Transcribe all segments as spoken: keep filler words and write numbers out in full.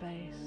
space.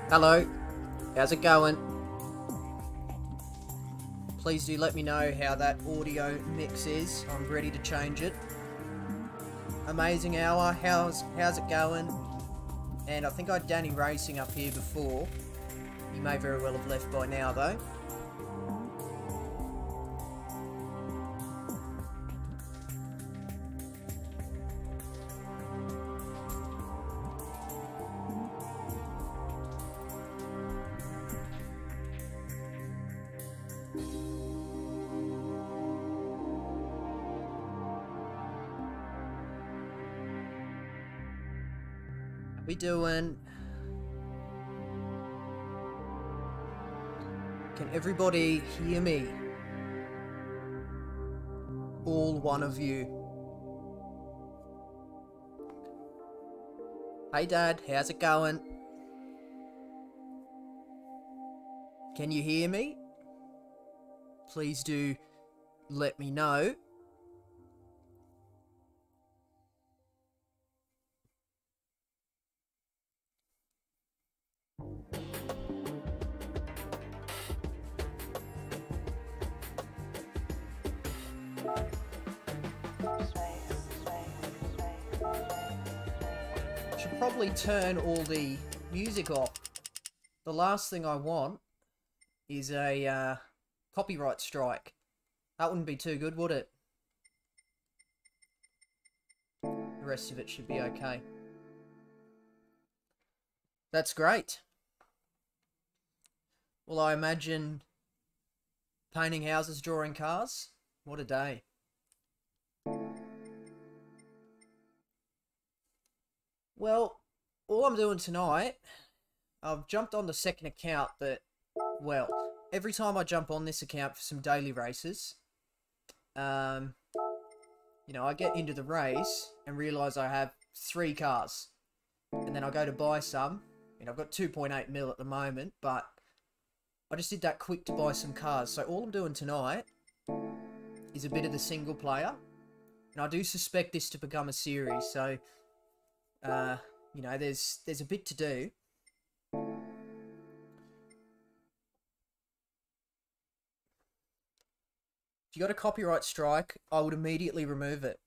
Hello, how's it going? Please do let me know how that audio mix is. I'm ready to change it. Amazing hour, how's how's it going? And I think I had Danny Racing up here before. He may very well have left by now though. We doing? Can everybody hear me? All one of you. Hey Dad, how's it going? Can you hear me? Please do let me know. Should probably turn all the music off. The last thing I want is a uh, copyright strike. That wouldn't be too good, would it? The rest of it should be okay. That's great. Well, I imagine painting houses, drawing cars. What a day. Well, all I'm doing tonight, I've jumped on the second account that, well, every time I jump on this account for some daily races, um, you know, I get into the race and realise I have three cars. And then I go to buy some. I mean, I've got two point eight mil at the moment, but I just did that quick to buy some cars. So all I'm doing tonight is a bit of the single player. And I do suspect this to become a series, so, uh, you know, there's, there's a bit to do. If you got a copyright strike, I would immediately remove it.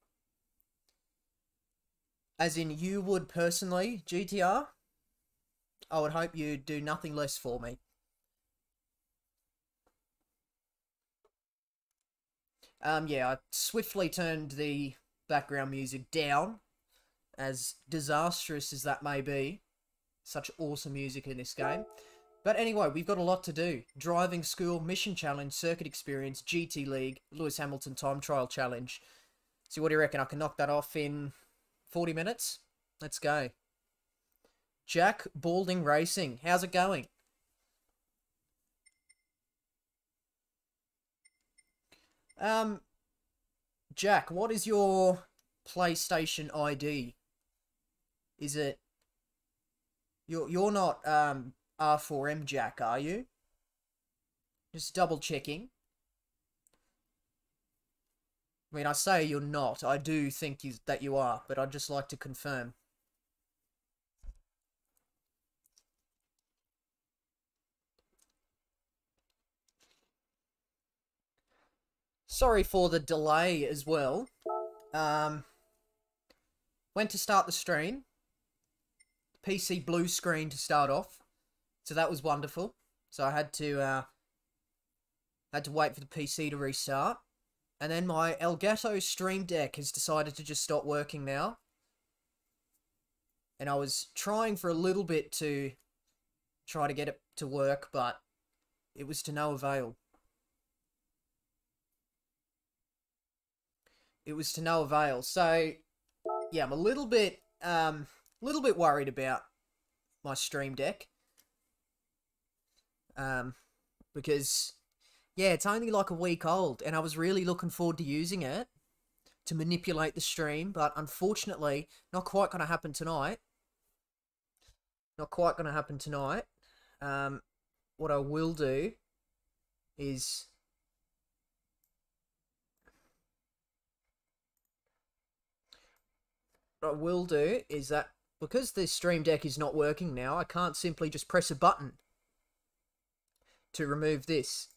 As in, you would personally, G T R, I would hope you'd do nothing less for me. Um, yeah, I swiftly turned the background music down, as disastrous as that may be. Such awesome music in this game. But anyway, we've got a lot to do. Driving school, mission challenge, circuit experience, G T League, Lewis Hamilton time trial challenge. So what do you reckon? I can knock that off in forty minutes? Let's go. Jack Balding Racing. How's it going? Um, Jack, what is your PlayStation I D? Is it... You're, you're not um, R four M Jack, are you? Just double checking. I mean, I say you're not. I do think you, that you are, but I'd just like to confirm. Sorry for the delay as well. Um, went to start the stream. P C blue screen to start off. So that was wonderful. So I had to uh, had to wait for the P C to restart. And then my Elgato Stream Deck has decided to just stop working now. And I was trying for a little bit to try to get it to work, but it was to no avail. It was to no avail. So, yeah, I'm a little bit, um, little bit worried about my Stream Deck. Um, because, yeah, it's only like a week old, and I was really looking forward to using it to manipulate the stream, but unfortunately, not quite going to happen tonight. Not quite going to happen tonight. Um, what I will do is... What I will do is that because the Stream Deck is not working now, I can't simply just press a button to remove this.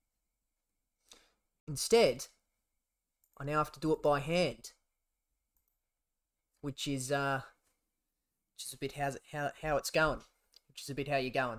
Instead, I now have to do it by hand, which is uh, which is a bit how's it, how how it's going, which is a bit how you're going.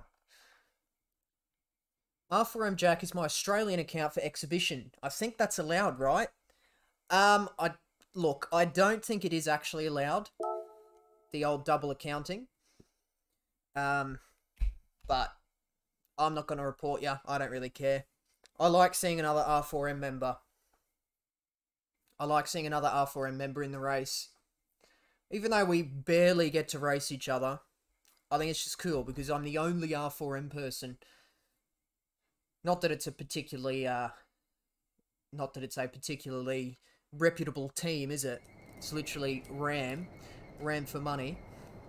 R four M Jack is my Australian account for exhibition. I think that's allowed, right? Um, I look, I don't think it is actually allowed. The old double accounting. Um, but I'm not going to report you. I don't really care. I like seeing another R four M member. I like seeing another R four M member in the race. Even though we barely get to race each other, I think it's just cool because I'm the only R four M person. Not that it's a particularly, uh, not that it's a particularly reputable team, is it? It's literally Ram. Ram for money.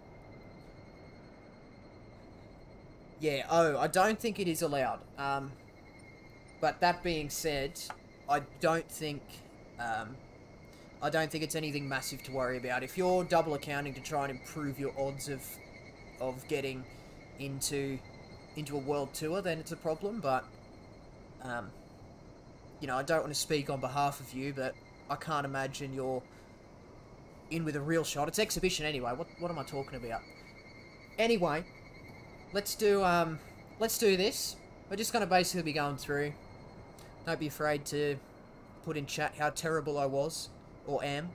Yeah, oh, I don't think it is allowed. Um, but that being said, I don't think, um, I don't think it's anything massive to worry about. If you're double accounting to try and improve your odds of, of getting into, into a world tour, then it's a problem, but, um, you know, I don't want to speak on behalf of you, but I can't imagine you're in with a real shot. It's exhibition anyway. What what am I talking about? Anyway, let's do um let's do this. We're just gonna basically be going through. Don't be afraid to put in chat how terrible I was or am.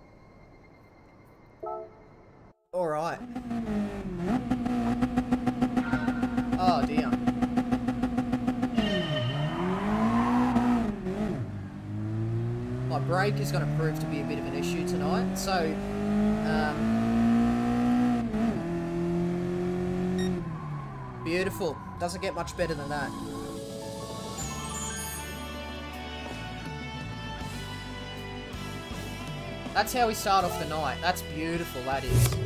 Alright. Oh dear. My brake is going to prove to be a bit of an issue tonight, so um, beautiful. Doesn't get much better than that. That's how we start off the night. That's beautiful, that is.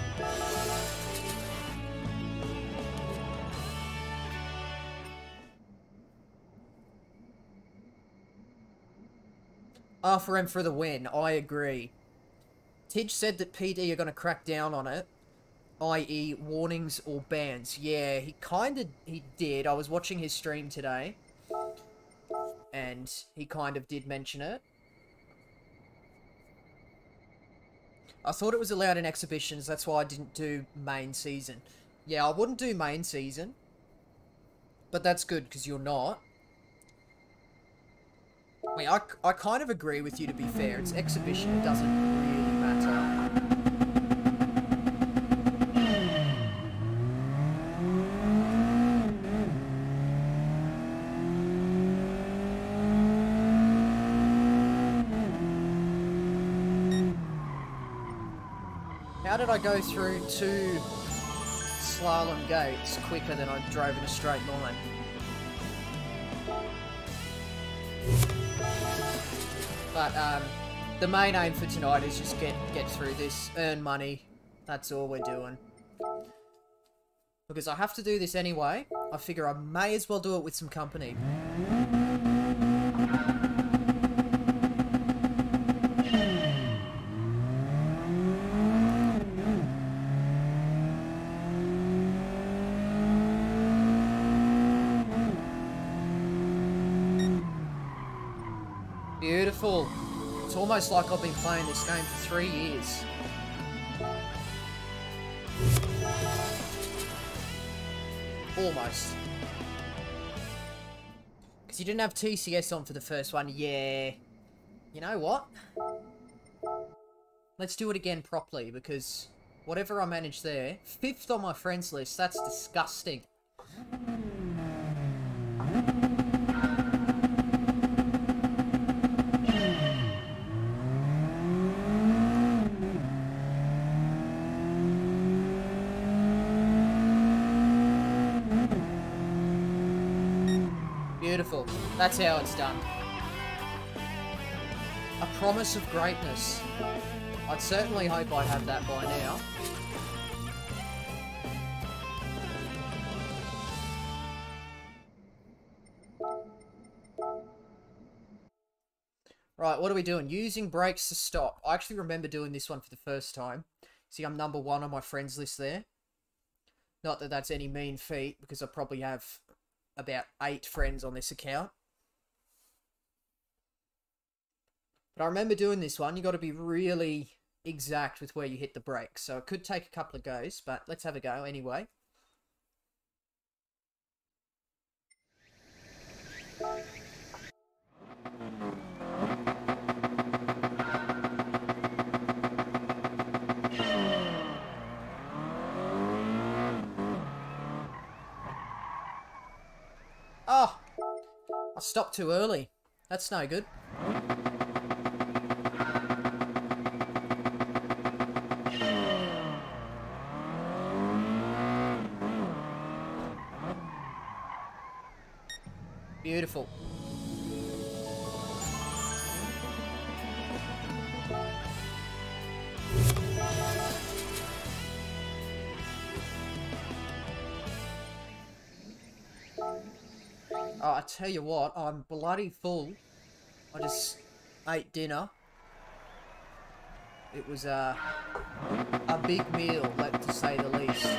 R four M for the win. I agree. Tidge said that P D are going to crack down on it, that is warnings or bans. Yeah, he kind of he did. I was watching his stream today, and he kind of did mention it. I thought it was allowed in exhibitions. That's why I didn't do main season. Yeah, I wouldn't do main season, but that's good because you're not. I mean, I, I kind of agree with you, to be fair. It's exhibition, it doesn't really matter. How did I go through two slalom gates quicker than I drove in a straight line? But, um, the main aim for tonight is just get, get through this, earn money. That's all we're doing. Because I have to do this anyway, I figure I may as well do it with some company. Beautiful. It's almost like I've been playing this game for three years. Almost. Because you didn't have T C S on for the first one. Yeah. You know what? Let's do it again properly, because whatever I managed there, fifth on my friends list, that's disgusting. Beautiful. That's how it's done. A promise of greatness. I'd certainly hope I have that by now. Right, what are we doing? Using brakes to stop. I actually remember doing this one for the first time. See, I'm number one on my friends list there. Not that that's any mean feat, because I probably have about eight friends on this account. But I remember doing this one. You got to be really exact with where you hit the brakes. So it could take a couple of goes, but let's have a go anyway. Oh, I stopped too early. That's no good. Beautiful. Oh, I tell you what, I'm bloody full. I just ate dinner. It was uh, a big meal, let to say the least.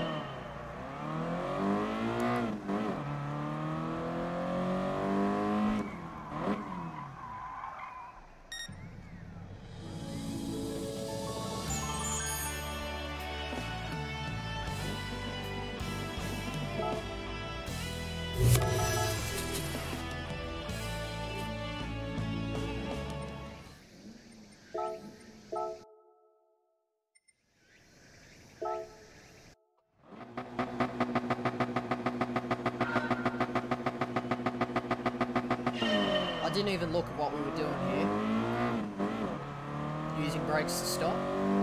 I didn't even look at what we were doing here. Using brakes to stop.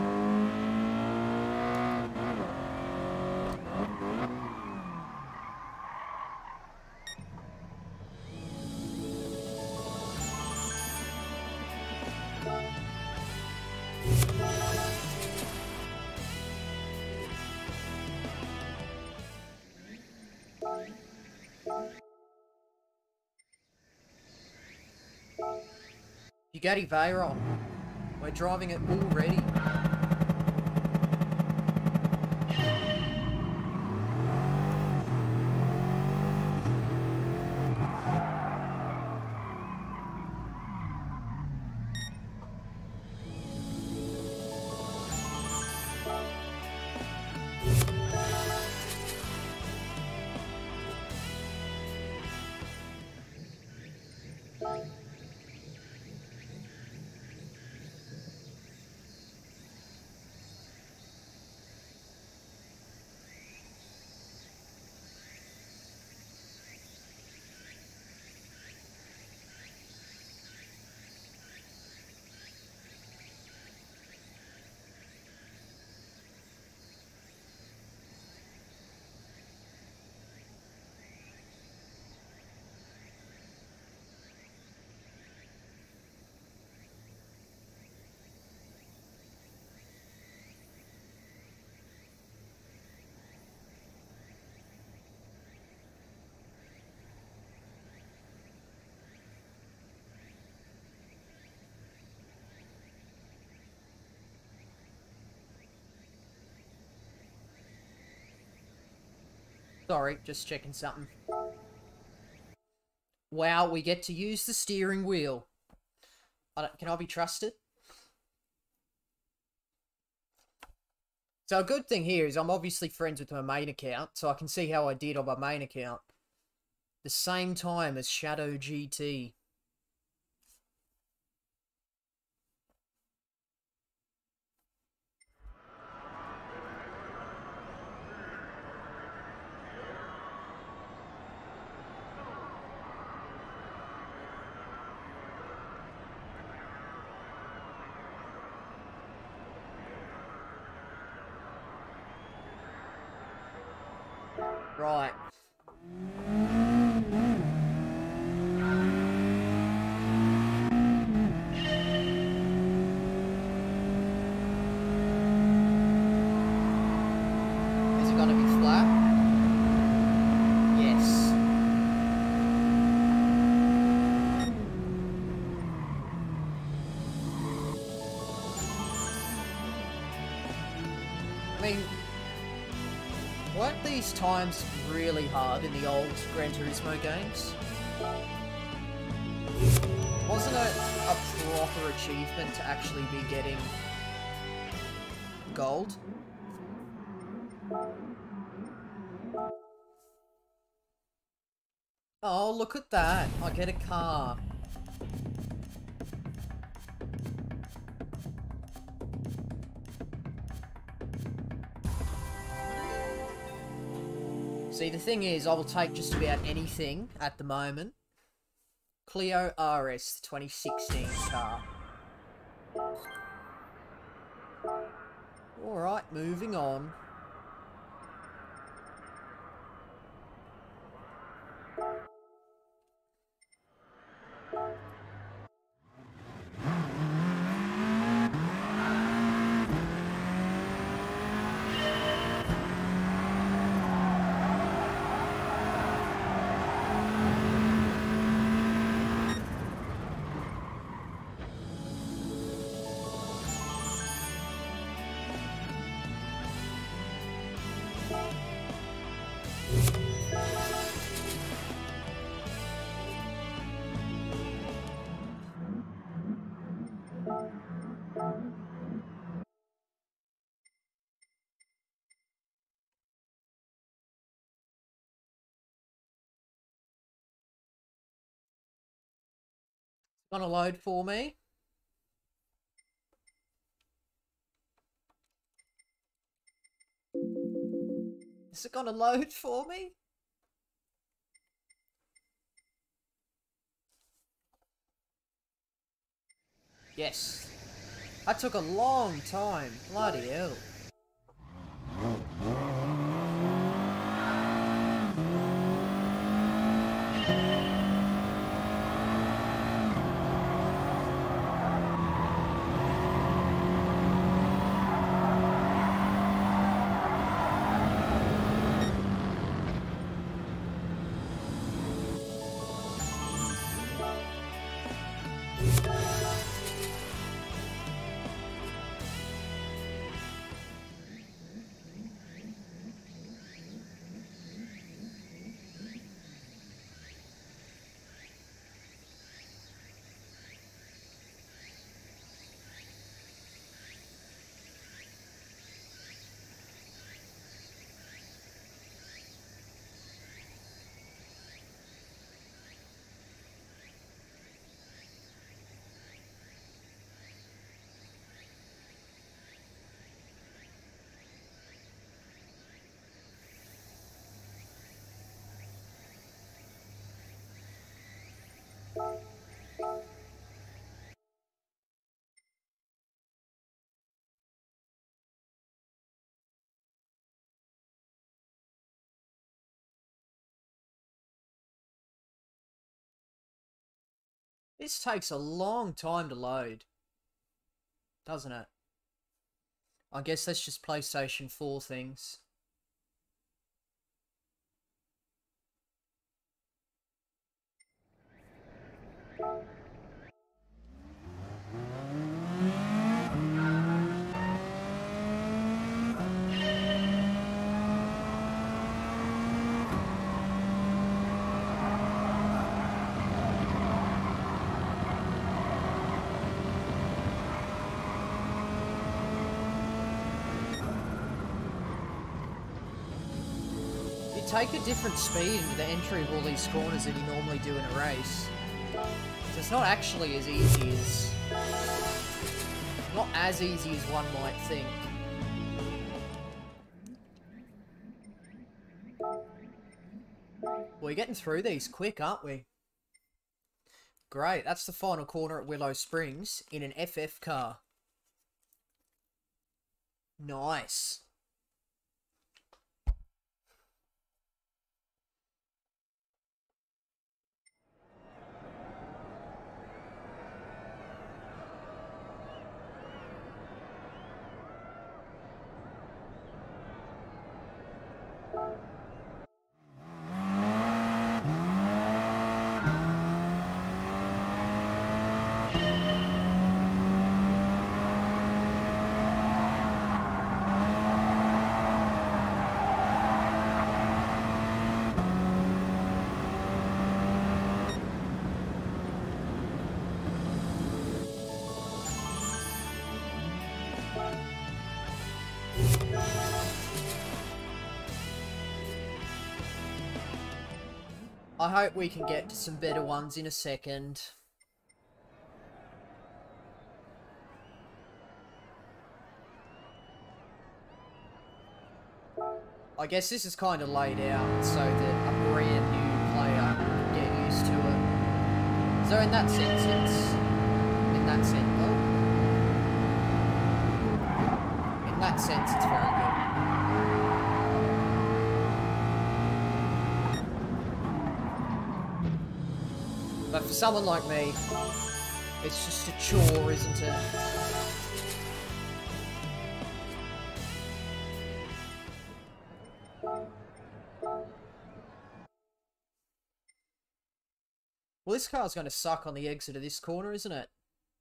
Bugatti Veyron. We're driving it already. Sorry, just checking something. Wow, we get to use the steering wheel. I don't, can I be trusted? So a good thing here is I'm obviously friends with my main account, so I can see how I did on my main account. The same time as Shadow G T. Right. Is it gonna be flat? Yes. I mean, weren't these times really hard in the old Gran Turismo games? Wasn't it a proper achievement to actually be getting gold? Oh, look at that. I get a car. See, the thing is, I will take just about anything at the moment. Clio R S twenty sixteen car. Alright, moving on. Gonna load for me. Is it gonna load for me? Yes. That took a long time. Bloody hell. This takes a long time to load, doesn't it? I guess that's just PlayStation four things. Take a different speed into the entry of all these corners than you normally do in a race. So it's not actually as easy as... Not as easy as one might think. We're getting through these quick, aren't we? Great, that's the final corner at Willow Springs in an F F car. Nice. I hope we can get to some better ones in a second. I guess this is kind of laid out so that a brand new player can get used to it. So in that sense, it's... In that sense... Oh. In that sense, it's very good. But for someone like me, it's just a chore, isn't it? Well, this car's going to suck on the exit of this corner, isn't it?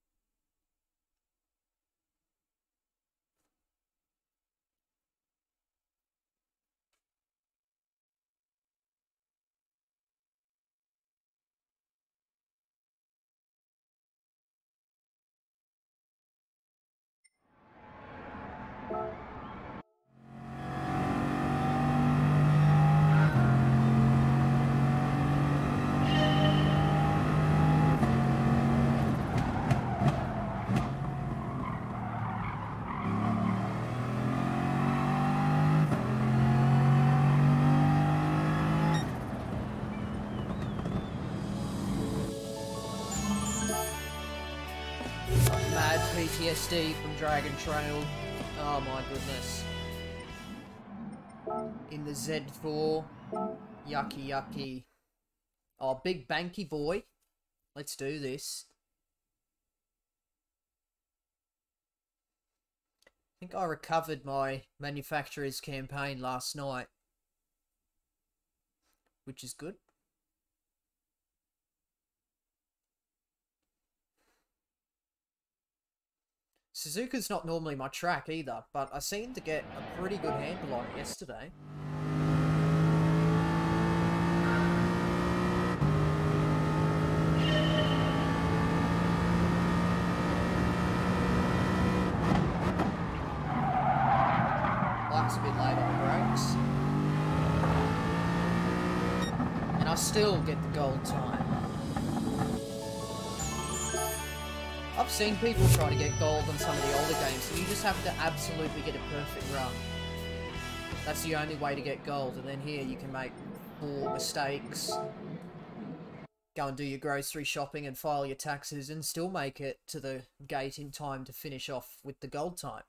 P T S D from Dragon Trail. Oh my goodness. In the Z four. Yucky, yucky. Oh, big banky boy. Let's do this. I think I recovered my manufacturer's campaign last night, which is good. Suzuka's not normally my track either, but I seemed to get a pretty good handle on it yesterday. Life's a bit late on the brakes. And I still get the gold time. I've seen people try to get gold on some of the older games, and you just have to absolutely get a perfect run. That's the only way to get gold, and then here you can make four mistakes, go and do your grocery shopping and file your taxes, and still make it to the gate in time to finish off with the gold time.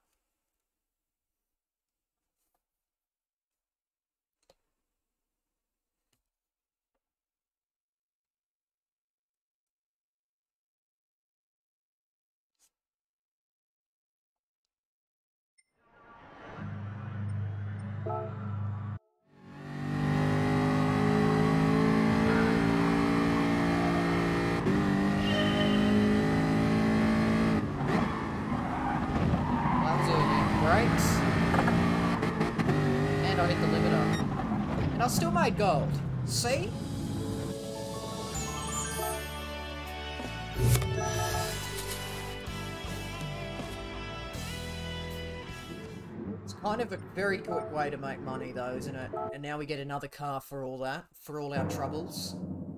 Still made gold. See? It's kind of a very quick way to make money though, isn't it? And now we get another car for all that, for all our troubles.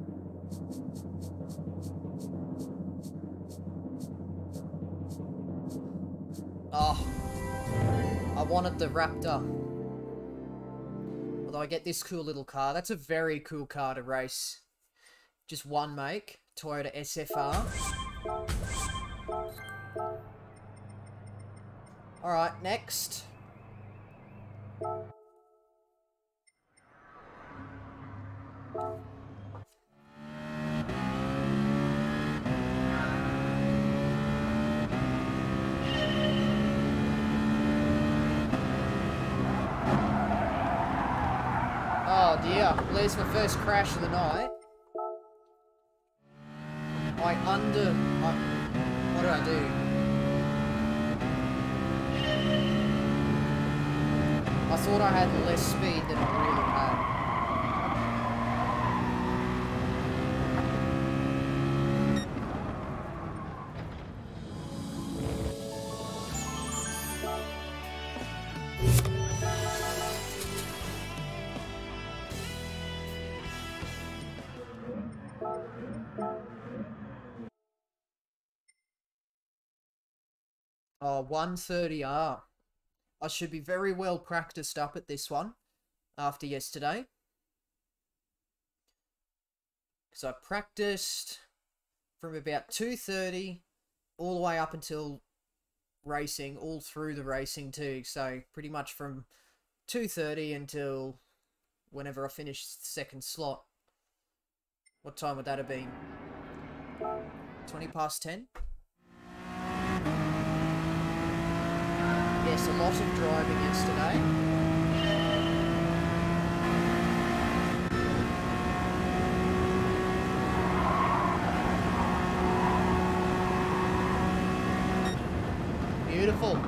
Oh, I wanted the Raptor. Although I get this cool little car. That's a very cool car to race. Just one make. Toyota S F R. Alright, next. Oh dear, well, there's my first crash of the night. I under... I, what did I do? I thought I had less speed than I really had. Oh, one thirty R. I should be very well practiced up at this one after yesterday. Because I practiced from about two thirty all the way up until racing, all through the racing too. So pretty much from two thirty until whenever I finished the second slot. What time would that have been? twenty past ten? Yes, a lot of driving yesterday. Beautiful.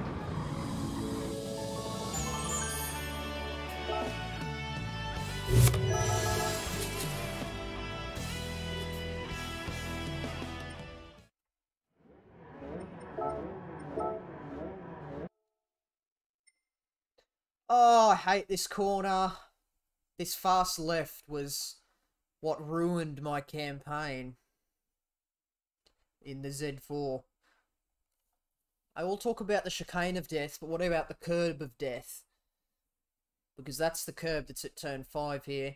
Oh, I hate this corner. This fast left was what ruined my campaign in the Z four. I will talk about the chicane of death, but what about the curb of death? Because that's the curb that's at turn five here.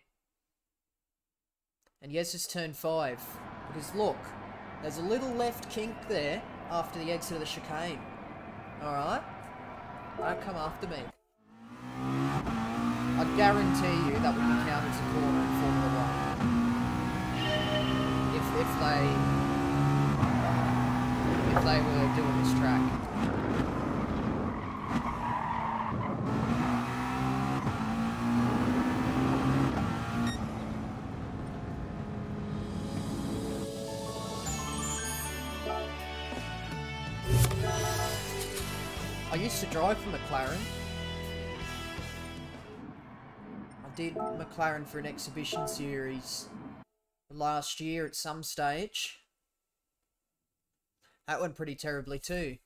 And yes, it's turn five. Because look, there's a little left kink there after the exit of the chicane. Alright? Don't come after me. I guarantee you that would be counted as a corner in Formula One. If, if they... if they were doing this track. I used to drive for McLaren. I did McLaren for an exhibition series last year at some stage. That went pretty terribly too.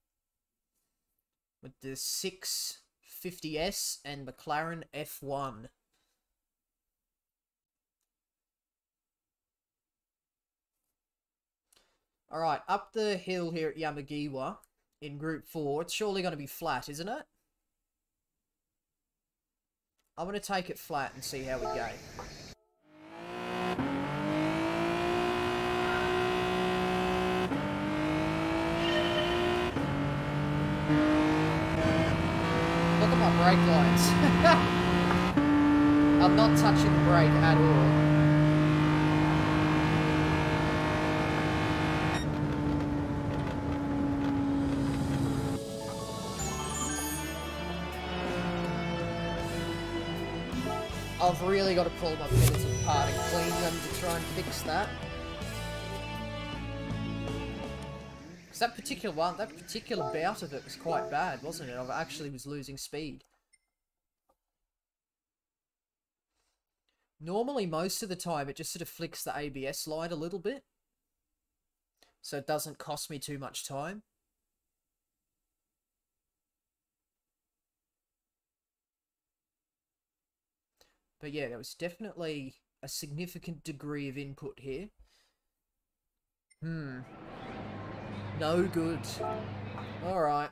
With the six fifty S and McLaren F one. Alright, up the hill here at Yamagiwa in Group four. It's surely going to be flat, isn't it? I'm going to take it flat and see how we go. Look at my brake lines. I'm not touching the brake at all. I've really got to pull my pedals apart and clean them to try and fix that. Because that particular one, that particular bout of it was quite bad, wasn't it? I actually was losing speed. Normally, most of the time, it just sort of flicks the A B S light a little bit. So it doesn't cost me too much time. But yeah, there was definitely a significant degree of input here. Hmm. No good. Alright.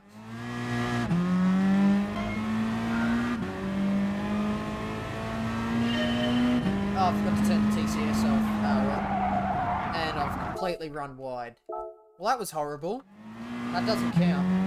Oh, I forgot to turn the T C S off. Oh well. And I've completely run wide. Well, that was horrible. That doesn't count.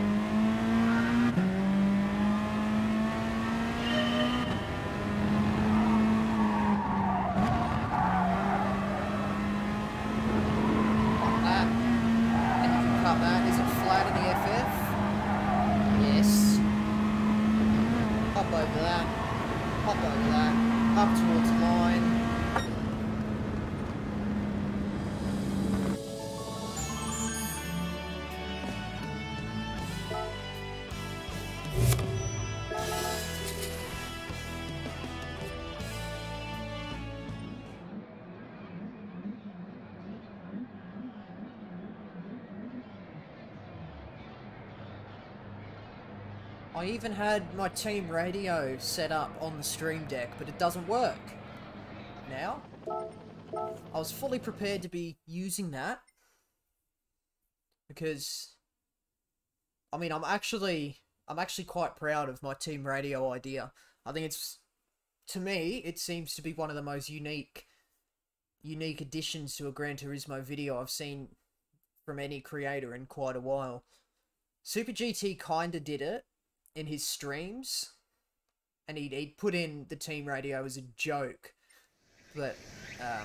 I even had my team radio set up on the stream deck, but it doesn't work. Now, I was fully prepared to be using that, because I mean, I'm actually, I'm actually quite proud of my Team Radio idea. I think it's, to me, it seems to be one of the most unique, unique additions to a Gran Turismo video I've seen from any creator in quite a while. Super G T kinda did it in his streams, and he'd, he'd put in the Team Radio as a joke, but, um,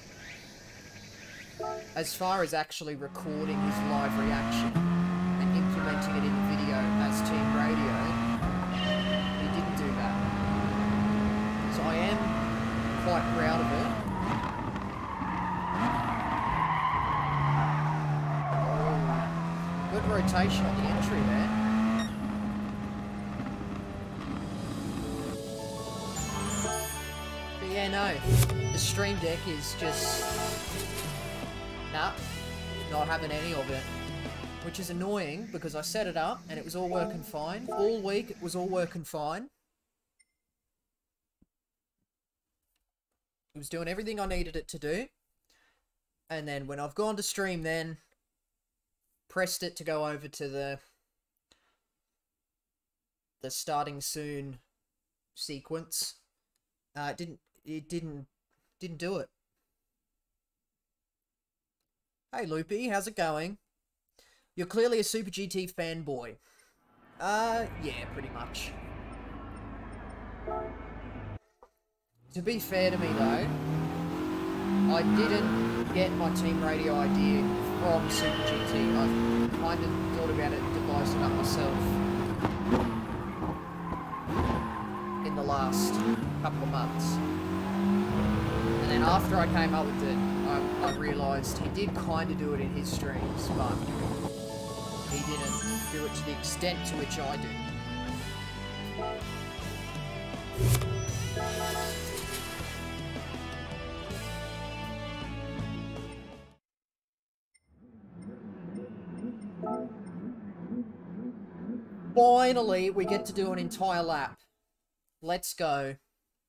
as far as actually recording his live reaction and implementing it in the video as Team Radio, he didn't do that. So I am quite proud of it. Oh, good rotation on the entry there. But yeah, no, the Stream Deck is just... Nah, not having any of it. Which is annoying, because I set it up, and it was all working fine. All week, it was all working fine. It was doing everything I needed it to do. And then when I've gone to stream then, pressed it to go over to the... the starting soon sequence. Uh, it didn't, it didn't, didn't do it. Hey Loopy, how's it going? You're clearly a Super G T fanboy. Uh, yeah, pretty much. To be fair to me though, I didn't get my Team Radio idea from Super G T. I've kind of thought about it and devised it up myself in the last couple of months. And then after I came up with it, I, I realised he did kind of do it in his streams, but he didn't do it to the extent to which I do. Finally, we get to do an entire lap. Let's go.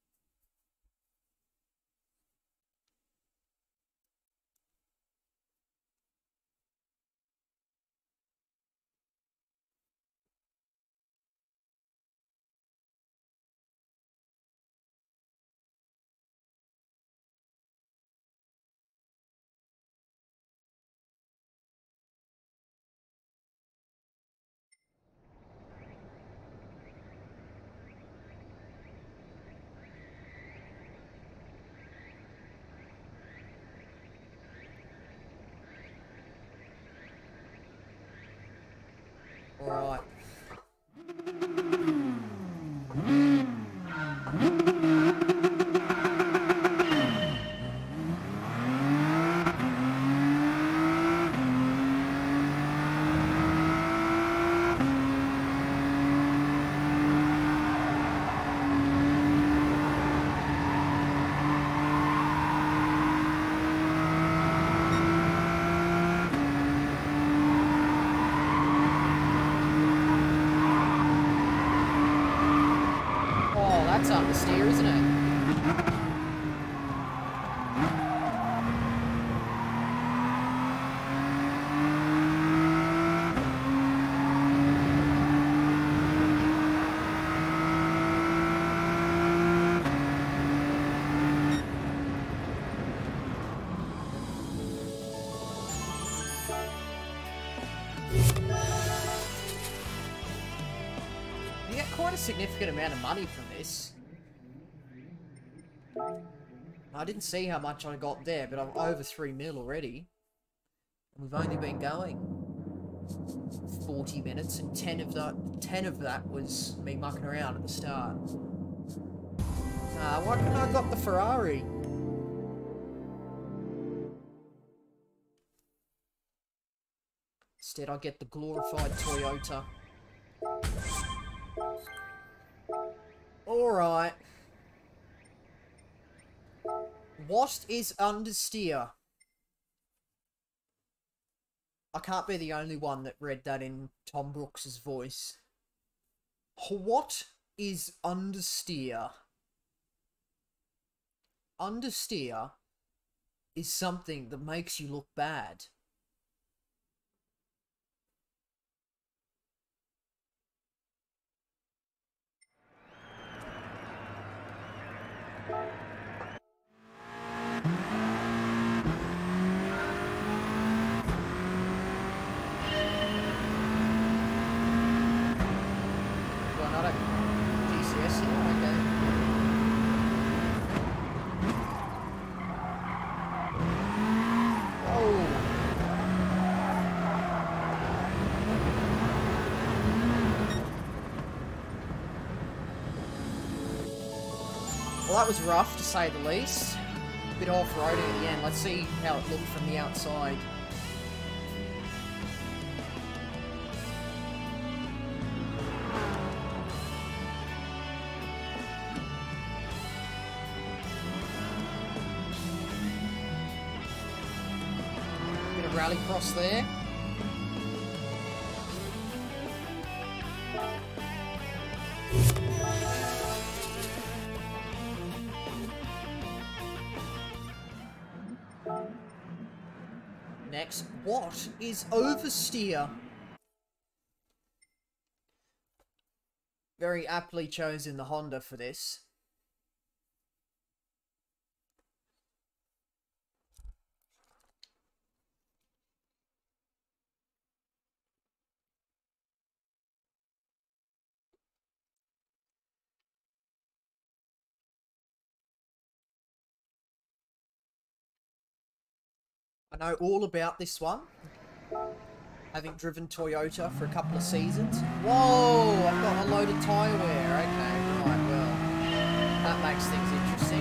Alright. That's understeer, isn't it? You get quite a significant amount of money from this. I didn't see how much I got there, but I'm over three mil already. And we've only been going forty minutes, and ten of that, ten of that was me mucking around at the start. Ah, why couldn't I have got the Ferrari? Instead, I get the glorified Toyota. Alright. What is understeer? I can't be the only one that read that in Tom Brooks's voice. What is understeer? Understeer is something that makes you look bad. race here, okay. Oh. Well, that was rough, to say the least. A bit off-roading at the end. Let's see how it looked from the outside. Bit of rallycross there. Next, what is oversteer? Very aptly chosen the Honda for this. I know all about this one, having driven Toyota for a couple of seasons. Whoa, I've got a load of tyre wear. Okay, right, well, that makes things interesting.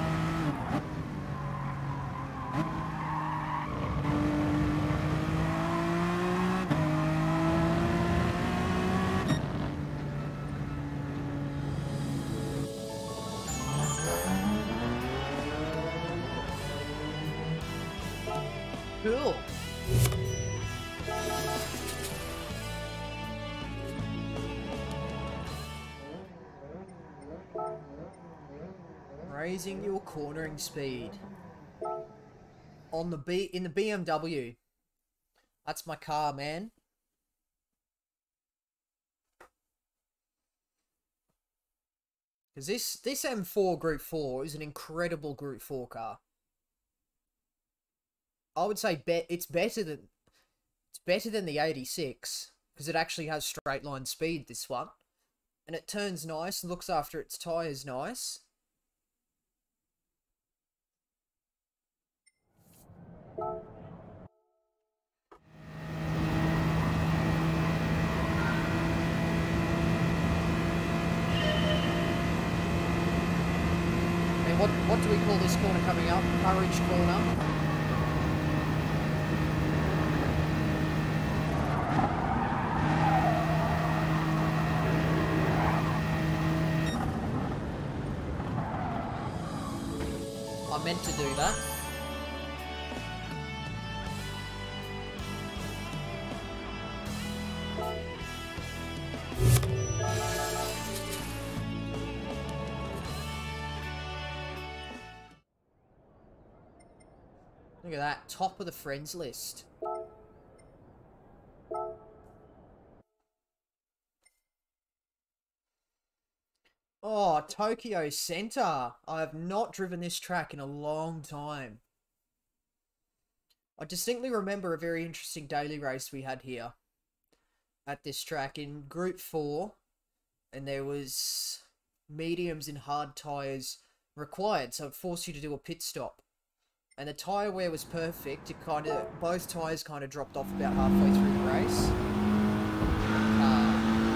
Cool. Raising your cornering speed on the B in the B M W. That's my car, man. Because this this M four Group four is an incredible Group four car. I would say bet it's better than it's better than the eighty-six because it actually has straight line speed, this one, and it turns nice and looks after its tires nice. And what what do we call this corner coming up? Courage corner. I meant to do that. Look at that, top of the friends list. Oh, Tokyo Center. I have not driven this track in a long time. I distinctly remember a very interesting daily race we had here at this track in Group four, and there was mediums and hard tyres required, so it forced you to do a pit stop. And the tyre wear was perfect. It kind of, both tyres kind of dropped off about halfway through the race. Uh,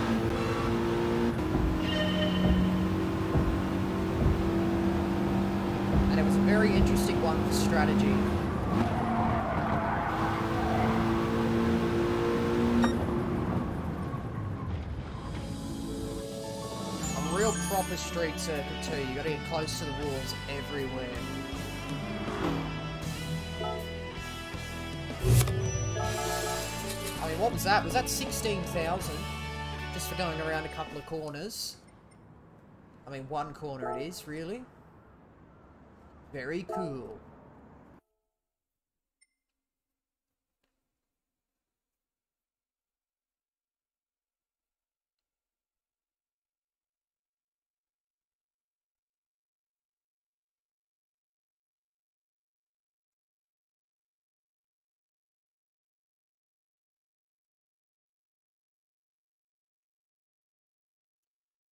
and it was a very interesting one for strategy. A real proper street circuit too. You got to get close to the walls everywhere. I mean, what was that? Was that sixteen thousand? Just for going around a couple of corners. I mean, one corner it is, really. Very cool.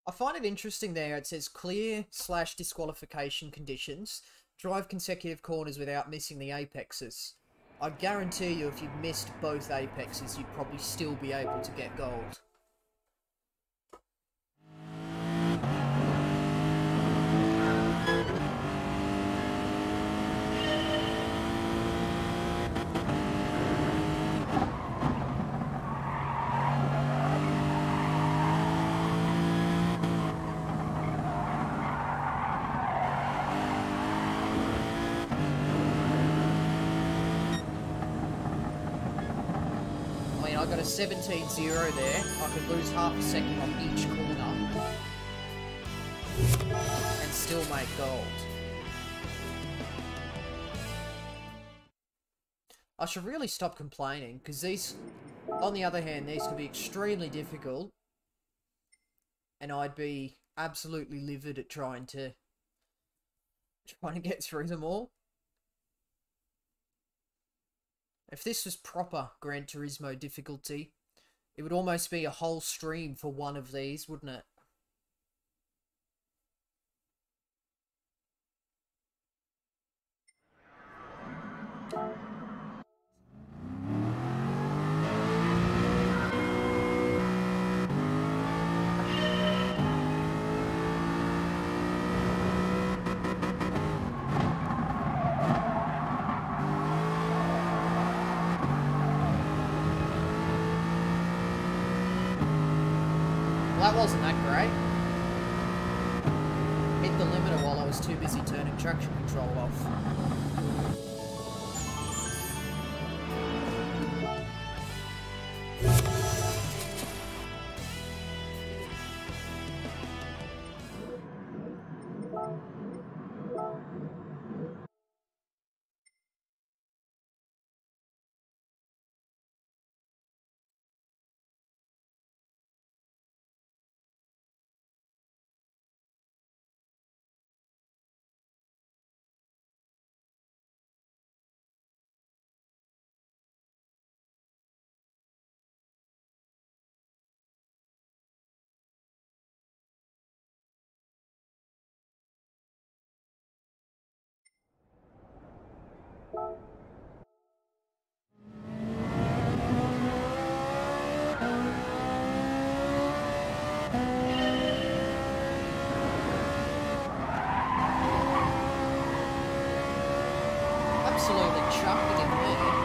I find it interesting there. It says clear slash disqualification conditions. Drive consecutive corners without missing the apexes. I guarantee you if you missed both apexes, you'd probably still be able to get gold. I got a seventeen zero there. I could lose half a second on each corner and still make gold. I should really stop complaining, because these, on the other hand, these can be extremely difficult, and I'd be absolutely livid at trying to trying to get through them all. If this was proper Gran Turismo difficulty, it would almost be a whole stream for one of these, wouldn't it? That wasn't that great. Hit the limiter while I was too busy turning traction control off. Absolutely chucked it in there.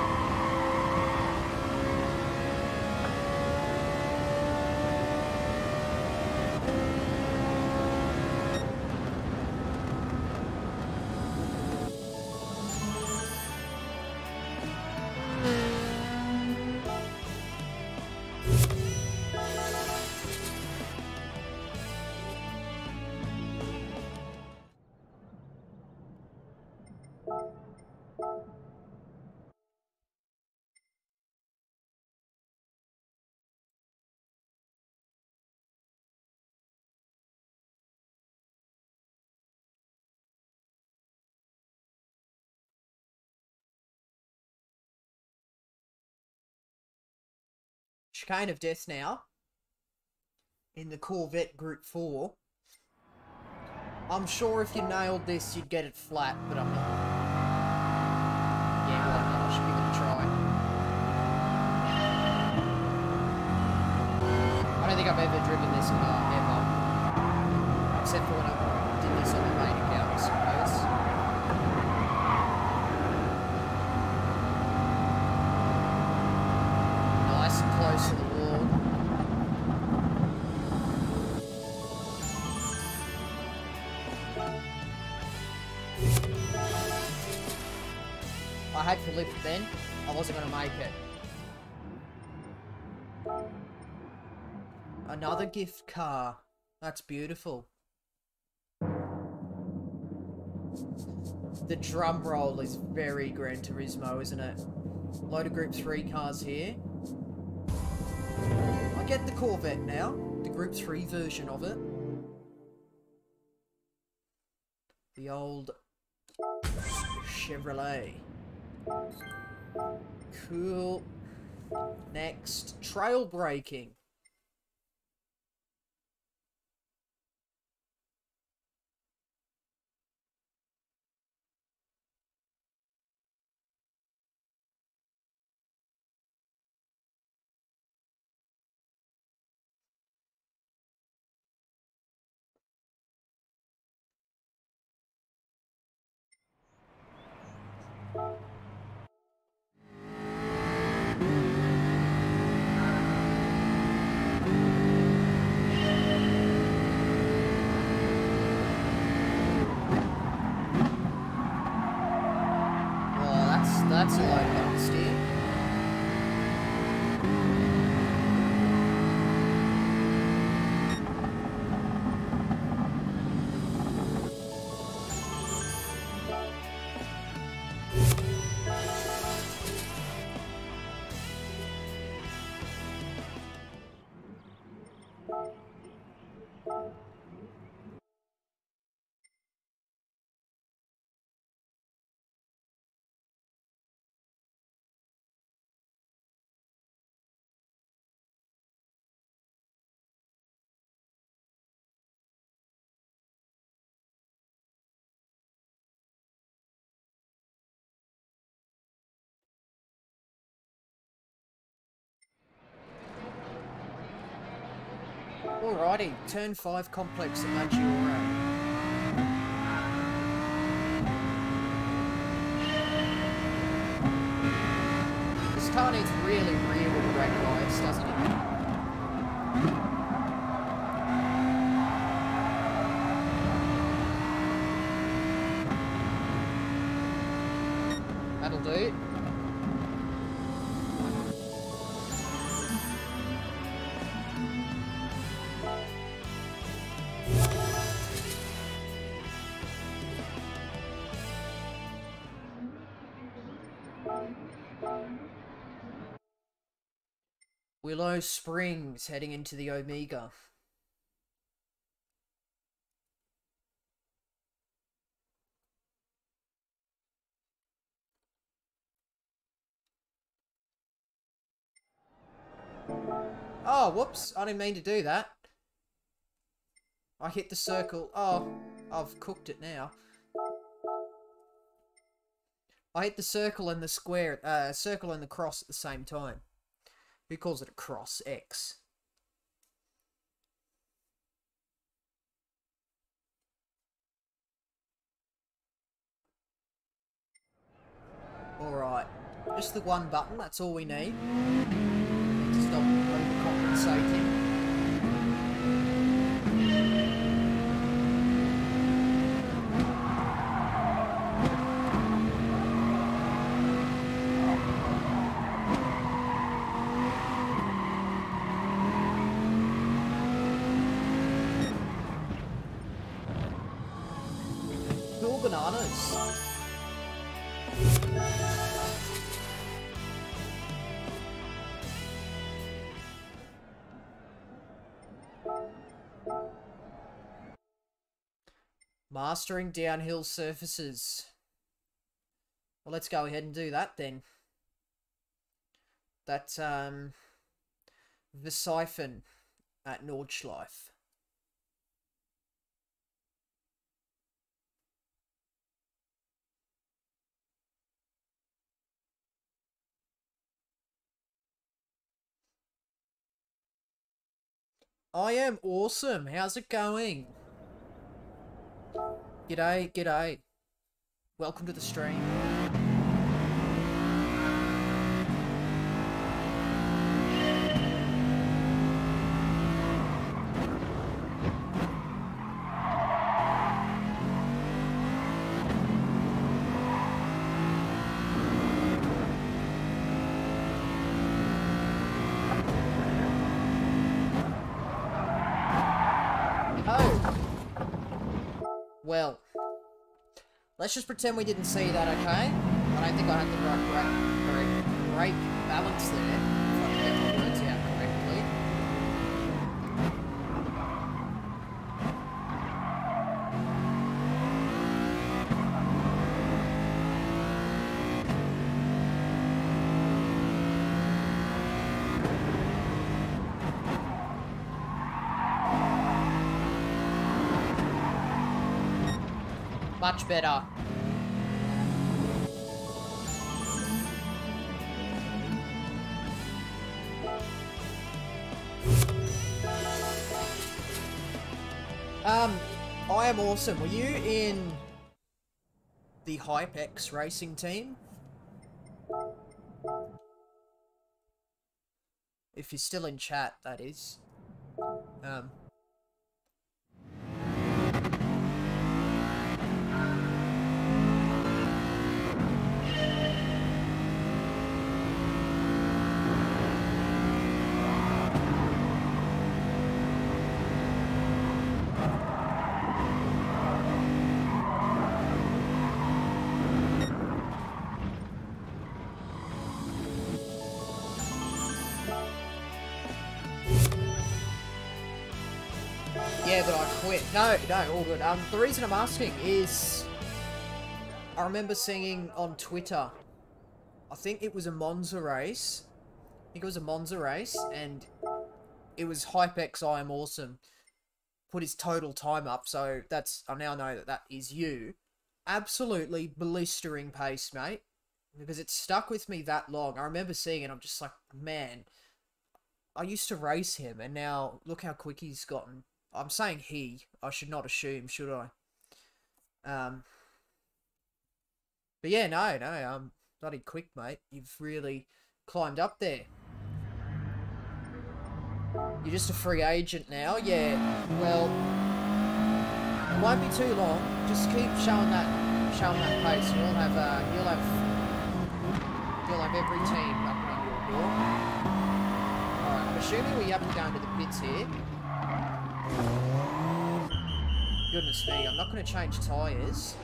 Chicane of Death now. In the Corvette Group four. I'm sure if you nailed this, you'd get it flat, but I'm not. Yeah, why not? I should give it a try. I don't think I've ever driven this car, ever. Except for when I did this on the main account, I suppose. Nice and close to the wall. I had to lift then. I wasn't going to make it. Another gift car. That's beautiful. The drum roll is very Gran Turismo, isn't it? Load of Group three cars here. I get the Corvette now. The Group three version of it. The old Chevrolet. Cool. Next, trail braking. Alrighty, turn five complex at Maggiore. This car needs really rear wheel brake bias, doesn't it? That'll do. Willow Springs heading into the Omega. Oh, whoops. I didn't mean to do that. I hit the circle. Oh, I've cooked it now. I hit the circle and the square, uh, circle and the cross at the same time. Who calls it a cross? X. Alright. Just the one button, that's all we need. Need to stop overcompensating. Cool bananas. Mastering downhill surfaces. Well, let's go ahead and do that then. That's, um, the Siphon at Nordschleife. I am awesome. How's it going? G'day, g'day. Welcome to the stream. Well, let's just pretend we didn't see that, okay? I don't think I had the right brake, brake, brake balance there, if I can get my words out correctly. Much better. Um, I am awesome. Were you in the HypeX racing team? If you're still in chat, that is. Um... Yeah, but I quit. No, no, all good. Um, the reason I'm asking is I remember seeing on Twitter, I think it was a Monza race. I think it was a Monza race, and it was HypeX I Am Awesome put his total time up, so that's, I now know that that is you. Absolutely blistering pace, mate, because it stuck with me that long. I remember seeing it, I'm just like, man, I used to race him, and now look how quick he's gotten. I'm saying he. I should not assume, should I? Um. But yeah, no, no, um, bloody quick, mate. You've really climbed up there. You're just a free agent now, yeah. Well, it won't be too long. Just keep showing that, showing that pace. You'll have, uh, you'll have, you'll have every team knocking on your door. All right, I'm assuming we have to go into the pits here. Goodness me, I'm not going to change tyres.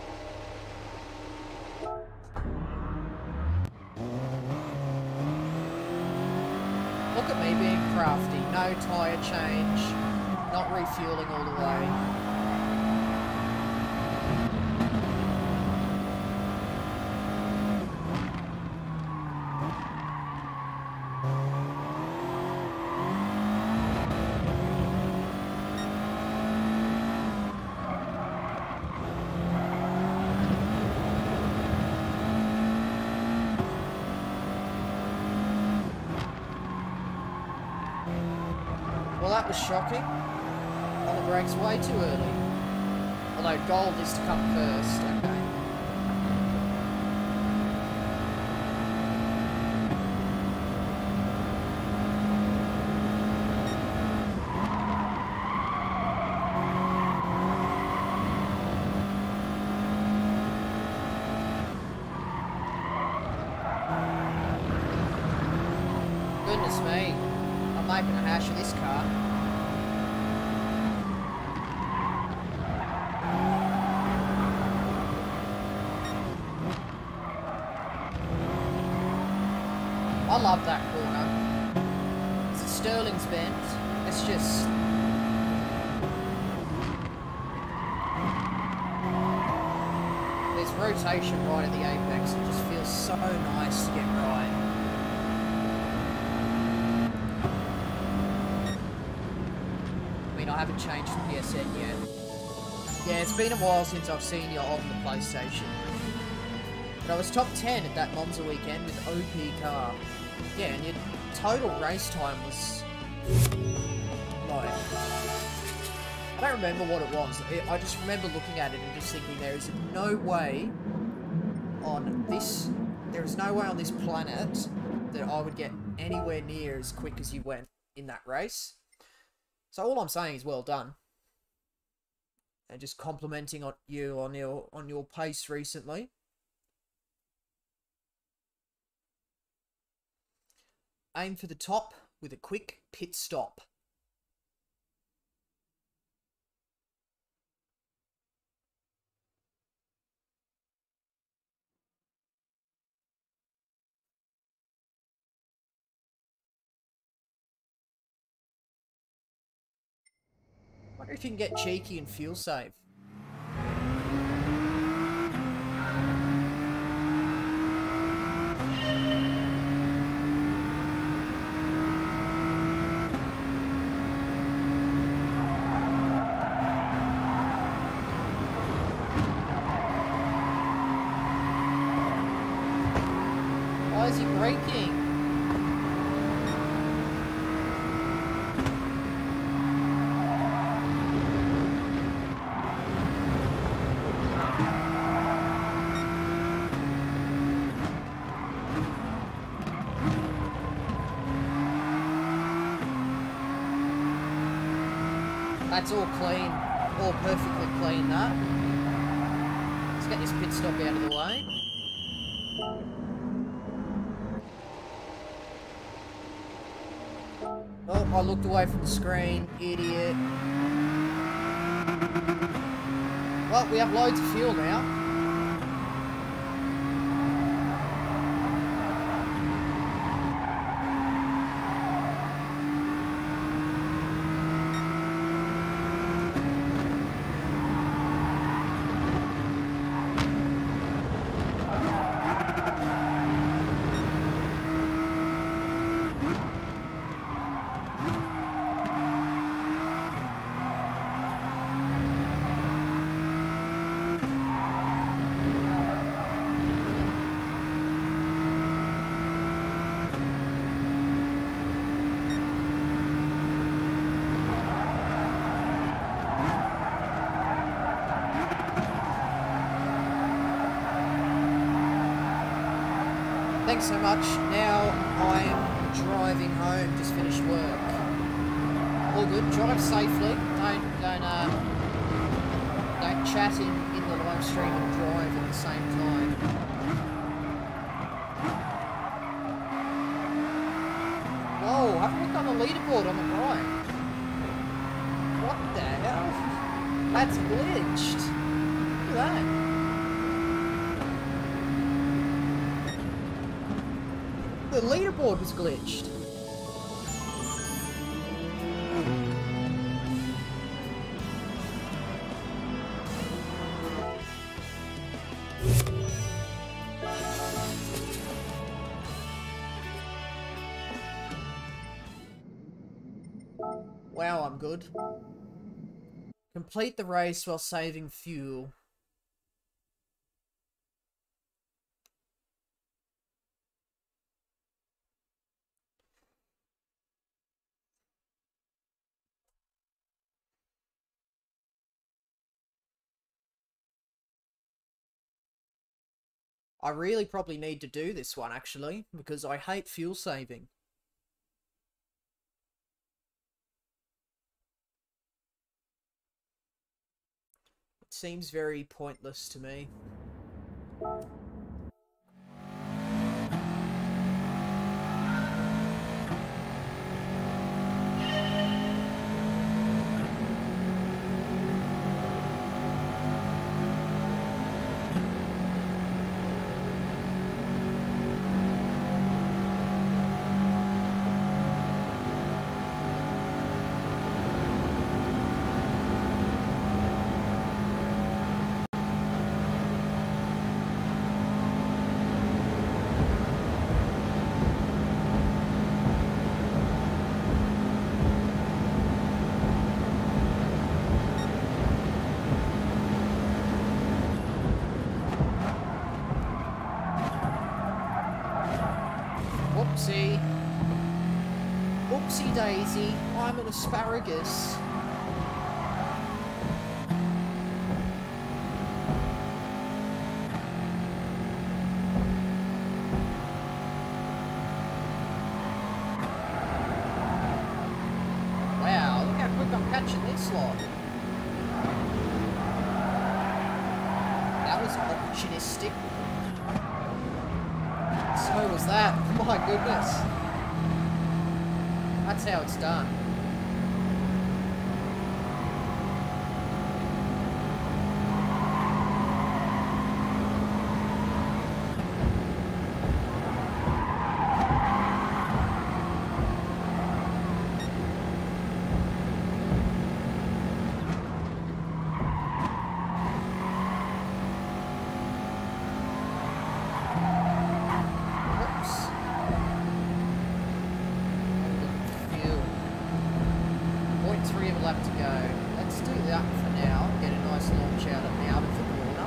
Look at me being crafty. No tyre change. Not refueling all the way. Well, that was shocking. On the brakes way too early. Although gold is to come first. Okay. Goodness me. I'm making a hash of this car. I love that corner. It's a Sterling's bend. It's just... there's rotation right at the apex. It just feels so nice to get right. I mean, I haven't changed the P S N yet. Yeah, it's been a while since I've seen you on the PlayStation. But I was top ten at that Monza weekend with O P car. Yeah, and your total race time was... like... I don't remember what it was. I just remember looking at it and just thinking there is no way on this... there is no way on this planet that I would get anywhere near as quick as you went in that race. So all I'm saying is well done. And just complimenting on you on your on your pace recently. Aim for the top with a quick pit stop. Wonder if you can get cheeky and fuel save. Why is he braking? That's all clean, all perfectly clean, that. Let's get this pit stop out of the way. Oh, I looked away from the screen, idiot. Well, we have loads of fuel now. you so much. Now I'm driving home, just finished work. All good. Drive safely. Don't don't uh don't chat in, in the live stream and drive at the same time. Whoa, have a look on the leaderboard on the right. What the hell? That's glitched. Look at that. The leaderboard was glitched. Wow, I'm good. Complete the race while saving fuel. I really probably need to do this one, actually, because I hate fuel saving. It seems very pointless to me. Whoopsie. Whoopsie daisy, I'm an asparagus. Wow, look how quick I'm catching this lot. That was opportunistic. So was that. My goodness. That's how it's done. Left to go. Let's do that for now. Get a nice launch out of out of the corner.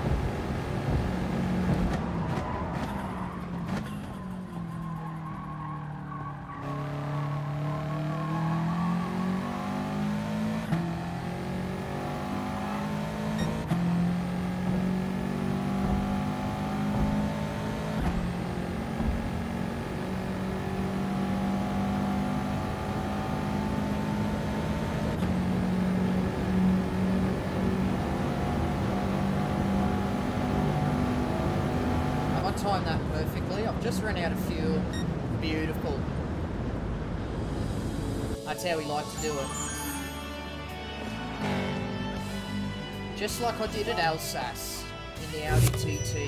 Time that perfectly. I've just run out of fuel. Beautiful. That's how we like to do it. Just like I did at Alsace in the Audi T T.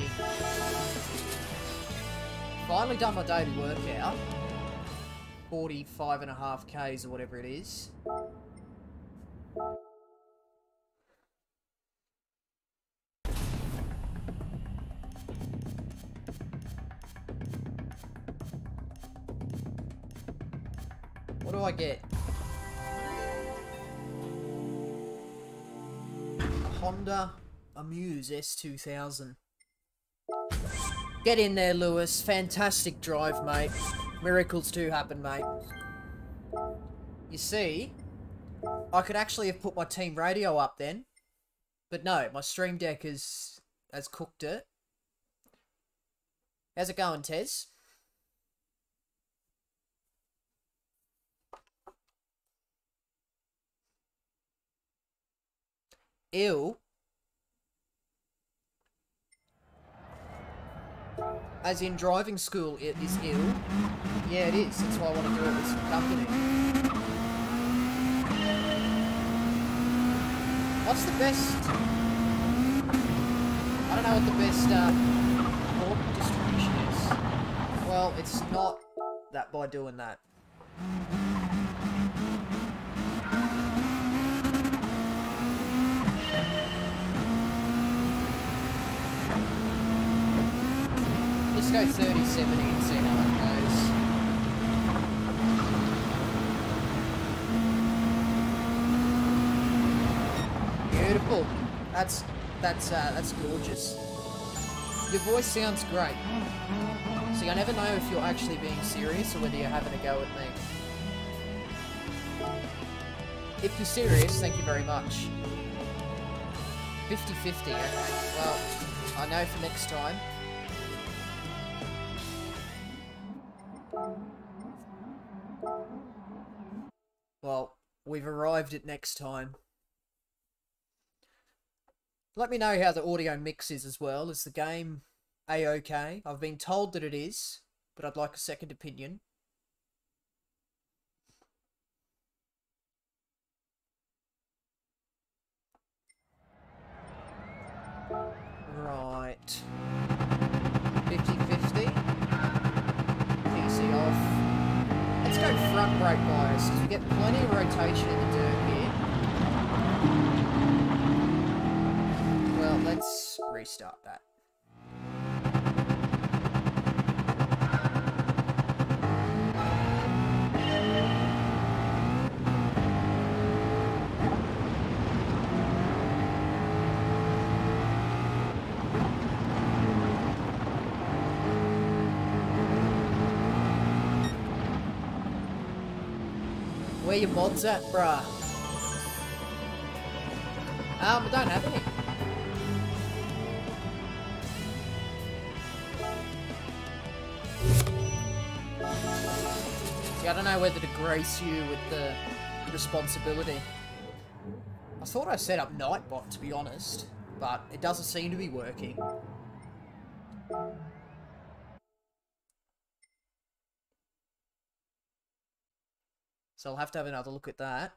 Finally done my daily workout. forty-five and a half Ks or whatever it is. What do I get? A Honda Amuse S two thousand. Get in there, Lewis. Fantastic drive, mate. Miracles do happen, mate. You see, I could actually have put my team radio up then. But no, my Stream Deck has, has cooked it. How's it going, Tez? Ill? As in driving school it is ill? Yeah, it is. That's why I want to do it with some company. What's the best... I don't know what the best uh, port distribution is. Well, it's not that by doing that. Let's go thirty seventy and see how that goes. Beautiful. That's that's uh, that's gorgeous. Your voice sounds great. See, I never know if you're actually being serious or whether you're having a go at me. If you're serious, thank you very much. fifty fifty, okay. Well, I know for next time. Well, we've arrived at next time. Let me know how the audio mix is as well. Is the game A-okay? I've been told that it is, but I'd like a second opinion. Right. fifty fifty. P C off. Let's go front brake bias, because we get plenty of rotation in the dirt here. Well, let's restart that. Where your mods at, bruh? Um, I don't have any. See, I don't know whether to grace you with the responsibility. I thought I set up Nightbot, to be honest, but it doesn't seem to be working. So I'll have to have another look at that.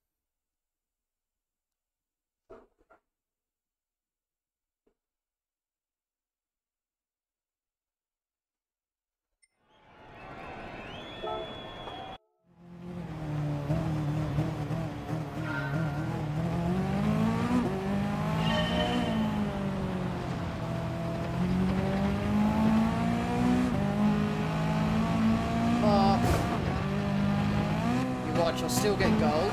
You'll still get gold.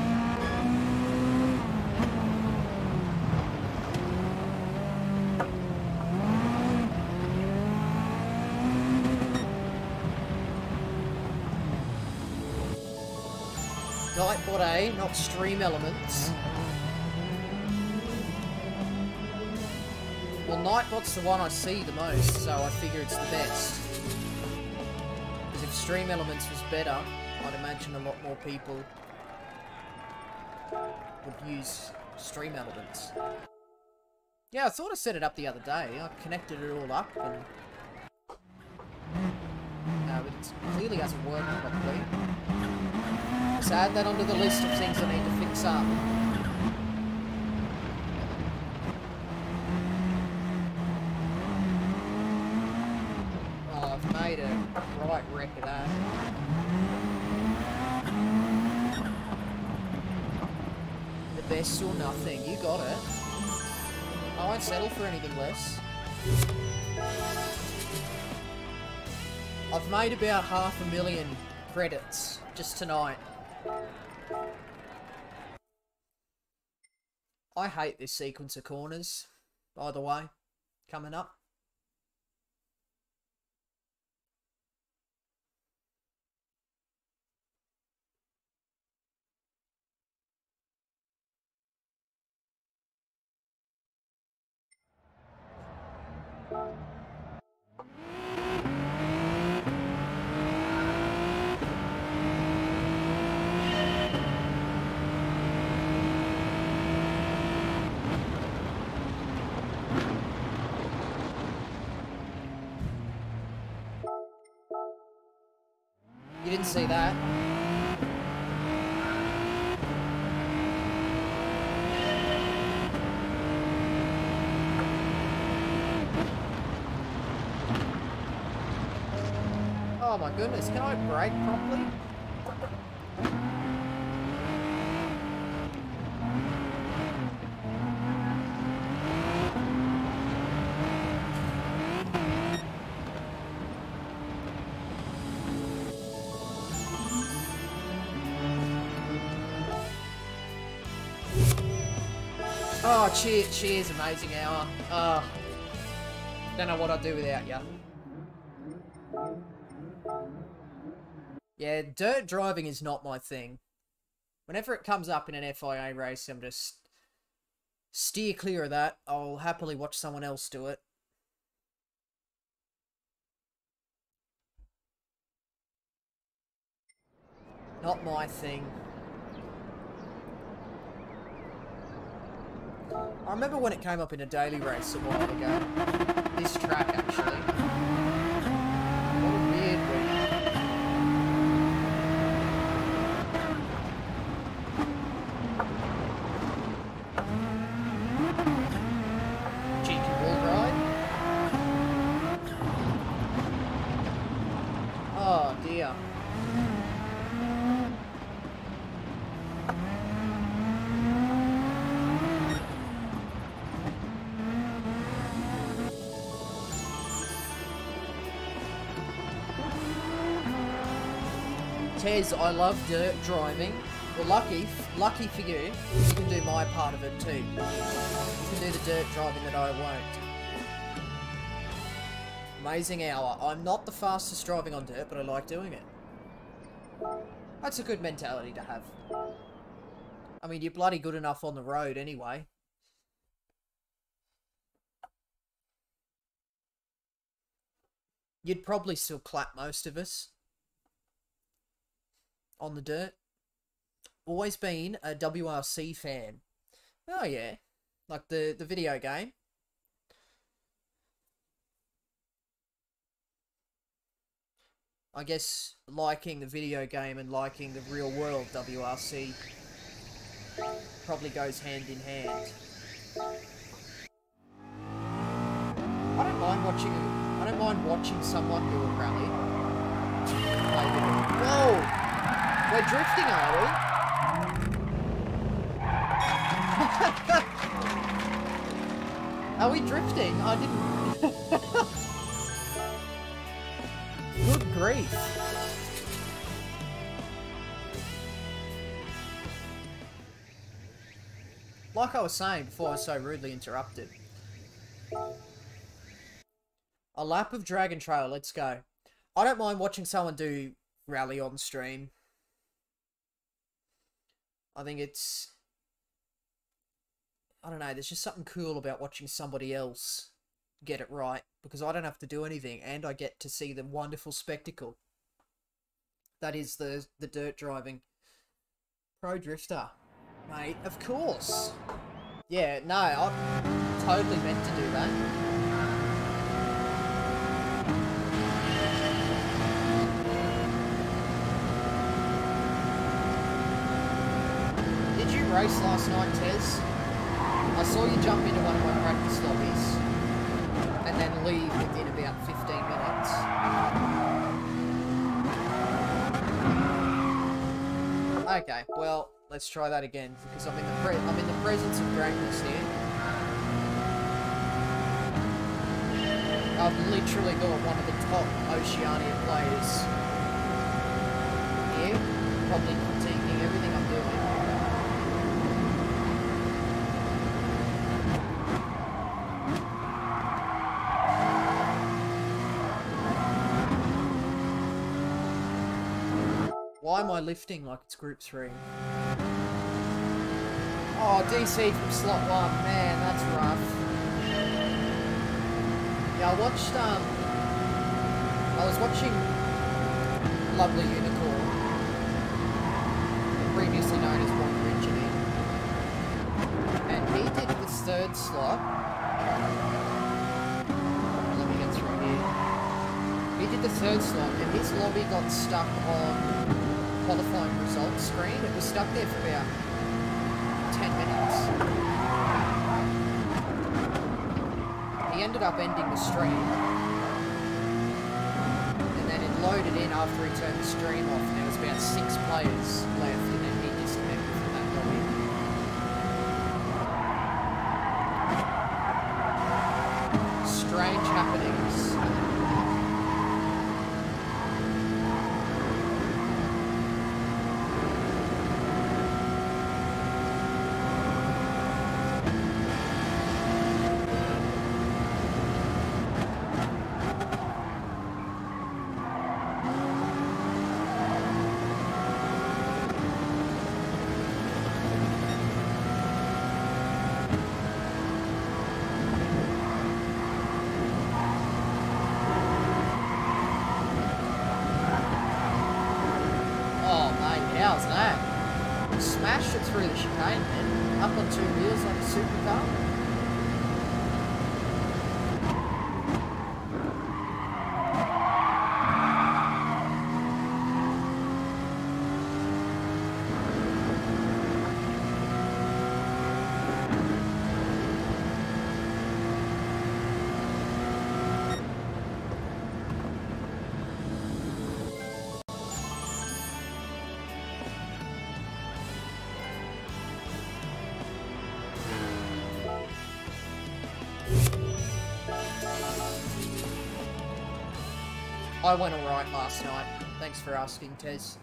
Nightbot A, not Stream Elements. Well, Nightbot's the one I see the most, so I figure it's the best. Because if Stream Elements was better, I'd imagine a lot more people would use Stream Elements. Yeah, I thought I set it up the other day. I connected it all up and... No, but it clearly hasn't worked properly. Let's add that onto the list of things I need to fix up. Oh, I've made a right wreck of that. Best or nothing. You got it. I won't settle for anything less. I've made about half a million credits just tonight. I hate this sequence of corners, by the way, coming up. didn't see that. Oh my goodness, can I brake properly? Oh, cheers, cheers, amazing hour. Oh, don't know what I'd do without ya. Yeah, dirt driving is not my thing. Whenever it comes up in an F I A race, I'm just steer clear of that. I'll happily watch someone else do it. Not my thing. I remember when it came up in a daily race a while ago. This track, actually. What a weird week. Cheeky bull ride. Oh, dear. Tez, I love dirt driving. Well, lucky, lucky for you, you can do my part of it too. You can do the dirt driving that I won't. Amazing hour. I'm not the fastest driving on dirt, but I like doing it. That's a good mentality to have. I mean, you're bloody good enough on the road anyway. You'd probably still clap most of us on the dirt. Always been a W R C fan. Oh yeah, like the the video game. I guess liking the video game and liking the real world W R C probably goes hand in hand. I don't mind watching. I don't mind watching someone do a rally. Whoa! We're drifting, are we? Are we drifting? I didn't... Good grief. Like I was saying before I was so rudely interrupted. A lap of Dragon Trail, let's go. I don't mind watching someone do rally on stream. I think it's... I don't know, there's just something cool about watching somebody else get it right. Because I don't have to do anything, and I get to see the wonderful spectacle. That is the, the dirt driving. Pro Drifter. Mate, of course. Yeah, no, I totally meant to do that. Did you race last night, Tez? I saw you jump into one of my practice lobbies and then leave within about fifteen minutes. Okay, well, let's try that again because I'm in the pre I'm in the presence of greatness here. I've literally got one of the top Oceania players here, probably critiquing everything I'm doing. Why am I lifting like it's group three? Oh, D C from slot one. Man, that's rough. Yeah, I watched, um... I was watching Lovely Unicorn, previously known as Wander Engineer. And he did this third slot. Let me get through here. He he did the third slot, and his lobby got stuck on qualifying results screen. It was stuck there for about ten minutes. He ended up ending the stream, and then it loaded in after he turned the stream off, and there was about six players left, and then he disconnected from that lobby. Strange happenings. How's that? Smashed it through the chicane then, up on two wheels like a supercar. I went alright last night. Thanks for asking, Tez.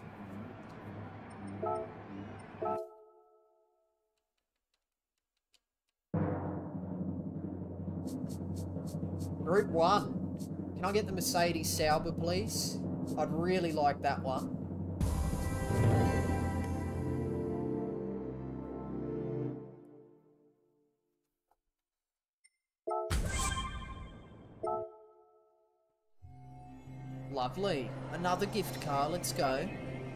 Group one. Can I get the Mercedes Sauber, please? I'd really like that one. Lovely. Another gift car. Let's go.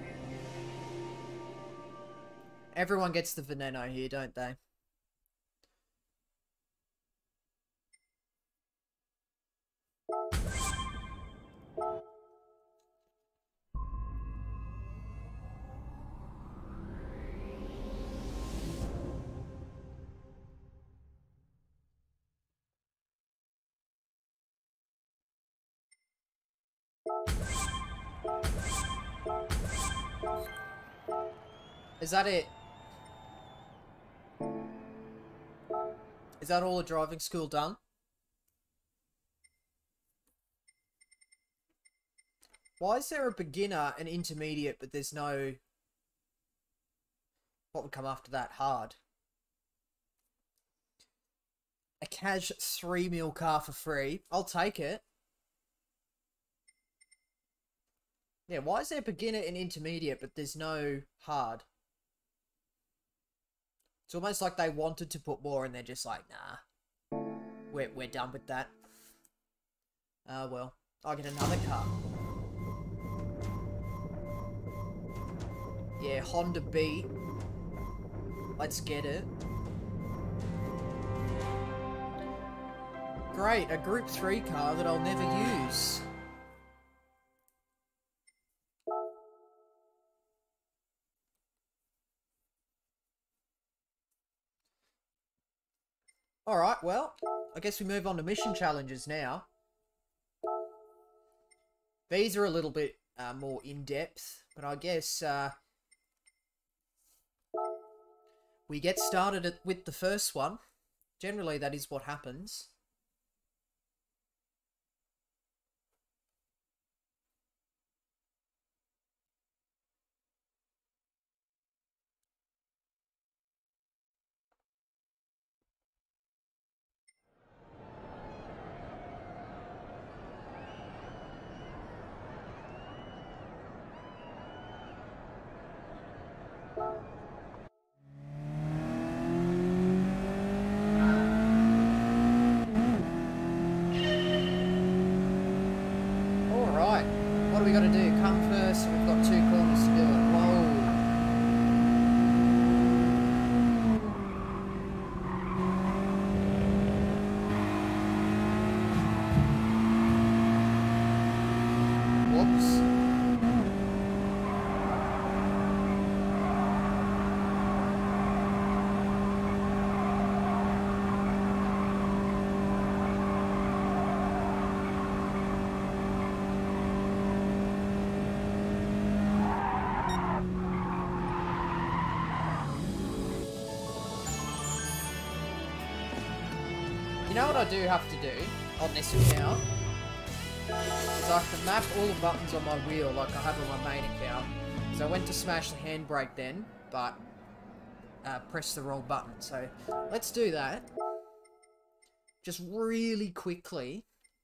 Everyone gets the Veneno here, don't they? Is that it? Is that all the driving school done? Why is there a beginner and intermediate, but there's no... What would come after that? Hard. A cash three mil car for free. I'll take it. Yeah, why is there beginner and intermediate, but there's no hard? It's almost like they wanted to put more and they're just like, nah. We're, we're done with that. Ah, uh, well. I'll get another car. Yeah, Honda Beat. Let's get it. Great, a Group three car that I'll never use. Alright, well, I guess we move on to mission challenges now. These are a little bit uh, more in-depth, but I guess uh, we get started at, with the first one. Generally, that is what happens. You know what I do have to do on this account? Is I have to map all the buttons on my wheel like I have on my main account. So I went to smash the handbrake then, but uh, pressed the wrong button. So let's do that. Just really quickly.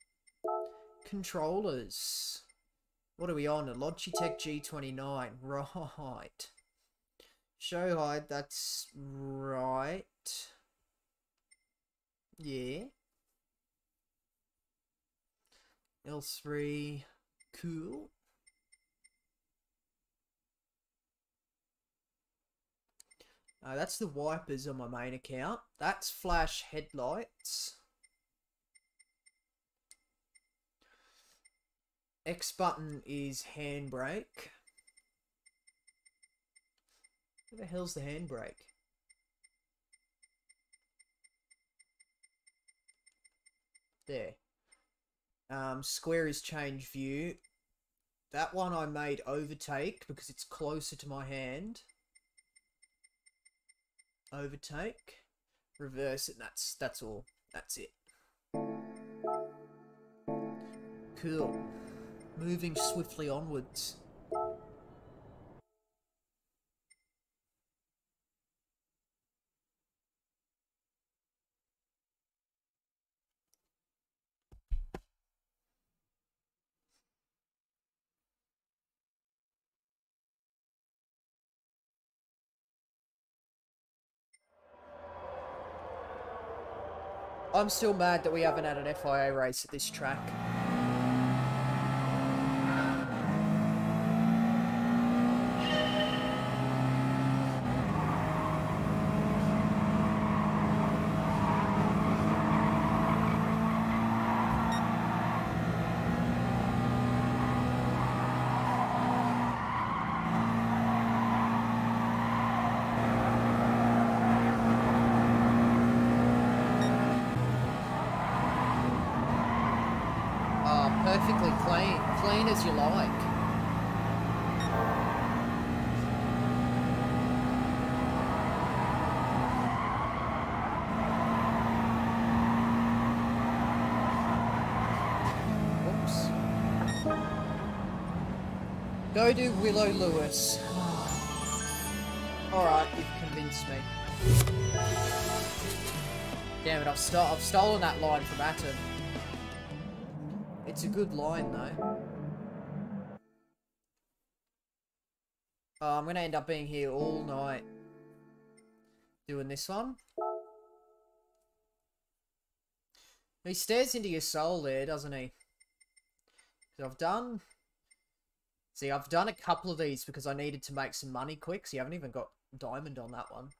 Controllers. What are we on? A Logitech G twenty-nine. Right. Show height, that's right. Yeah. L three. Cool. Uh, that's the wipers on my main account. That's flash headlights. X button is handbrake. Where the hell's the handbrake? There. Um, square is change view. That one I made overtake because it's closer to my hand. Overtake. Reverse it. That's that's all. That's it. Cool. Moving swiftly onwards. I'm still mad that we haven't had an F I A race at this track. Perfectly clean, clean as you like. Whoops. Go do Willow Lewis. Alright, you've convinced me. Damn it, I've, st I've stolen that line from Atom. It's a good line, though. Oh, I'm going to end up being here all night doing this one. He stares into your soul there, doesn't he? So I've done... See, I've done a couple of these because I needed to make some money quick, so you haven't even got diamond on that one.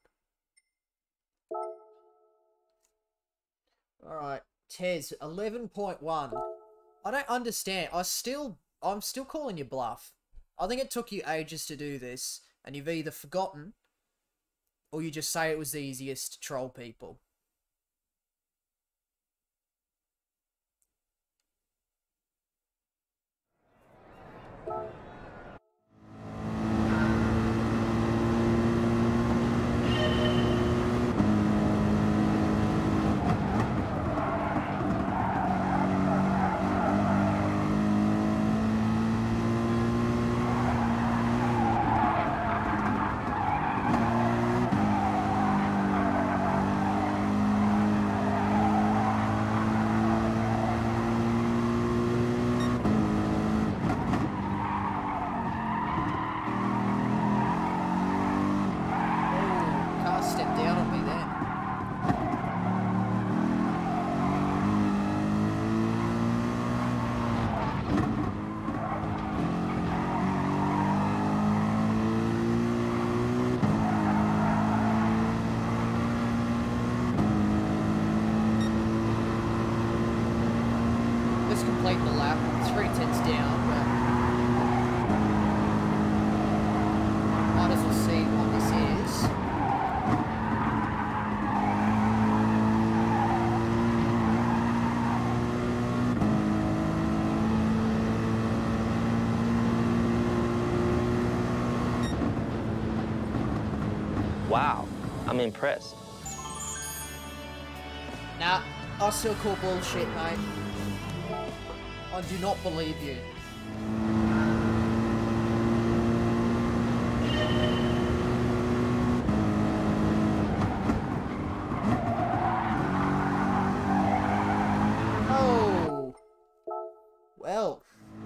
Alright, Tez, eleven point one. I don't understand. I still, I'm still calling you bluff. I think it took you ages to do this, and you've either forgotten, or you just say it was the easiest to troll people. Complete the lap, three tenths down, but might as well see what this is. Wow, I'm impressed. Nah, I still call bullshit, mate. I do not believe you. Oh. Well.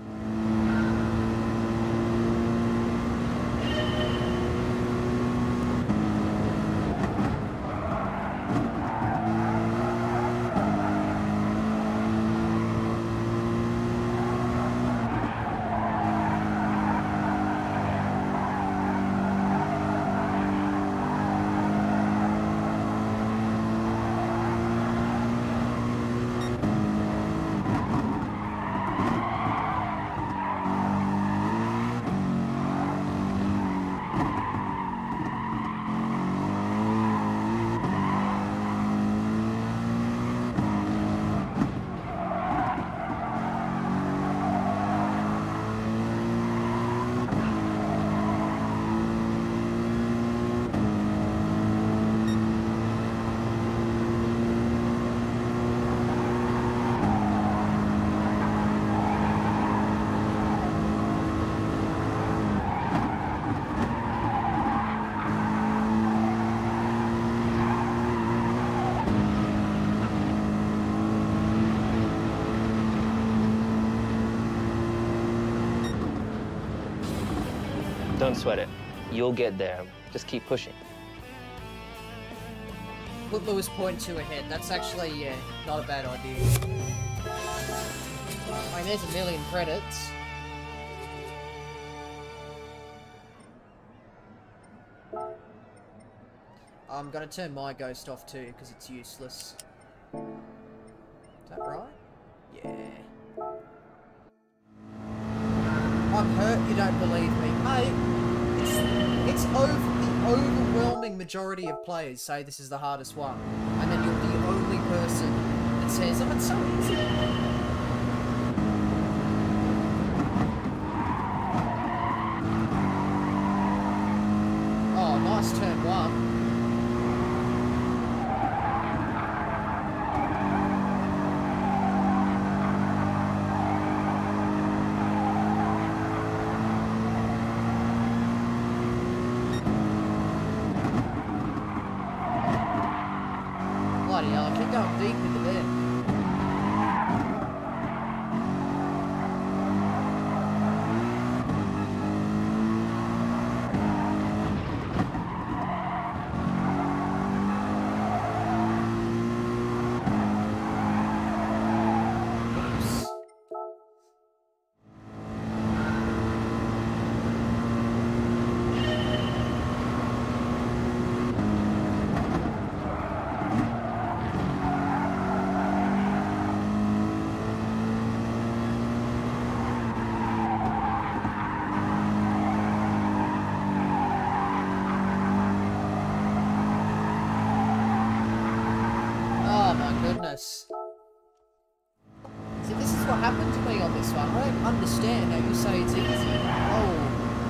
Don't sweat it. You'll get there. Just keep pushing. Put Lewis point two ahead. That's actually, yeah, not a bad idea. I mean, there's a million credits. I'm gonna turn my ghost off too, because it's useless. Is that right? Yeah. I'm hurt you don't believe me. Mate, it's, it's over, the overwhelming majority of players say this is the hardest one. And then you're the only person that says, oh, it's so easy. Oh, nice turn one. Bloody hell, I keep going deep into there. Oops. Oh my goodness. See, this is what happened to me on this one. I don't understand how you say it's easy. Oh.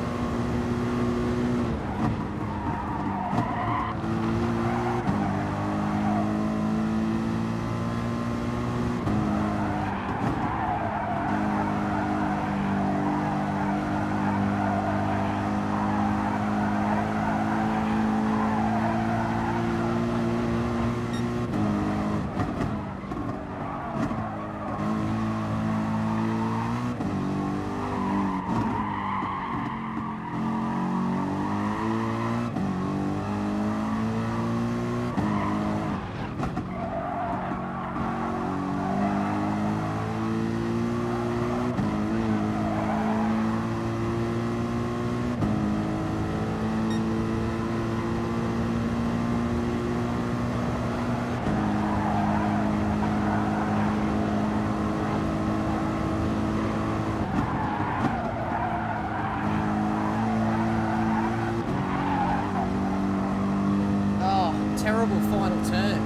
Terrible final turn.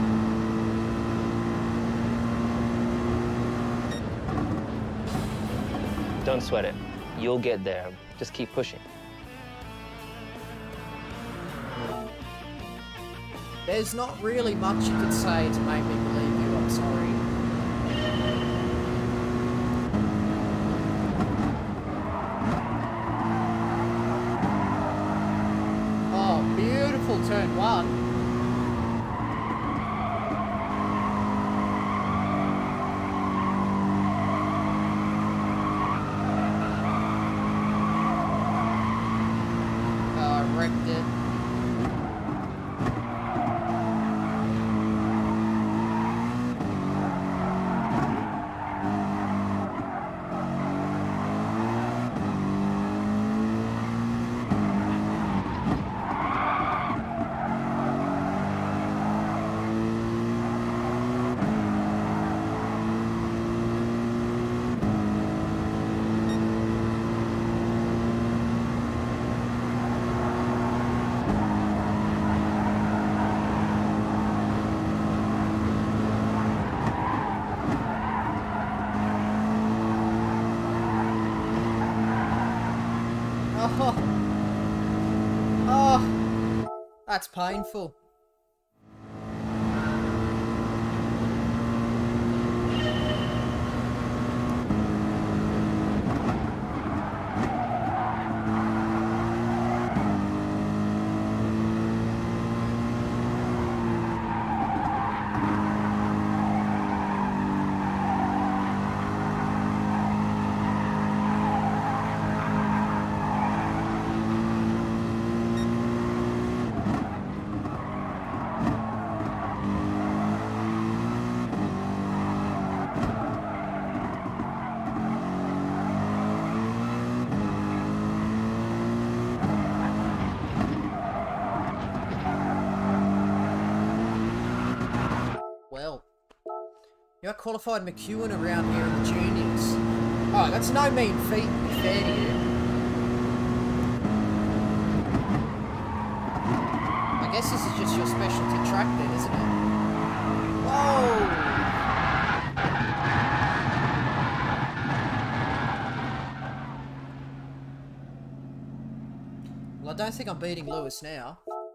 Don't sweat it. You'll get there. Just keep pushing. There's not really much you could say to make me believe you. I'm sorry. Oh, beautiful turn one. Uh, wrecked it. Oh, oh, that's painful. Well, you got qualified McEwen around here in the juniors. Oh, that's no mean feat, to be fair to you. I guess this is just your specialty track then, isn't it? Whoa! Well, I don't think I'm beating Lewis now.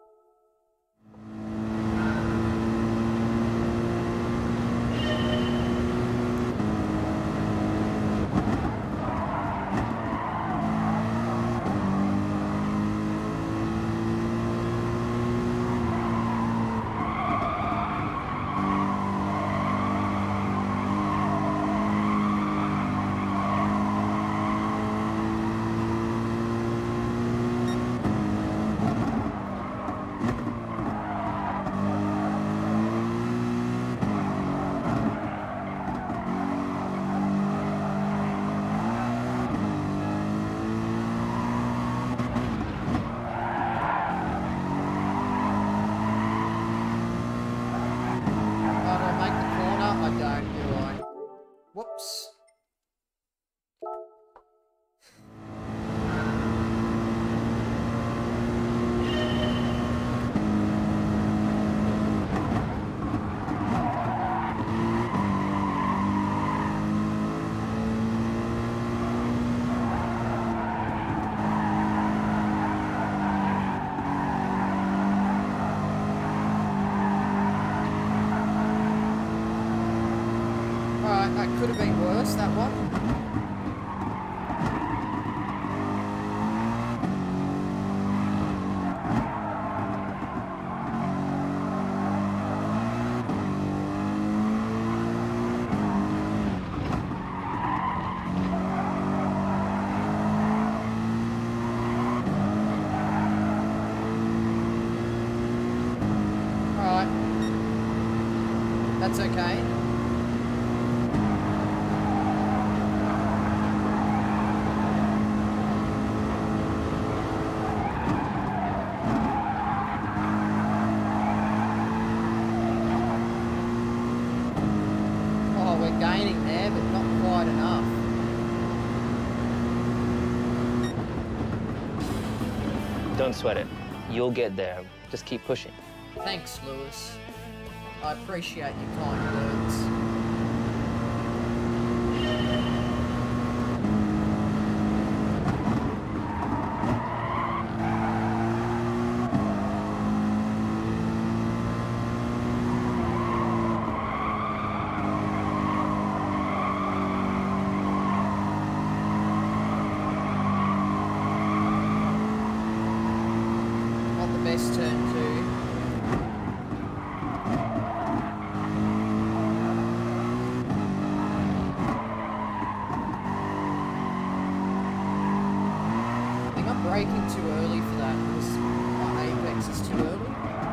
Whoops. That could have been worse, that one. Alright. That's okay. Gaining there, but not quite enough. Don't sweat it. You'll get there. Just keep pushing. Thanks, Lewis. I appreciate your kind words. bit too early for that. Because my apex is too early.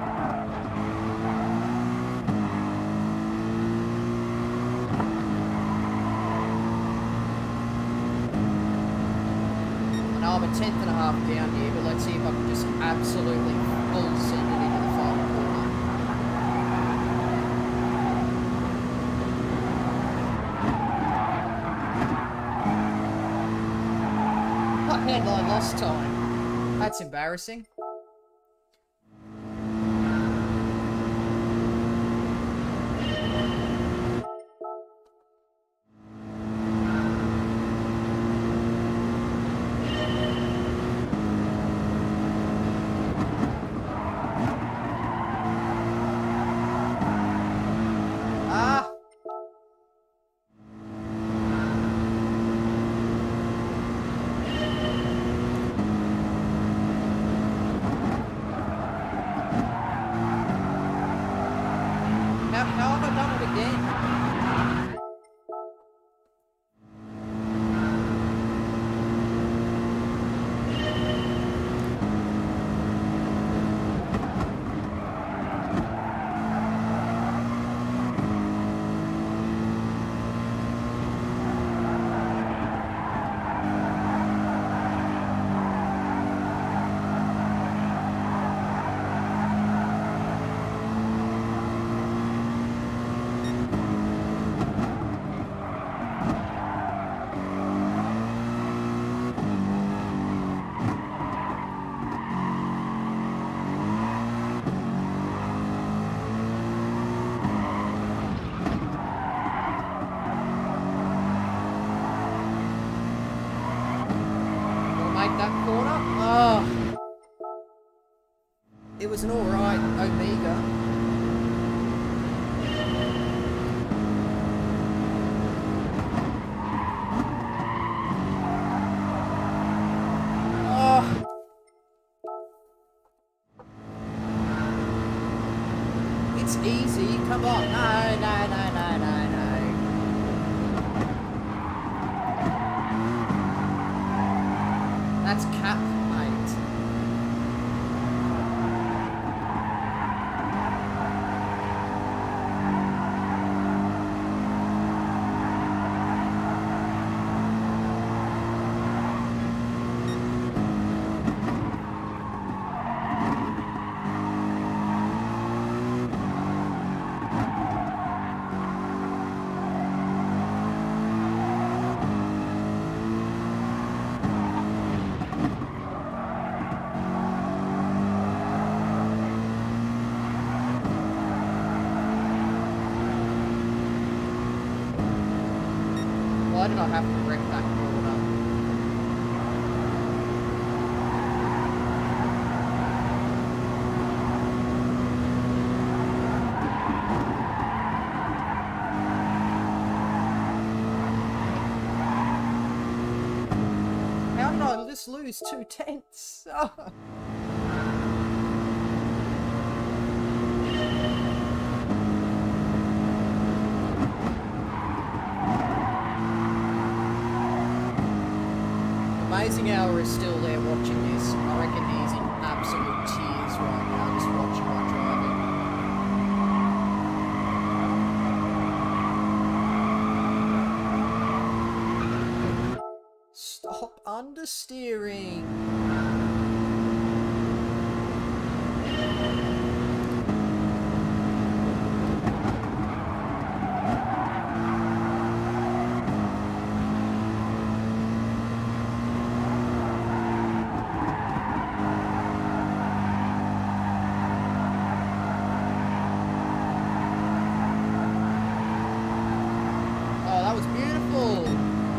I know I'm a tenth and a half down here, but let's see if I can just absolutely full send it into the final corner. And I lost time. That's embarrassing. Ah! How, how have I done it again? That corner? Oh. It was an alright Omega. Oh. It's easy. Come on. No, no, no, no, no, no. That's cap, mate. Why did I have to wreck that corner? How did I just lose two tenths? Oh. Amazing Hour is still there watching this. I reckon he's in absolute tears right now, just watching my driving. Stop understeering. That was beautiful.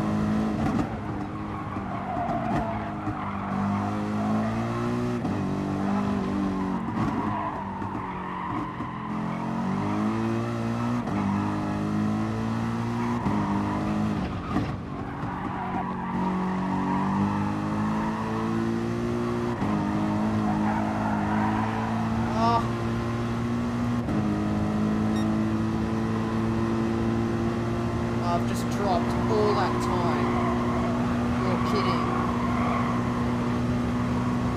I've just dropped all that time. You're kidding.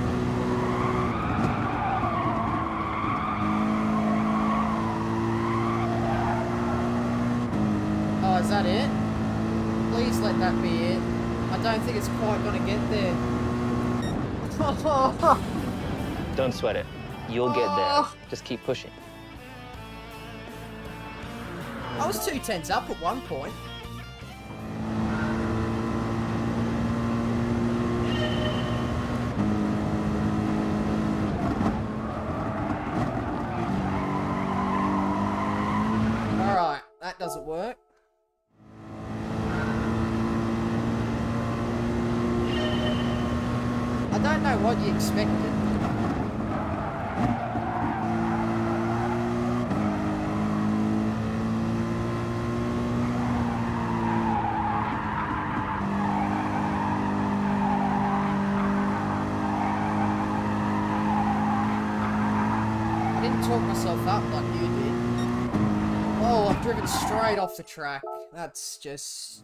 is that it? Please let that be it. I don't think it's quite gonna get there. Don't sweat it. You'll get there. Oh. Just keep pushing. I was two tenths up at one point. Alright, that doesn't work. I don't know what you expected. I didn't talk myself up like you did. Oh, I've driven straight off the track. That's just...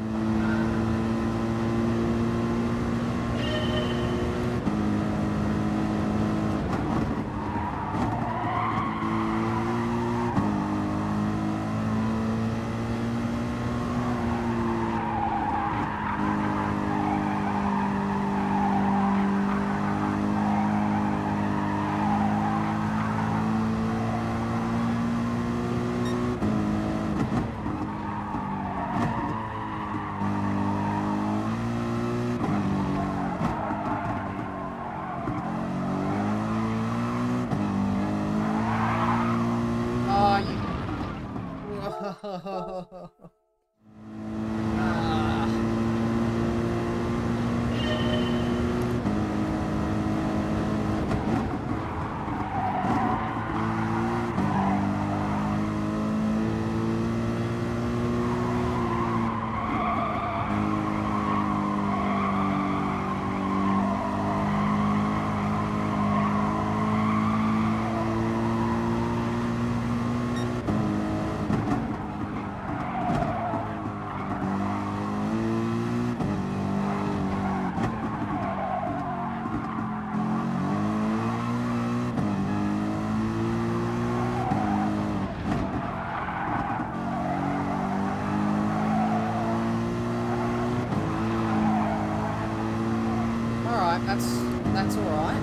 Alright, that's that's alright.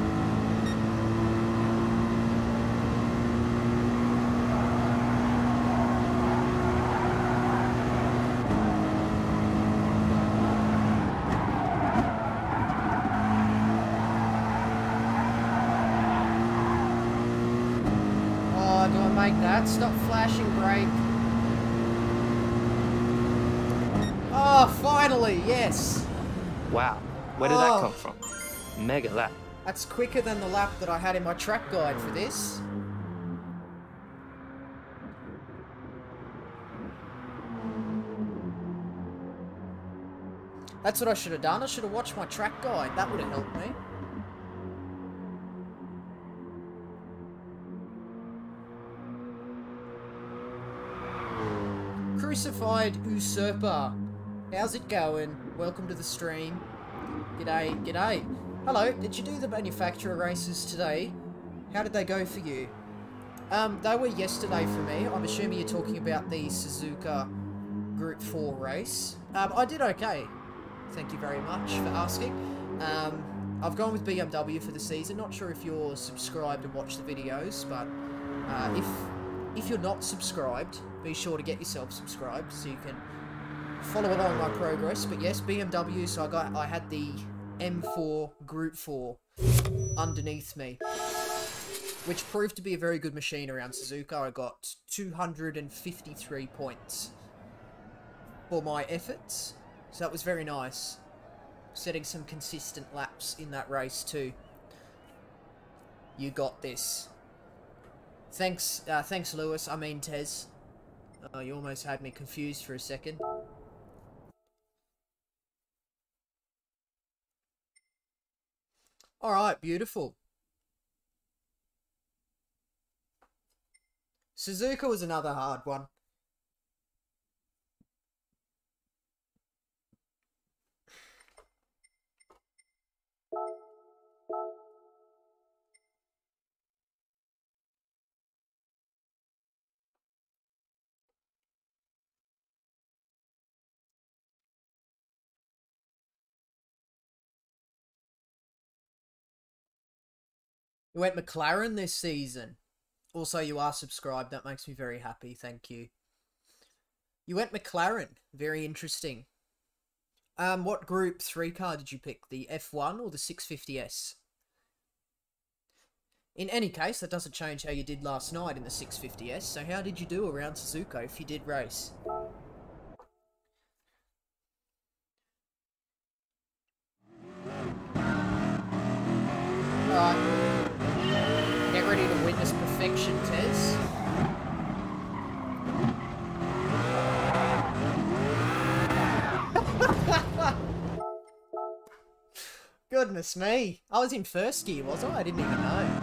Oh, do I make that? Stop flashing brake. Oh, finally, yes. Wow. Where did Oh. that come from? Mega lap. That's quicker than the lap that I had in my track guide for this. That's what I should have done. I should have watched my track guide. That would have helped me. Crucified Usurper. How's it going? Welcome to the stream. G'day, g'day. Hello, did you do the manufacturer races today? How did they go for you? Um, they were yesterday for me. I'm assuming you're talking about the Suzuka Group four race. Um, I did okay. Thank you very much for asking. Um, I've gone with B M W for the season. Not sure if you're subscribed and watch the videos, but uh, if if you're not subscribed, be sure to get yourself subscribed so you can follow along my progress. But yes, B M W, so I got I had the M four Group four underneath me, which proved to be a very good machine around Suzuka. I got two hundred fifty-three points for my efforts, so that was very nice. Setting some consistent laps in that race too. You got this. Thanks, uh, thanks Lewis, I mean Tez. Uh, you almost had me confused for a second. Alright, beautiful. Suzuka was another hard one. You went McLaren this season. Also, you are subscribed. That makes me very happy. Thank you. You went McLaren. Very interesting. Um, what Group three car did you pick? The F one or the six fifty S? In any case, that doesn't change how you did last night in the six fifty S. So how did you do around Suzuka if you did race? Alright. Get ready to witness perfection, Tez. Goodness me. I was in first gear, wasn't I? I didn't even know.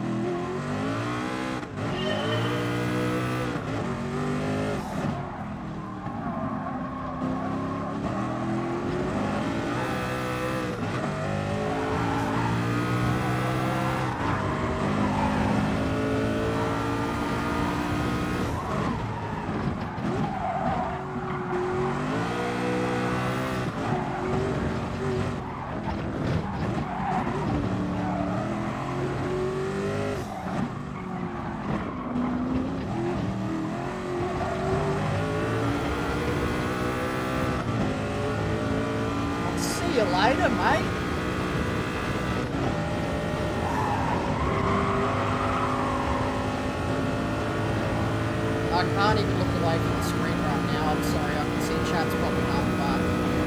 See you later, mate. I can't even look away from the screen right now. I'm sorry, I can see chats popping up, but...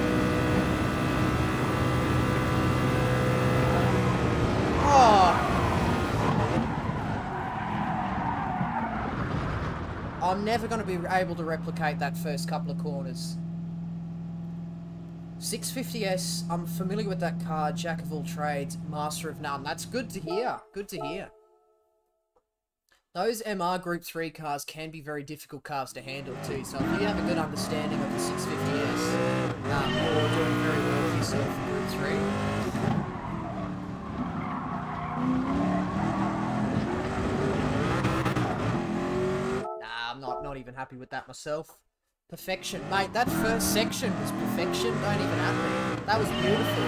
Oh! I'm never going to be able to replicate that first couple of corners. six fifty S, I'm familiar with that car, jack of all trades, master of none. That's good to hear. Good to hear. Those M R Group three cars can be very difficult cars to handle too, so if you have a good understanding of the six fifty S, um, you're doing very well for yourself in Group three. Nah, I'm not, not even happy with that myself. Perfection. Mate, that first section was perfection. Don't even at me. That was beautiful.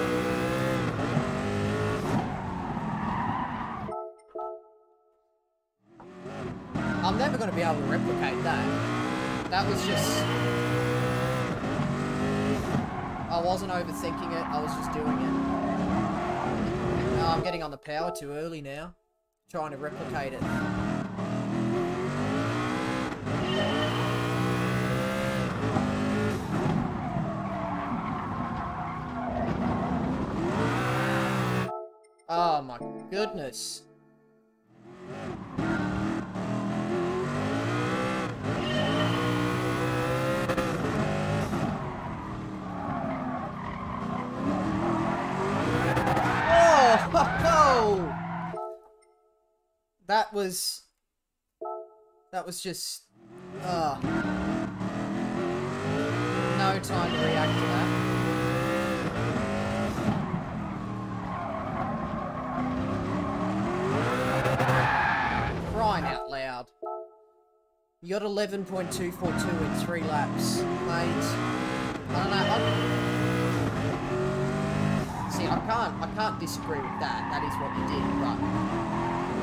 I'm never going to be able to replicate that. That was just... I wasn't overthinking it. I was just doing it. No, I'm getting on the power too early now. Trying to replicate it. Oh my goodness. Oh, oh, that was, that was just, uh, no time to react to that. Crying out loud. You got eleven point two four two in three laps, mate. I don't know. I'm... See, I can't, I can't disagree with that. That is what you did, but...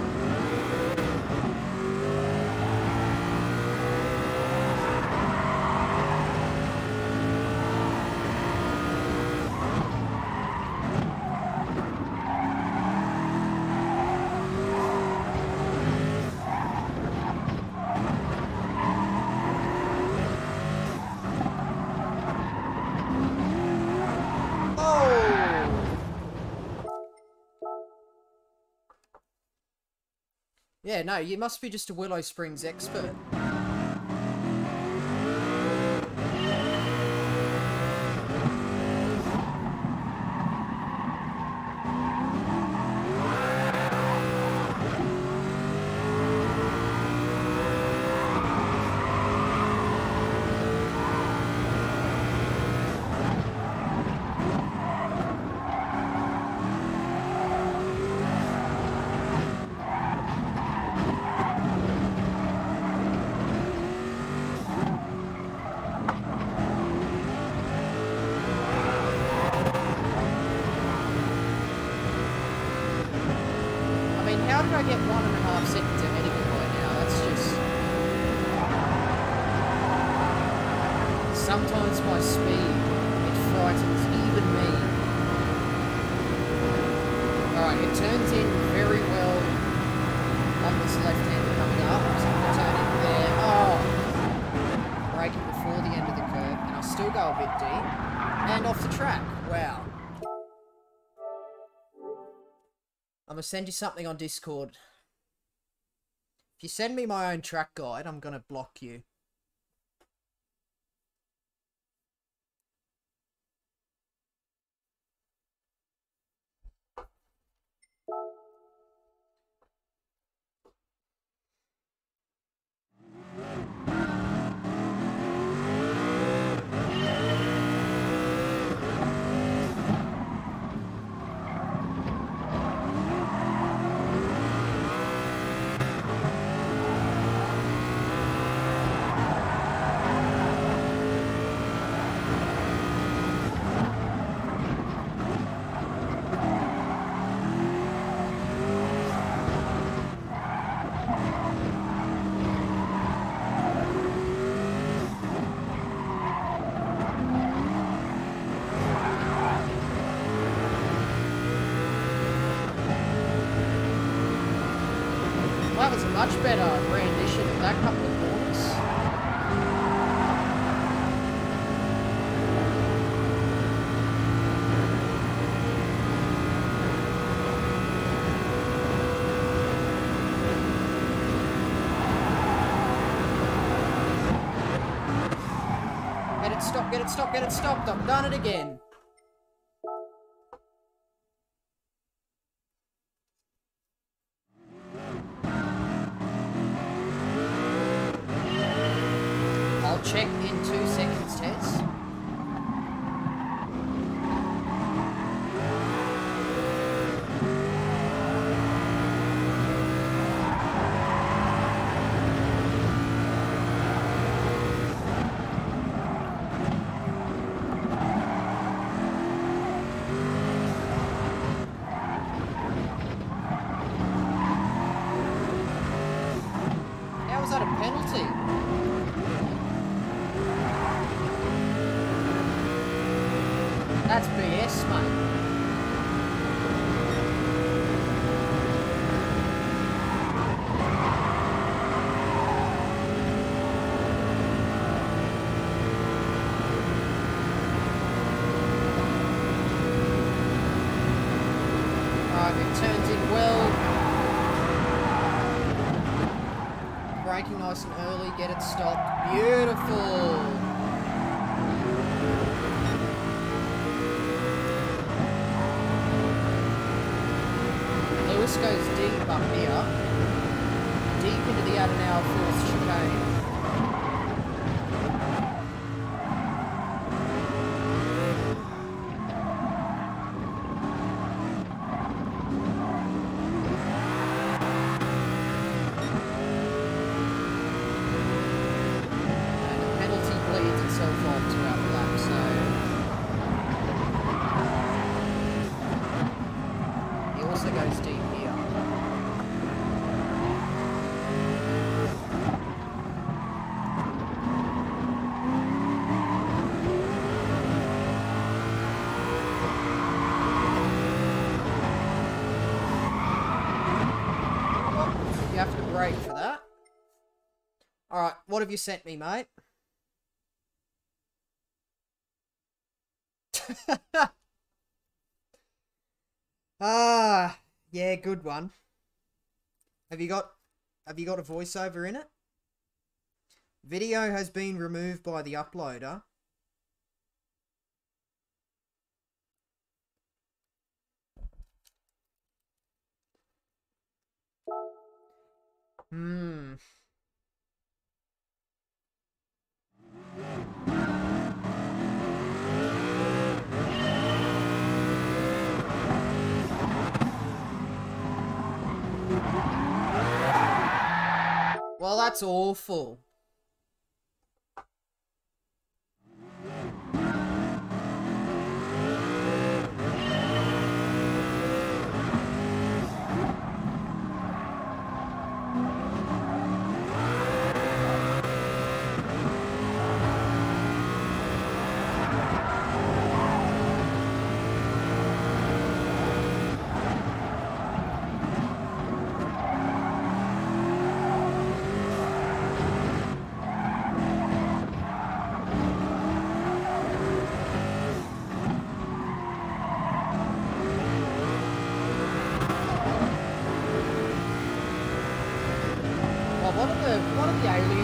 Yeah, no, you must be just a Willow Springs expert. sometimes my speed, it frightens even me. Alright, it turns in very well on this left-hander coming up. So I'm going to turn in there. Oh! Braking before the end of the curve, and I'll still go a bit deep. And off the track. Wow. I'm going to send you something on Discord. If you send me my own track guide, I'm going to block you. That was a much better rendition of that couple of corners. Get it stopped, get it stopped, get it stopped. I've done it again. Check in two seconds, Tez. How was that a penalty? That's B S, mate. Alright, it turns in well. Braking nice and early, get it stopped. Beautiful. Lewis goes deep up here, deep into the Adenauer fourth chicane. And the penalty bleeds itself off throughout the lap, so he also goes deep here. You have to brake for that. Alright, what have you sent me, mate? Ah, yeah, good one. Have you got have you got a voiceover in it? Video has been removed by the uploader. Hmm. Well, that's awful.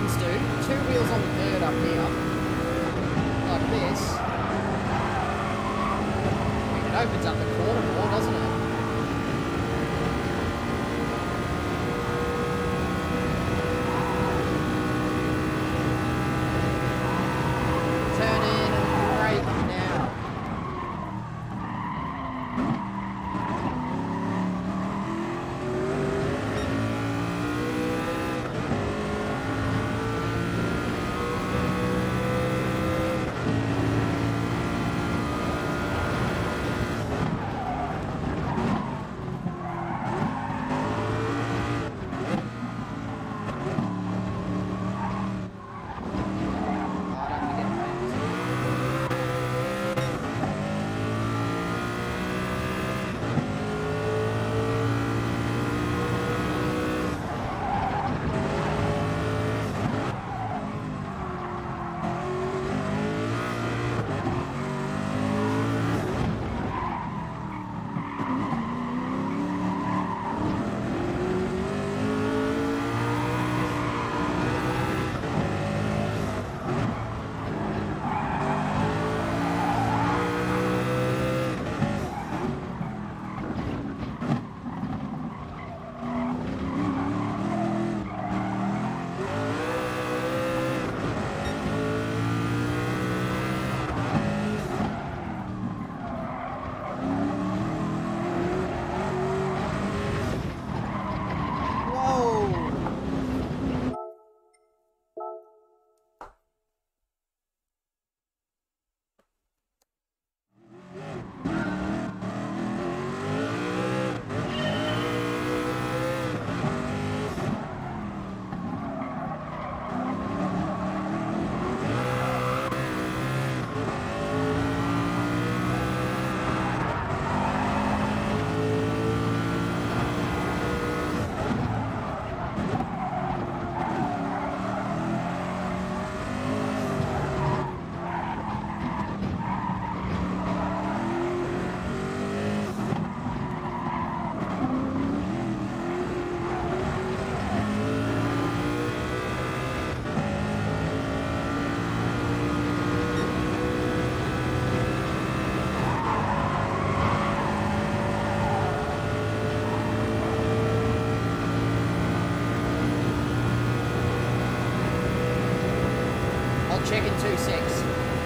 buttons do. Two wheels on the bird up here. Like this. I mean, it opens up the corner more, doesn't it? Turn in and brake now. Check in two six.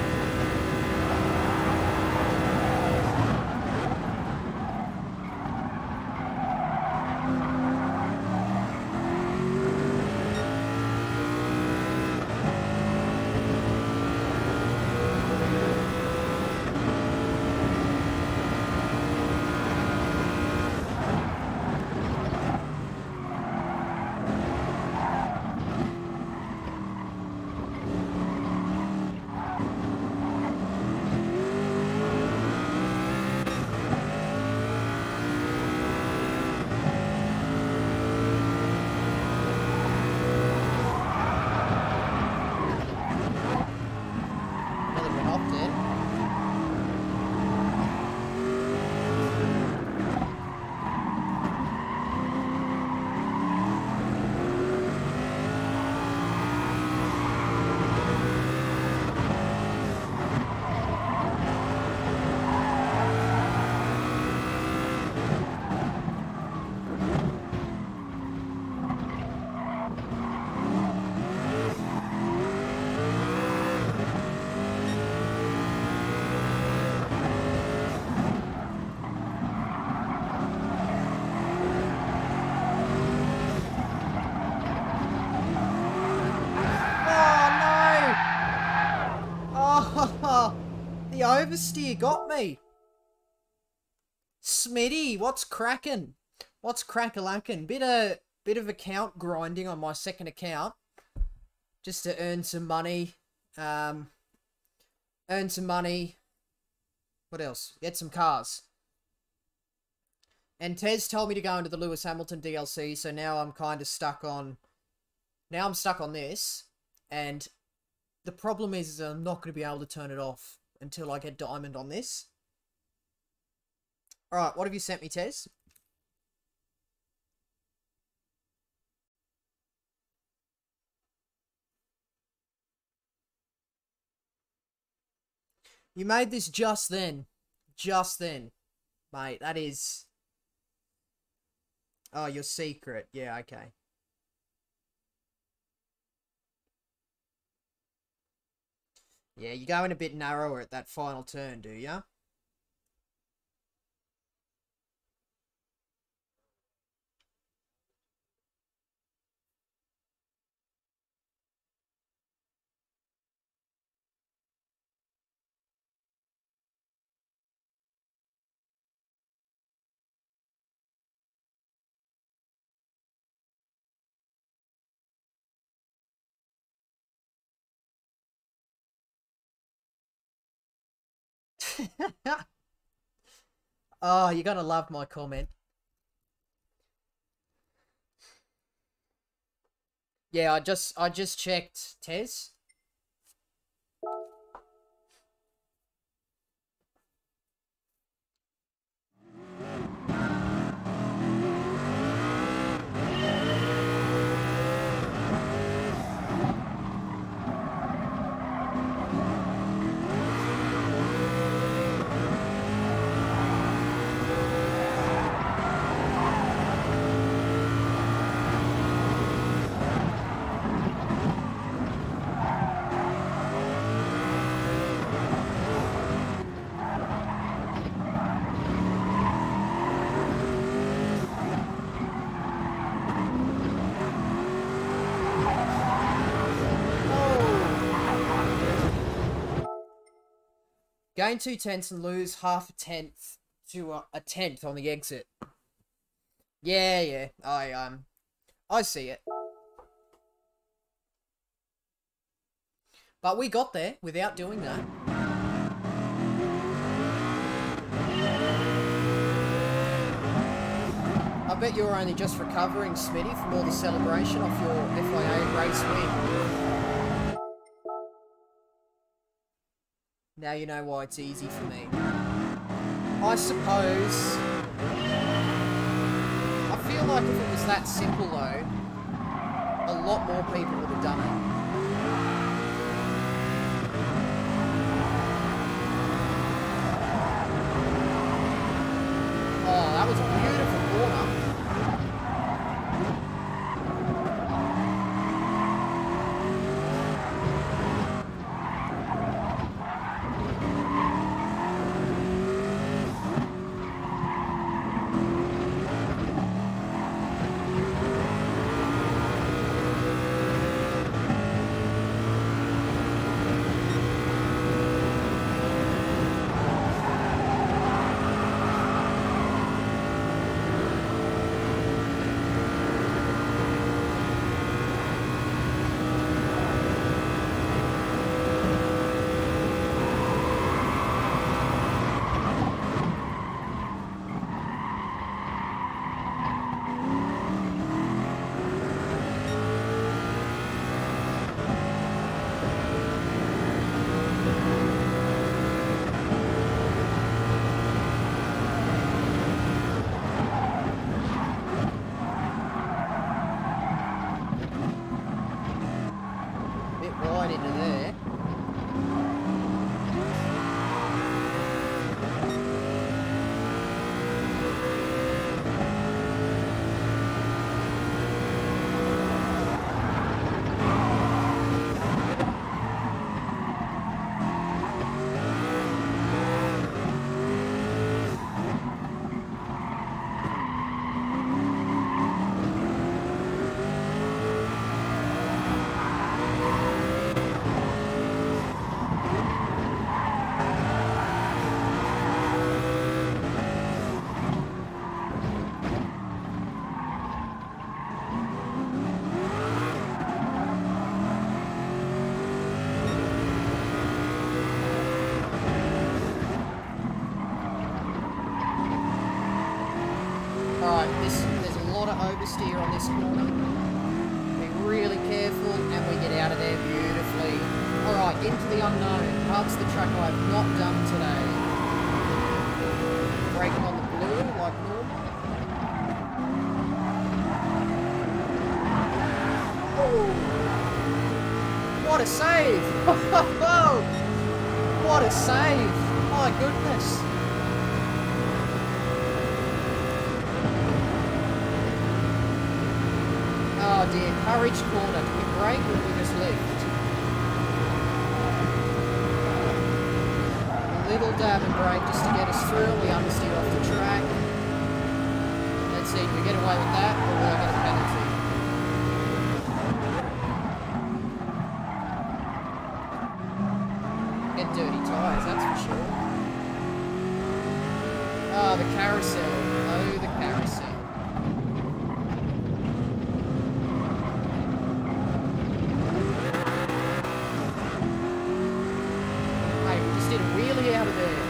The oversteer got me. Smitty, what's cracking? What's crack-a-lackin'? Bit of, bit of account grinding on my second account. Just to earn some money. Um, earn some money. What else? Get some cars. And Tez told me to go into the Lewis Hamilton D L C, so now I'm kind of stuck on... Now I'm stuck on this. And the problem is, is I'm not going to be able to turn it off until I get Diamond on this. Alright, what have you sent me, Tez? You made this just then. Just then. Mate, that is... Oh, your secret. Yeah, okay. Yeah, you're going a bit narrower at that final turn, do ya? Oh, you're gonna love my comment. Yeah, I just I just checked, Tez. Gain two tenths and lose half a tenth to a, a tenth on the exit. Yeah, yeah, I um, I see it. But we got there without doing that. I bet you're only just recovering, Smitty, from all the celebration off your F I A race win. Now you know why it's easy for me. I suppose... I feel like if it was that simple, though, a lot more people would have done it. Oh, that was a beautiful corner. Oversteer on this corner. Be really careful and we get out of there beautifully. Alright, into the unknown. Parts of the track I have not done today. Braking on the blue like normal. Oh! What a save! What a save! My goodness. Oh dear, Courage Corner. Do we brake or do we just lift? A little dab and brake just to get us through. We understeer off the track. Let's see, do we get away with that or will I get a penalty? Get dirty tyres, that's for sure. Oh, the carousel. Oh, the carousel. Hey, we just did a wheelie out of there.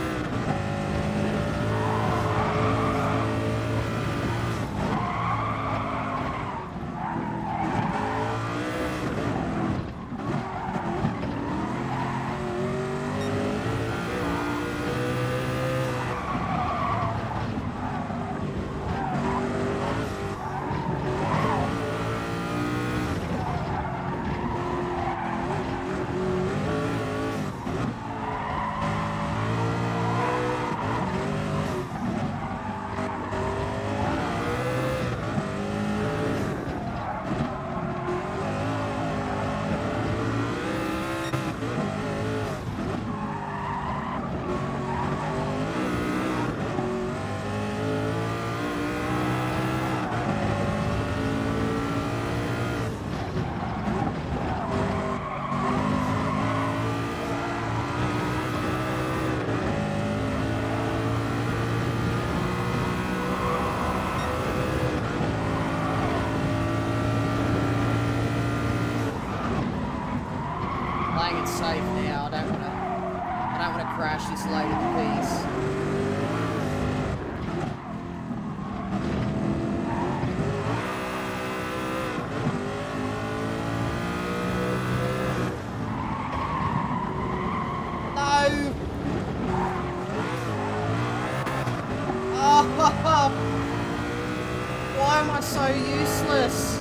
Playing it safe now. I don't want to. I don't want to crash this late in the piece. No. Oh, why am I so useless?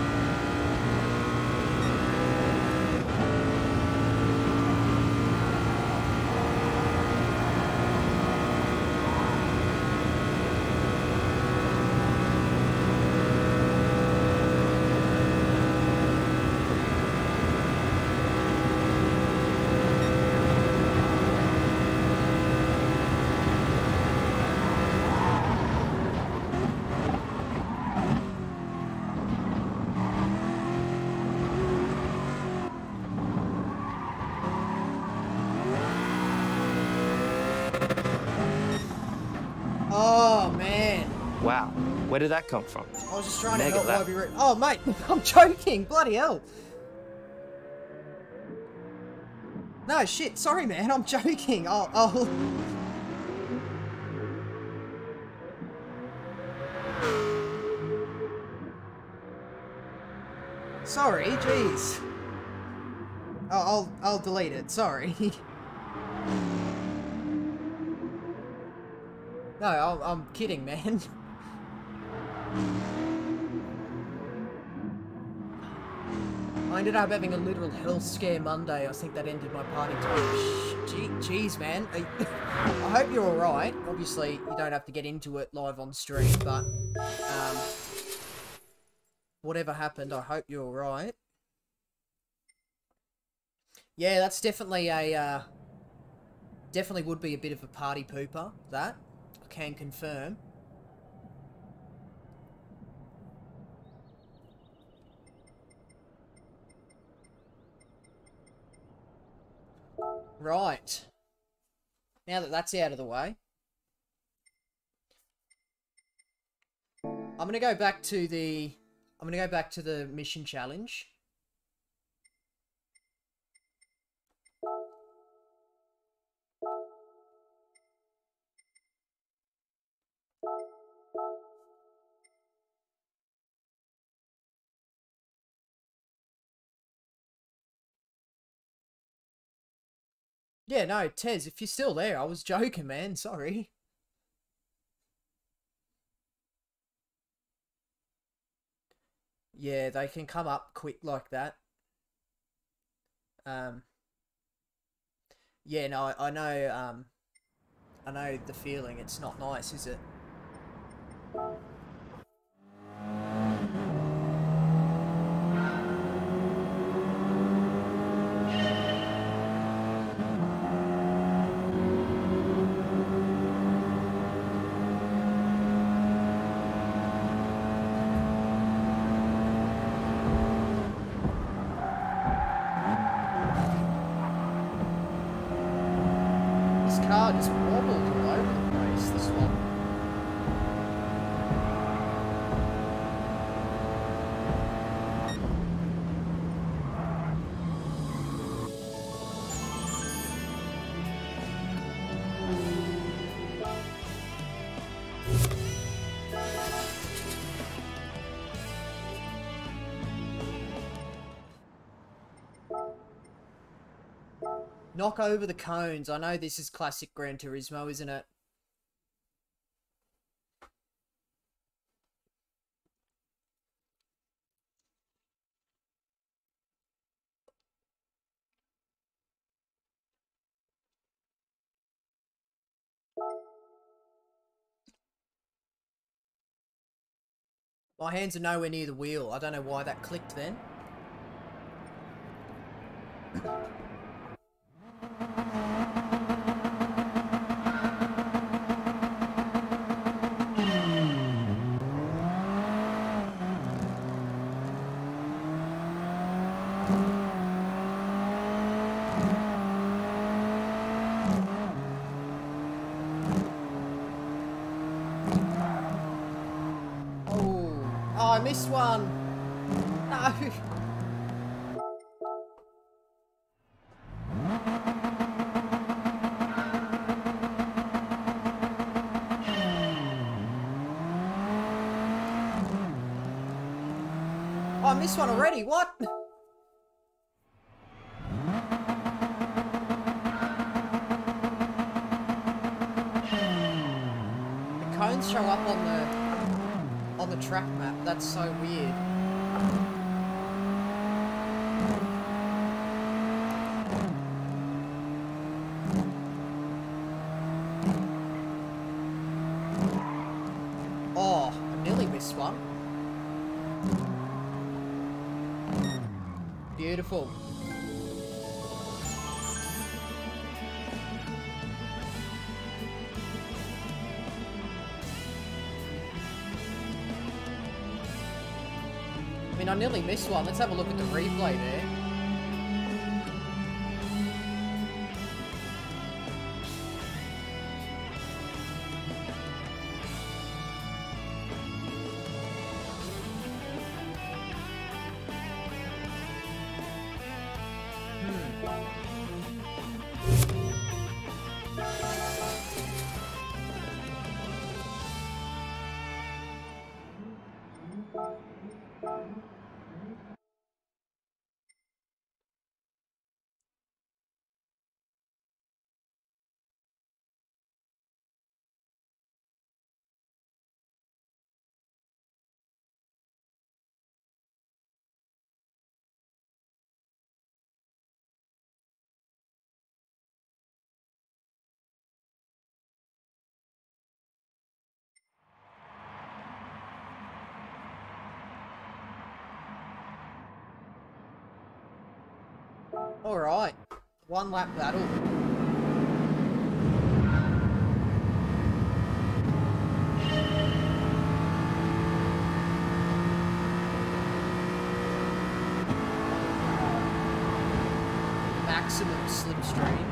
Oh, man. Wow, where did that come from? I was just trying Mega to help lap. Robbie Re- Oh, mate, I'm joking. Bloody hell. No, shit. Sorry, man. I'm joking. I'll... I'll... Sorry, jeez. I'll, I'll, I'll delete it. Sorry. No, I'm, I'm kidding, man. I ended up having a literal health scare Monday. I think that ended my party time. Gee, jeez, man. I, I hope you're alright. Obviously, you don't have to get into it live on stream, but... Um, whatever happened, I hope you're alright. Yeah, that's definitely a... Uh, definitely would be a bit of a party pooper, that. I can confirm. Right. Now that that's out of the way, I'm going to go back to the... I'm going to go back to the mission challenge. Yeah, no, Tez, if you're still there, I was joking, man. Sorry. Yeah, they can come up quick like that. Um, Yeah, no, I, I know, um, I know the feeling. It's not nice, is it? This car just wobbled all over the place, this one. Knock over the cones. I know this is classic Gran Turismo, isn't it? My hands are nowhere near the wheel. I don't know why that clicked then. I missed one. No. Oh, I missed one already. What? The cones show up on the on the track map. That's so weird. Oh, I nearly missed one. Beautiful. I mean, I nearly missed one. Let's have a look at the replay there. Alright, one lap battle. Maximum slipstream.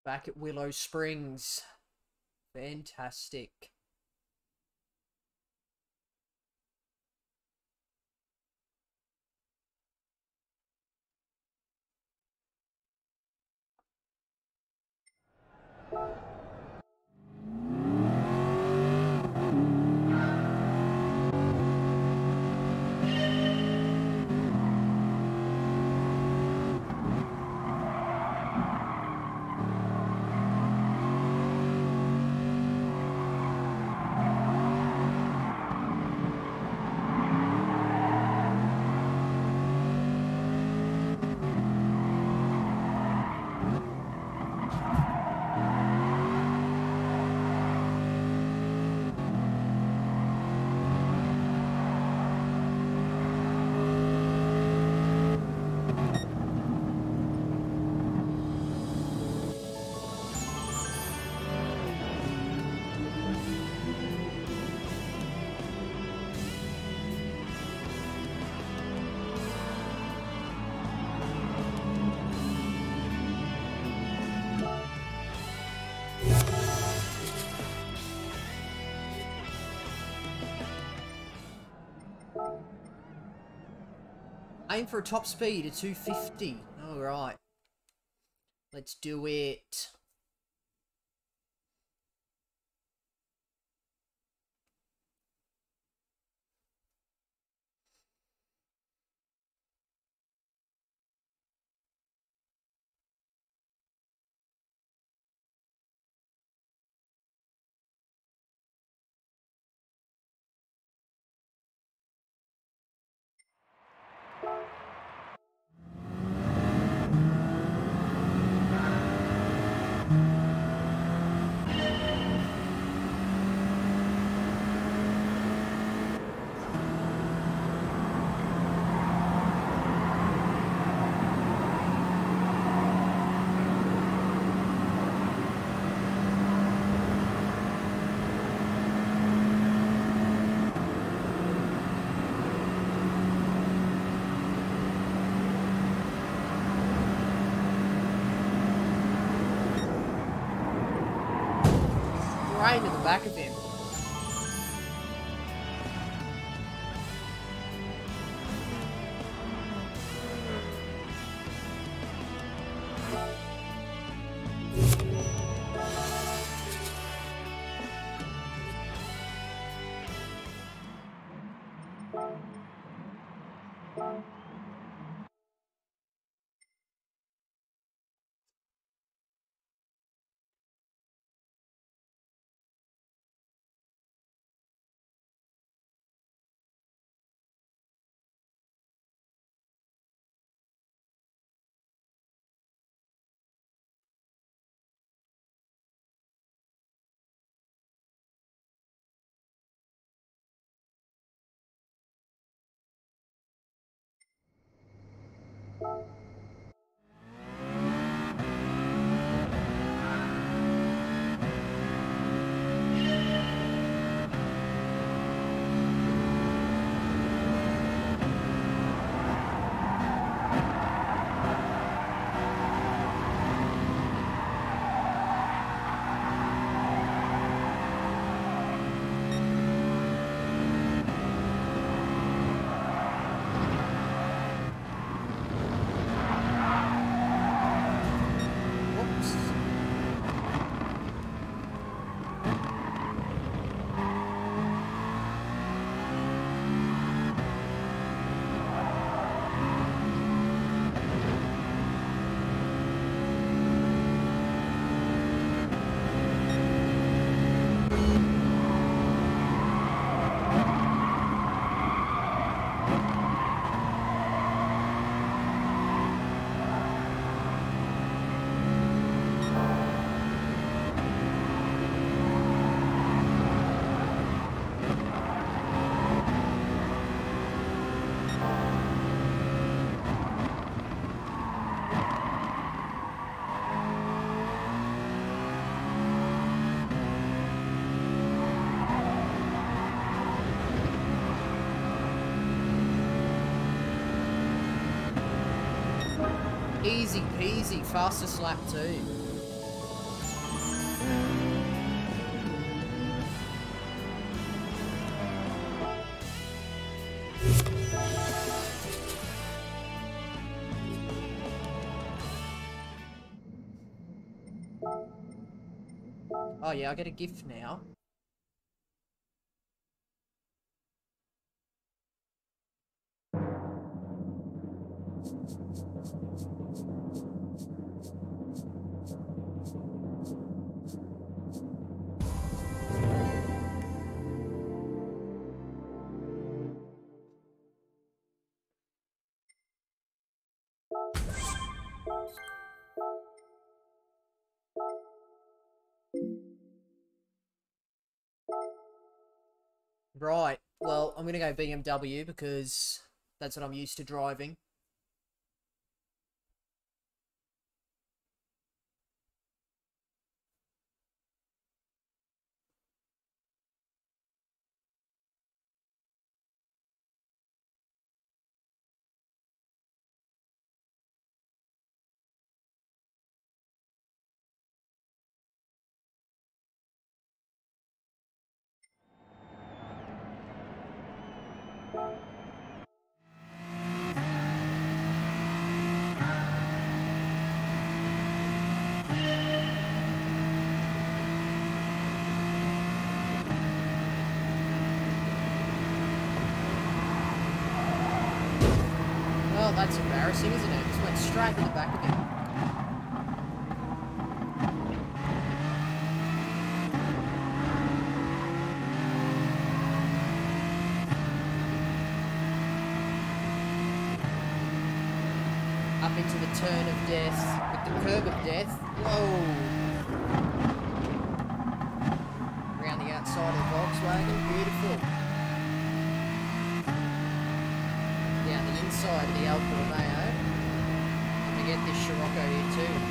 Back at Willow Springs. Fantastic. Aim for a top speed of two fifty. Alright. Let's do it. Right into the back of him. Easy peasy, fastest lap too. Oh yeah, I get a gift now. Right, well, I'm gonna go B M W because that's what I'm used to driving. Well, that's embarrassing, isn't it? Just went straight in the back of him. Up into the turn of death, with the curb of death. Whoa! Around the outside of the Volkswagen, beautiful. Down the inside of the Alfa Romeo. I'm gonna get this Scirocco here too.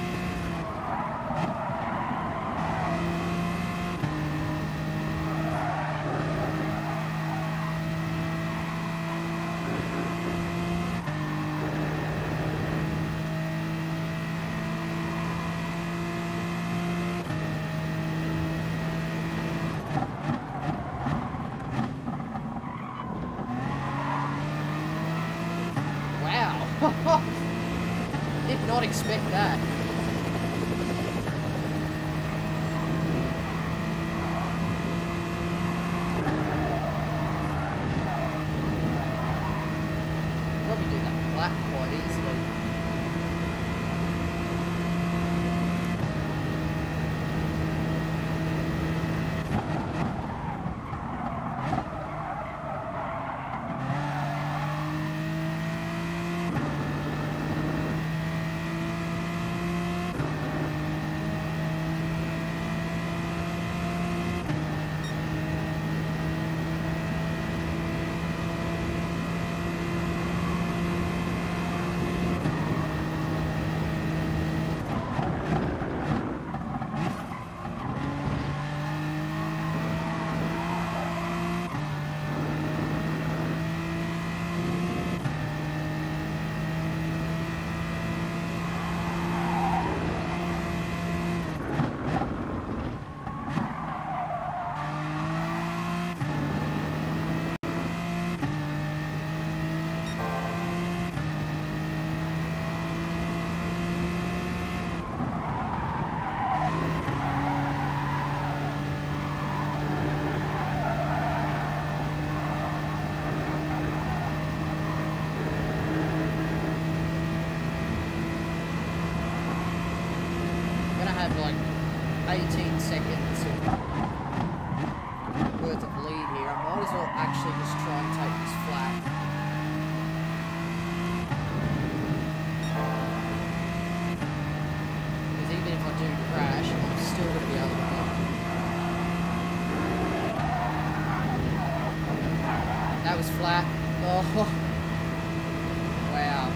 Did not expect that. Probably do that flat quite easily. Have like eighteen seconds worth of lead here. I might as well actually just try and take this flat. Because even if I do crash, I'm still going to be able to go. That was flat. Oh, wow.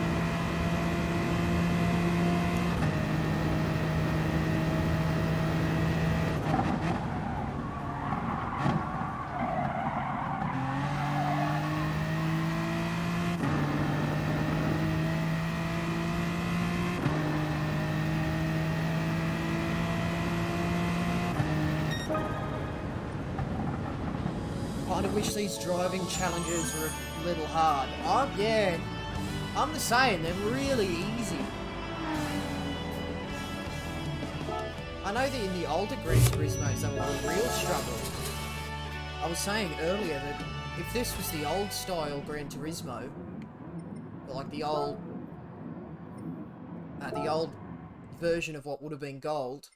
I wish these driving challenges were a little hard. Oh, yeah. I'm the same. They're really easy. I know that in the older Gran Turismos, they were a real struggle. I was saying earlier that if this was the old style Gran Turismo, like the old, uh, the old version of what would have been Gold,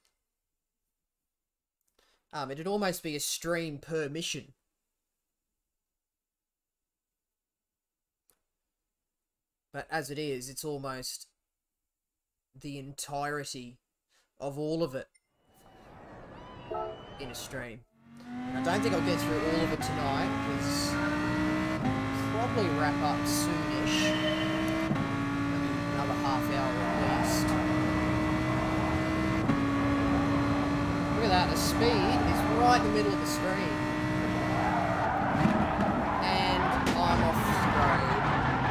um, it'd almost be a stream per mission. But as it is, it's almost the entirety of all of it in a stream. And I don't think I'll get through all of it tonight, because I'll probably wrap up soonish. Maybe another half hour at least. Look at that, the speed is right in the middle of the screen. And I'm off the road.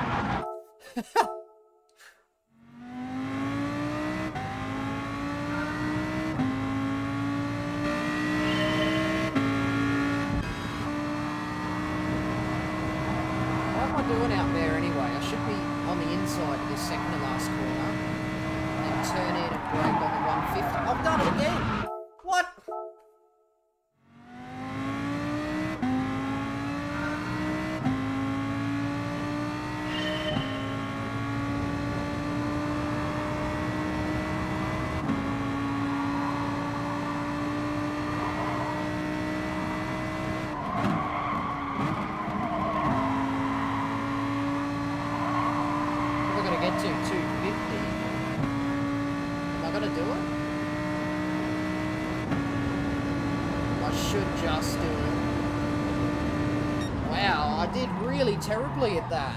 Doing out there anyway? I should be on the inside of this second to last corner and turn in and brake on the one fifty. I've done it again! What? To two fifty. Am I gonna do it? I should just do it. Wow, I did really terribly at that.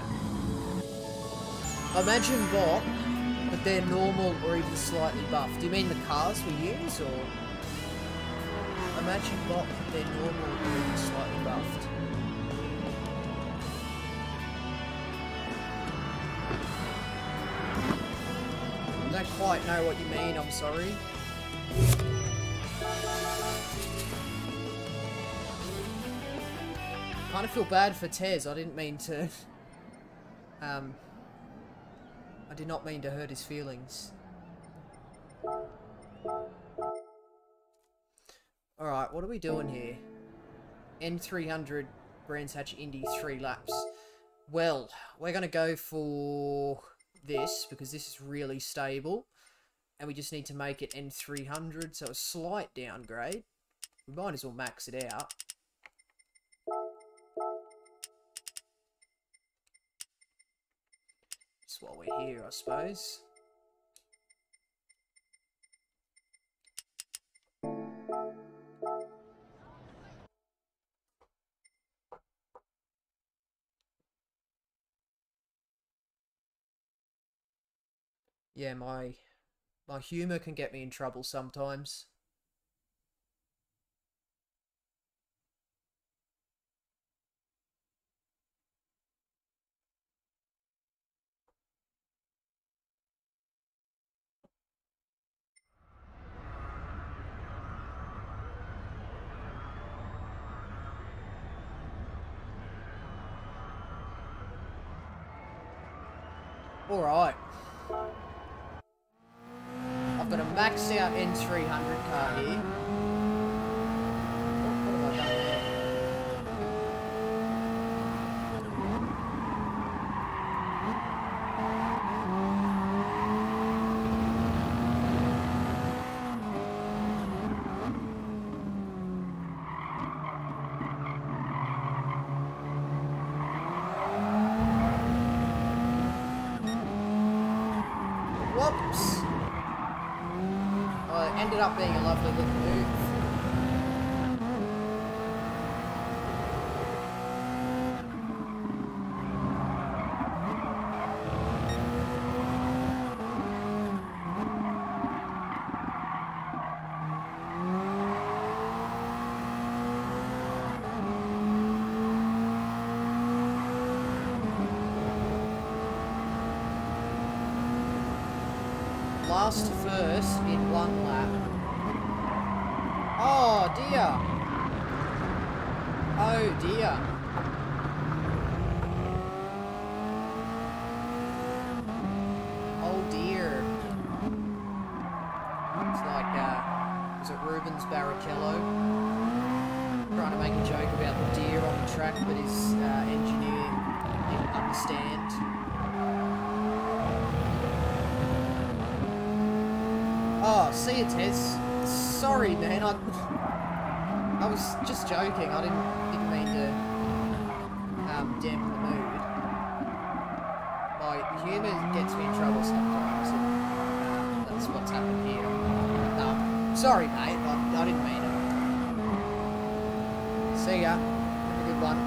Imagine bot, but they're normal or even slightly buffed. Do you mean the cars we use, or imagine bot, but they're normal or even slightly buffed? I don't quite know what you mean, I'm sorry. Kind of feel bad for Tez, I didn't mean to... Um... I did not mean to hurt his feelings. Alright, what are we doing here? N three hundred Brands Hatch Indy three laps. Well, we're gonna go for... this, because this is really stable, and we just need to make it N three hundred, so a slight downgrade. We might as well max it out. Just while we're here, I suppose. Yeah, my my humour can get me in trouble sometimes. Alright. I've got a maxed out N three hundred car here. What, what have I done there? Whoops! Well, it ended up being a lovely little move. Last to first in one lap. Oh dear. Oh dear. Oh dear. It's like uh, Rubens Barrichello, trying to make a joke about the deer on the track, but his uh, engineer didn't understand. Oh, see you, Tez. Sorry, man. I, I was just joking. I didn't didn't mean to um, dampen the mood. My humour gets me in trouble sometimes, and um, that's what's happened here. Um, sorry, mate. I, I didn't mean it. See ya. Have a good one.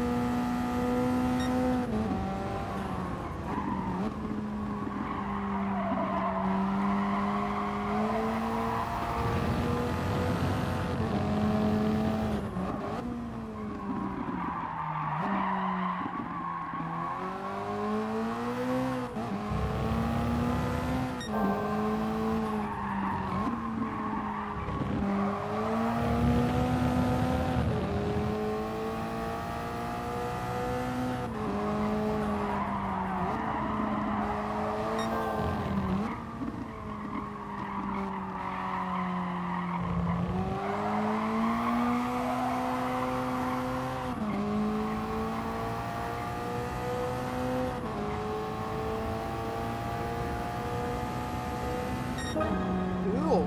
Cool.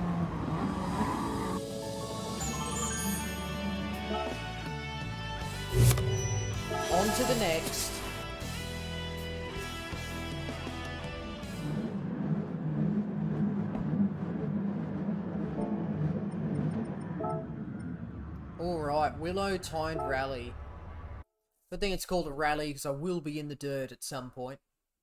On to the next. Alright, Willow Timed Rally. Good thing it's called a rally because I will be in the dirt at some point.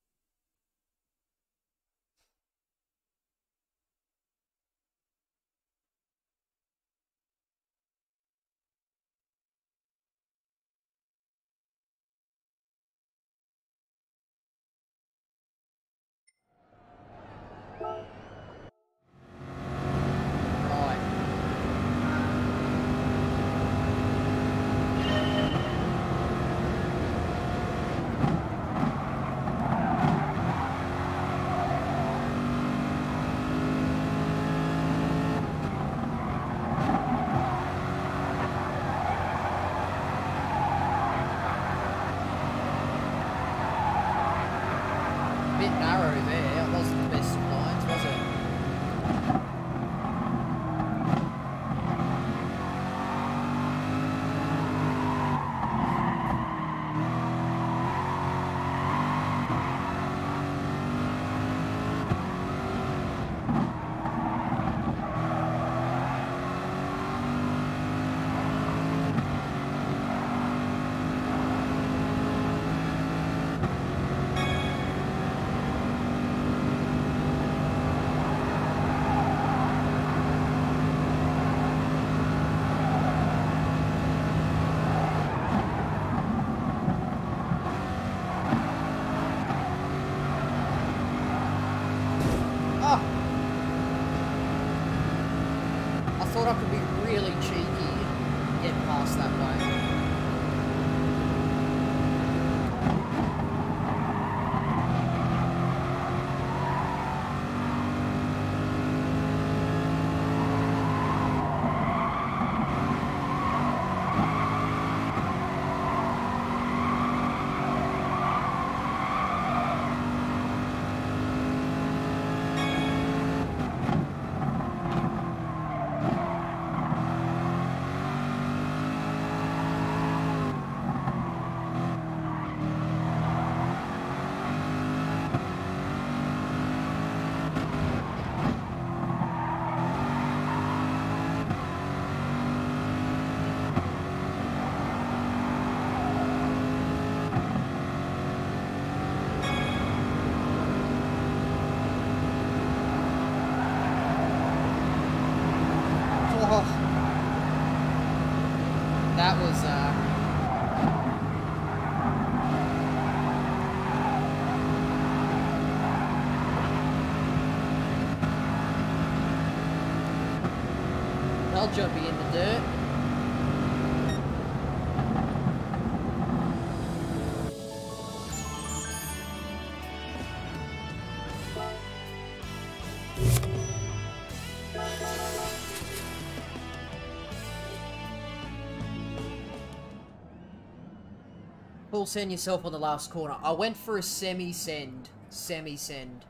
Bit narrow there. It wasn't the best of lines, was it? I thought I could be really cheeky and get past that way. That was, uh... I'll jump you in the dirt. full send yourself on the last corner. I went for a semi-send. Semi-send.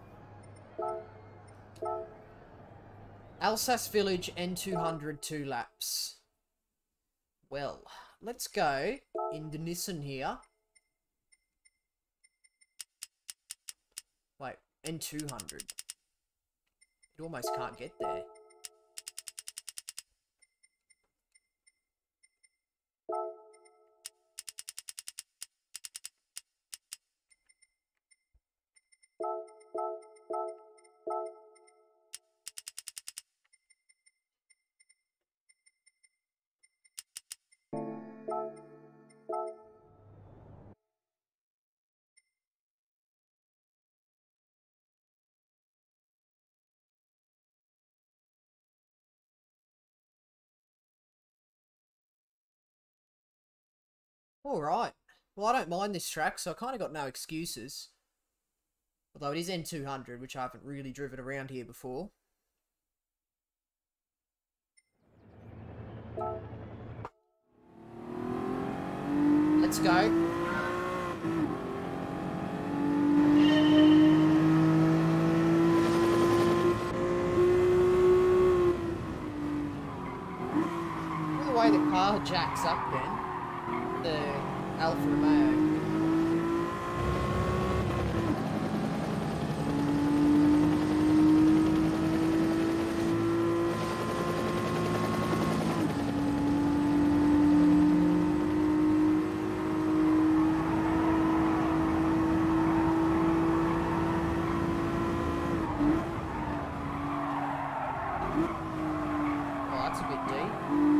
Alsace Village, N two hundred, two laps. Well, let's go in the Nissan here. Wait, N two hundred. You almost can't get there. Alright. Well, I don't mind this track, so I kind of got no excuses. Although it is N two hundred, which I haven't really driven around here before. Let's go. Look at the way the car jacks up then. The Alfa Romeo. Oh, that's a bit deep.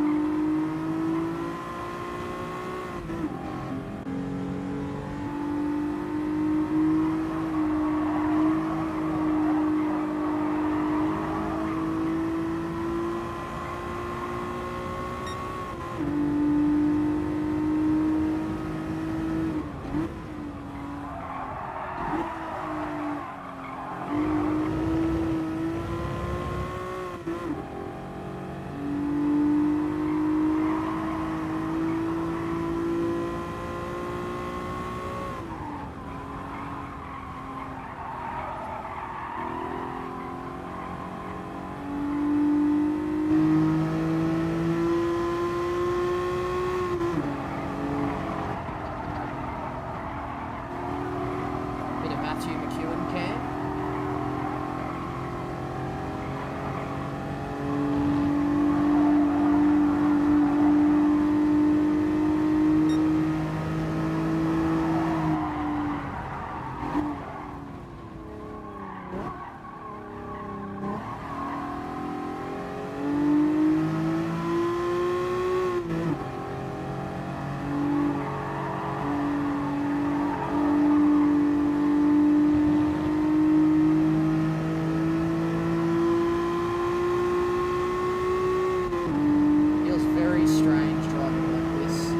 Bit of Matthew McEwen cam. Feels very strange driving like this.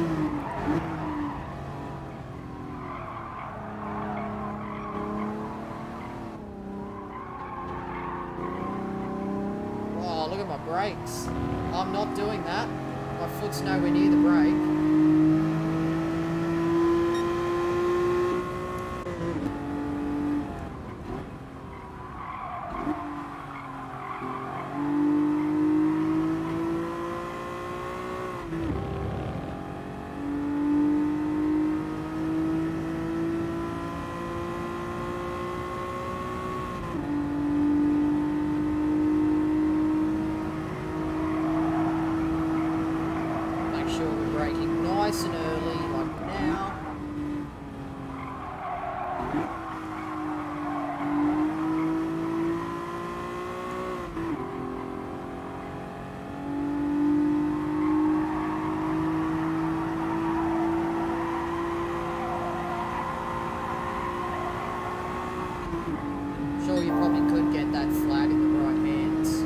Wow, look at my brakes. I'm not doing that. My foot's nowhere near the brake. Make sure we're braking nice and early, like now. Sure, you probably could get that flag in the right hands.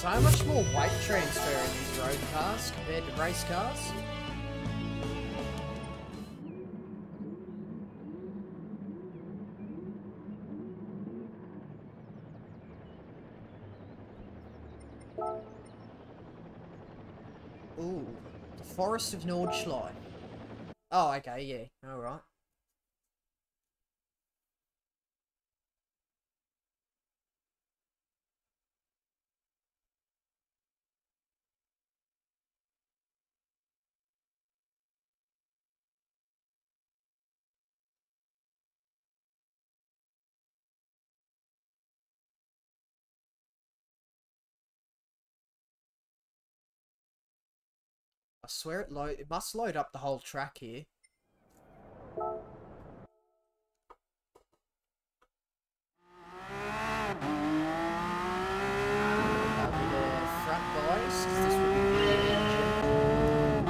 so much more weight transfer in these road cars compared to race cars. Ooh, the Forest of Nordschleife. Oh, okay, yeah, alright. I swear it load. It must load up the whole track here. That'll be the front bias, 'cause this will be the rear engine.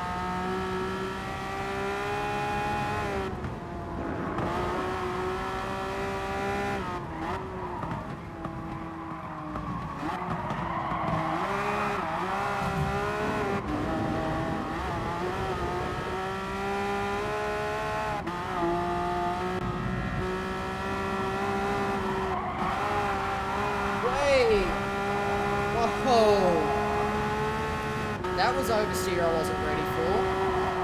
That was oversteer I wasn't ready for.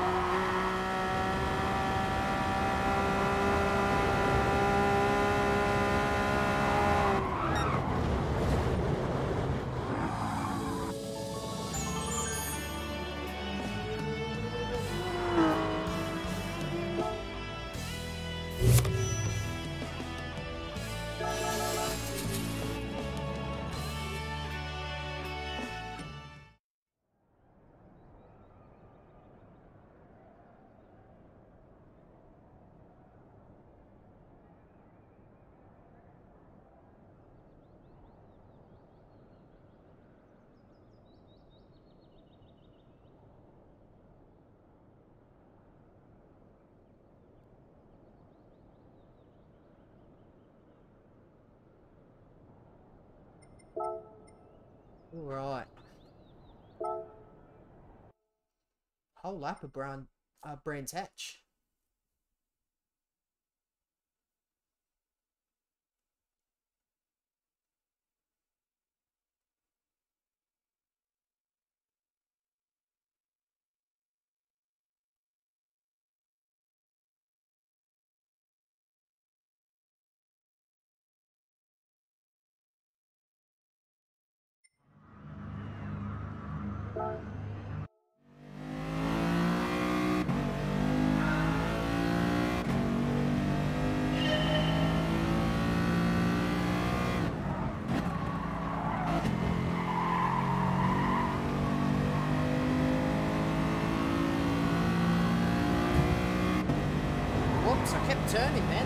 Alright. Whole lap of Brand, uh, Brands Hatch. Whoops, I kept turning, man.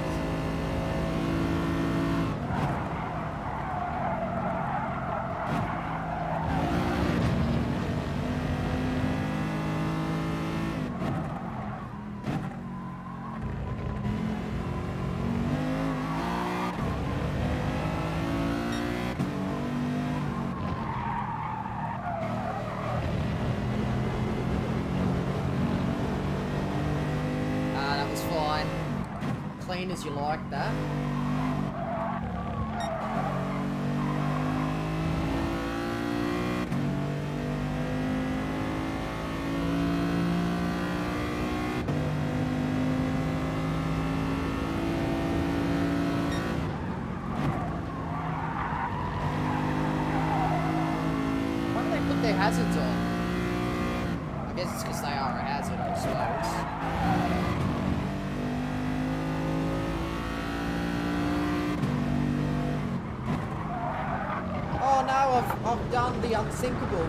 Clean as you like that. Why do they put their hazards on? I guess it's because they are a hazard, I suppose. Oh no, I've, I've done the unthinkable.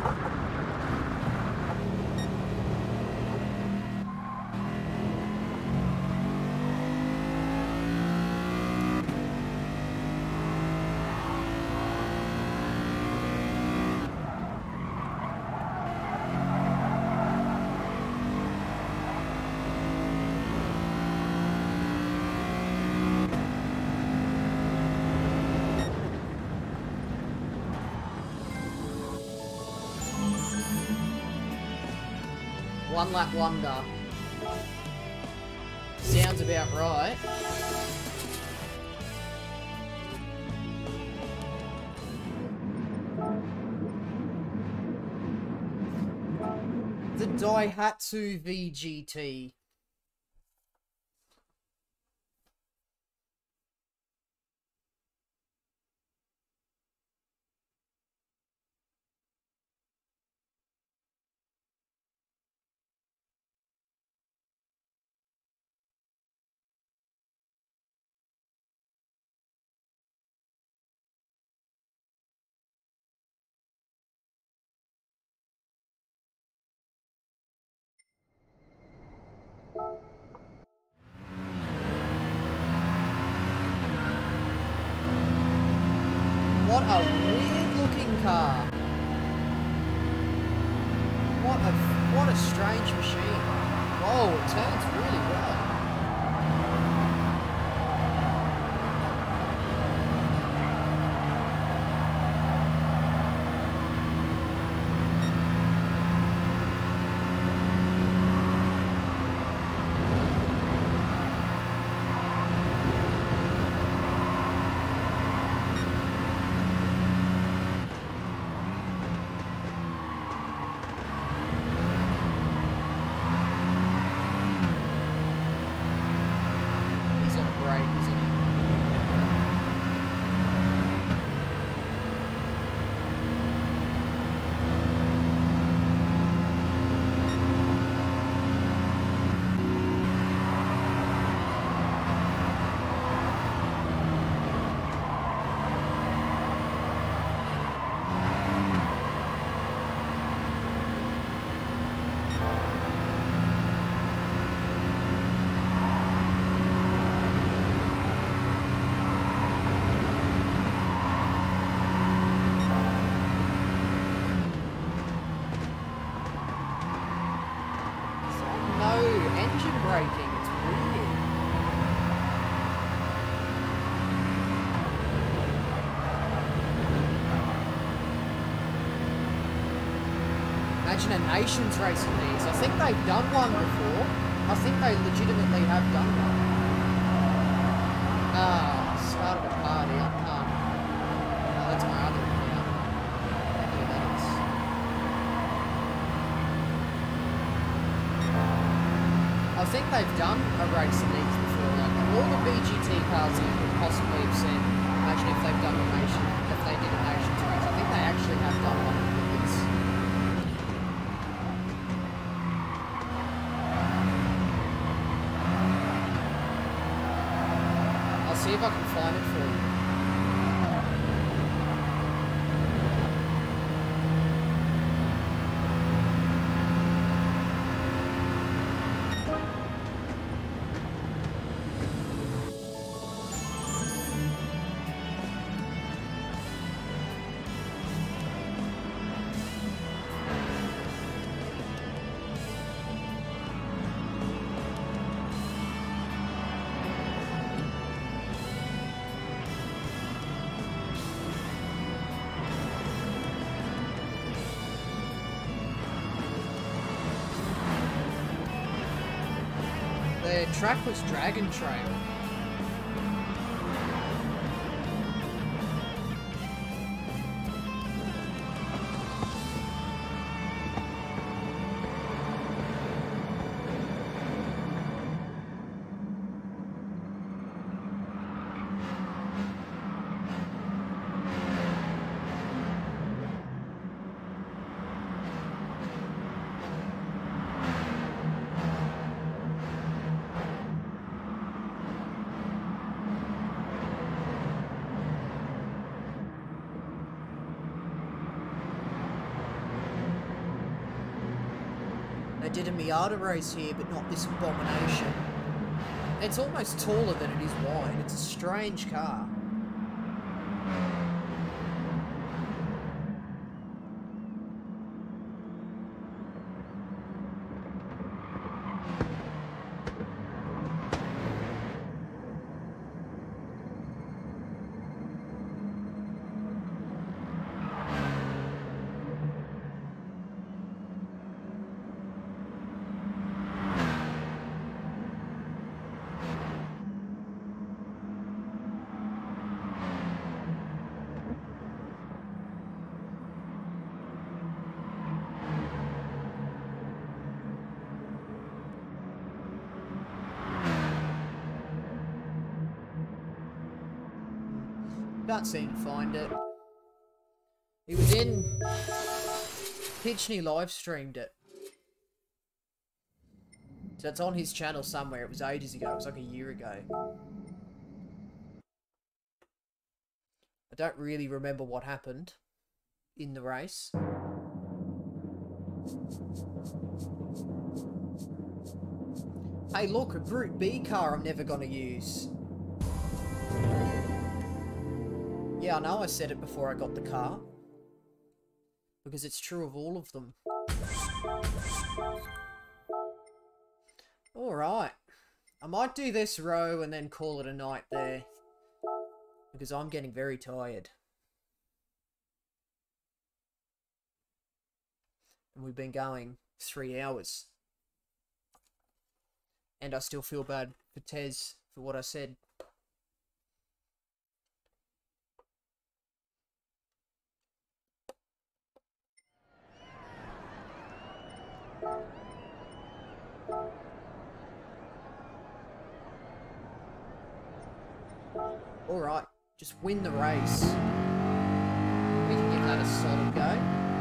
One lap wonder. Sounds about right. The Daihatsu V G T. What a weird looking car. What a what a strange machine. Whoa, it turns really well. Imagine a nations racing these. I think they've done one before. I think they legitimately have done one. Ah, started a party. I can't. Oh, that's my other account. Yeah, that is. I think they've done a race of these before. Like all the B G T cars that you could possibly have seen. Imagine if they've done a nation, if they did a nations race. I think they actually have done one of these. See if I can find it for you. The track was Dragon Trail. They did a Miata race here, but not this abomination. It's almost taller than it is wide. It's a strange car. Can't seem to find it. It was in... Pitchney live streamed it. So it's on his channel somewhere. It was ages ago. It was like a year ago. I don't really remember what happened in the race. Hey, look, a Group B car I'm never gonna use. Yeah, I know I said it before I got the car. Because it's true of all of them. Alright. I might do this row and then call it a night there. Because I'm getting very tired. And we've been going three hours. And I still feel bad for Tez for what I said. Alright, just win the race. We can give that a solid go.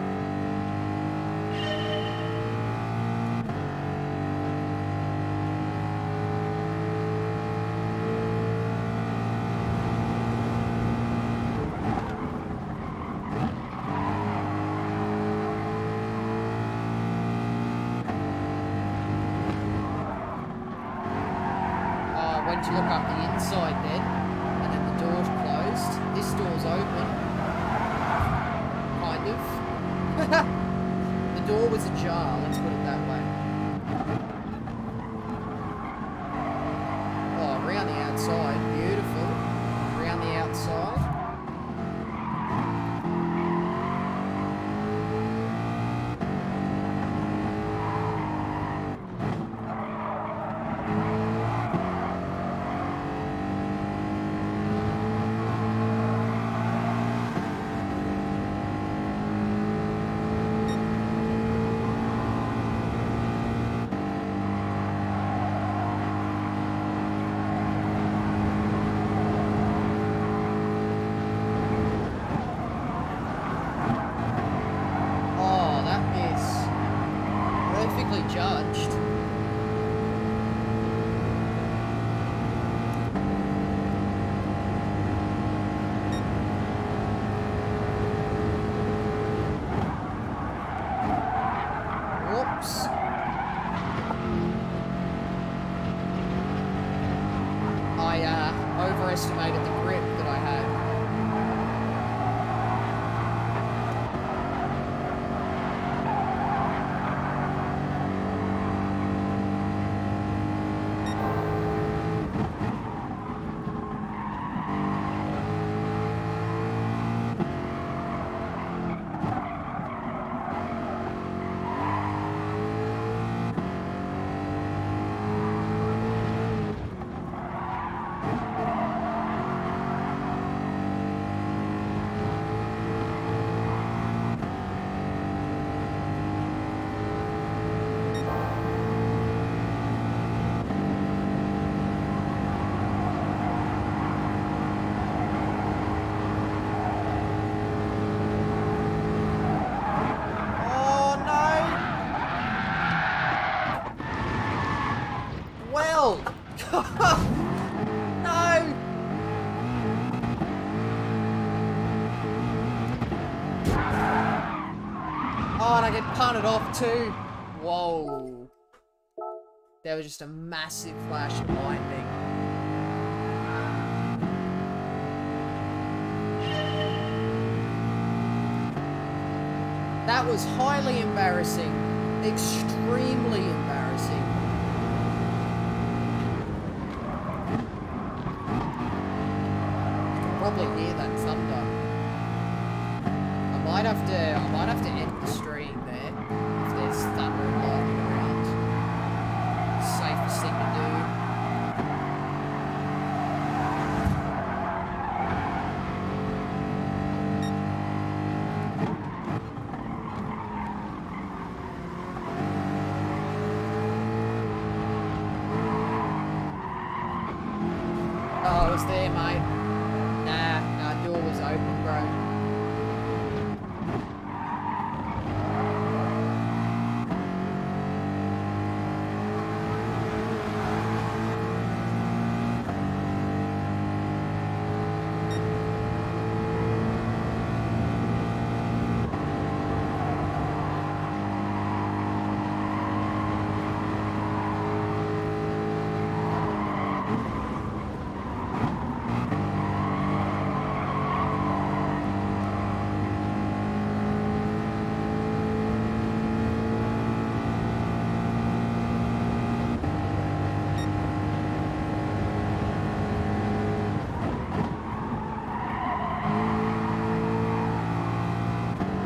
Oh, when you look up the inside then. Door's closed. This door's open. Kind of. The door was ajar, let's put it that way. Oh, around the outside. Beautiful. Around the outside. Judged. Whoops. I uh, overestimated the grip that I had. Punted off too. Whoa. There was just a massive flash of lightning. That was highly embarrassing. Extremely embarrassing. You can probably hear that thunder. I might have to I might have to end the stream there. If there's thunder and lightning around. Safest thing to do. Oh, it was there, mate. Nah, nah, door was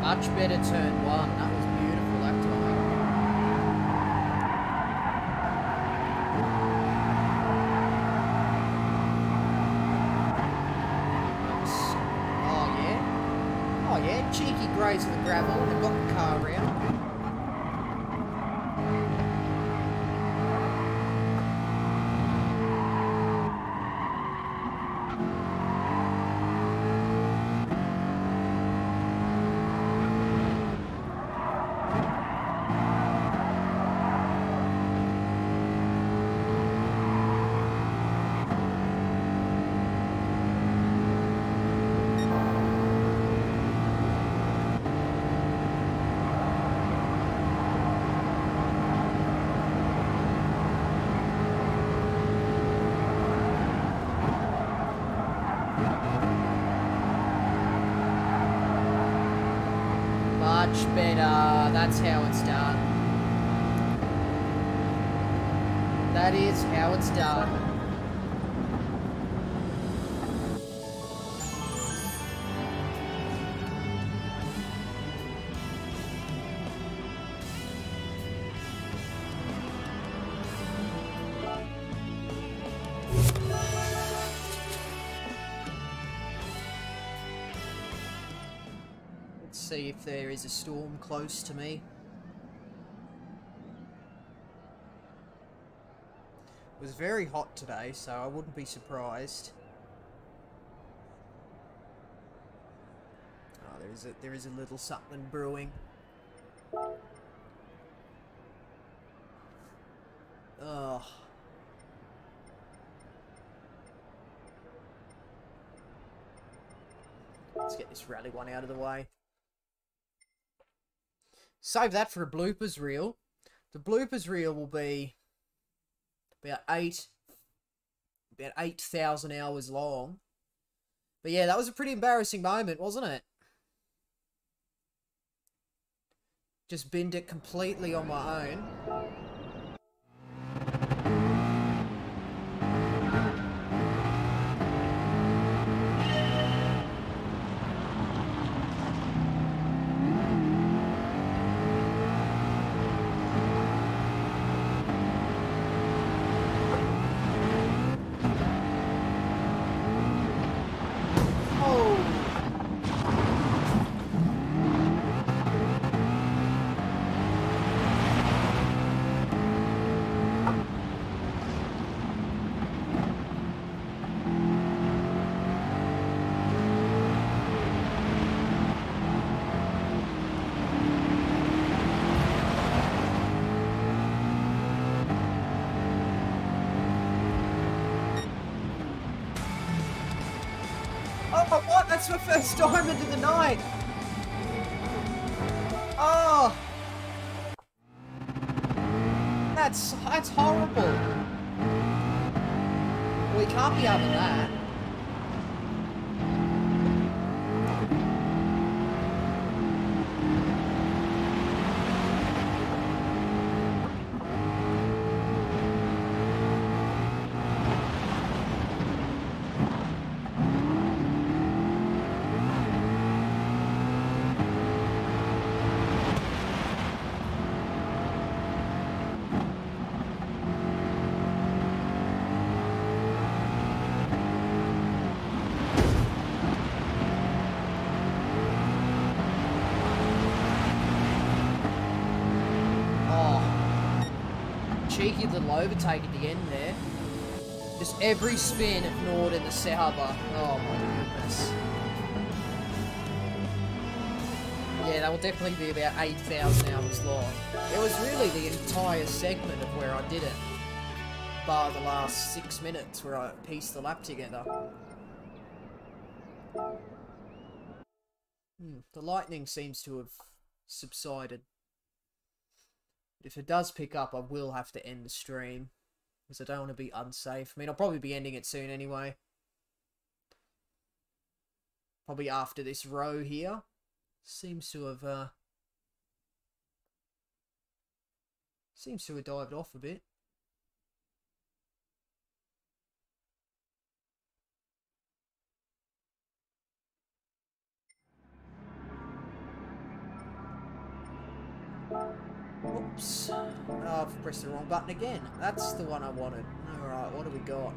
Much better turn one. That was beautiful that time. Oh yeah. Oh yeah. Cheeky graze of the gravel. They've got the car around. Much better. That's how it's done. That is how it's done. See if there is a storm close to me. It was very hot today, so I wouldn't be surprised. Oh, there is a there is a little something brewing. Oh. Let's get this rally one out of the way. Save that for a bloopers reel. The bloopers reel will be about eight, about eight thousand hours long. But yeah, that was a pretty embarrassing moment, wasn't it? Just binned it completely on my own. Oh, what? That's my first diamond of the night. Oh. That's, that's horrible. Well, he can't be having that. Cheeky little overtake at the end there. Just every spin ignored in the Sauber. Oh my goodness. Yeah, that will definitely be about eight thousand hours long. It was really the entire segment of where I did it. Bar the last six minutes where I pieced the lap together. Hmm, the lightning seems to have subsided. If it does pick up, I will have to end the stream, because I don't want to be unsafe. I mean, I'll probably be ending it soon anyway. Probably after this row here. Seems to have, uh... Seems to have dived off a bit. Oops. Oh, I've pressed the wrong button again. That's the one I wanted. Alright, what do we got?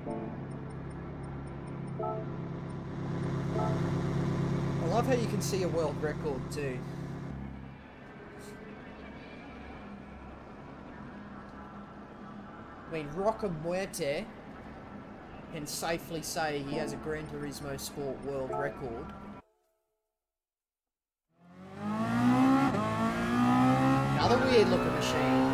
I love how you can see a world record too. I mean, Roca Muerte can safely say he has a Gran Turismo Sport world record. Another weird looking machine.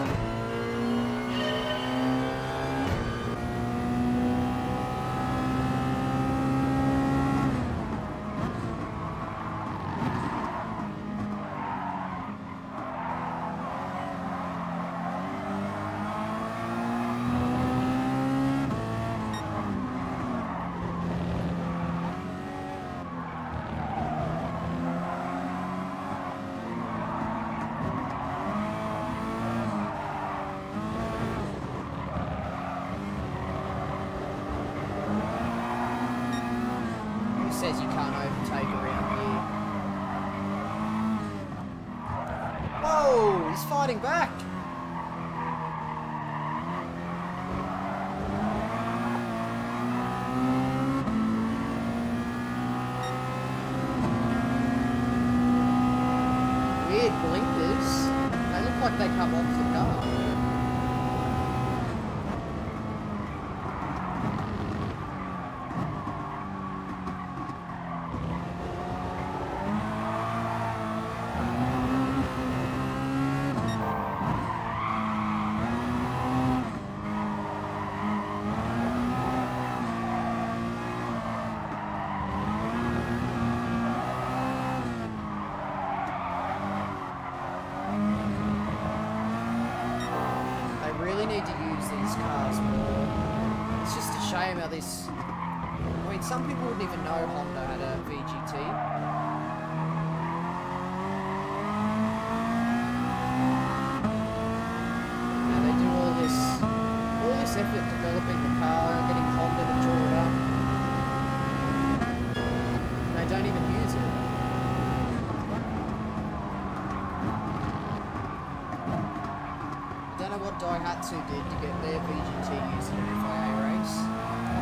Says you can't overtake around here. Whoa, he's fighting back. Weird blinkers. They look like they come off the car. Need to use these cars more. It's just a shame how this... I mean, some people wouldn't even know Honda had a V G T. Now they do all this, all this effort developing the car, getting Honda to draw it up. And they don't even use it. I don't know what Daihatsu did to get their V G T used in an F I A race.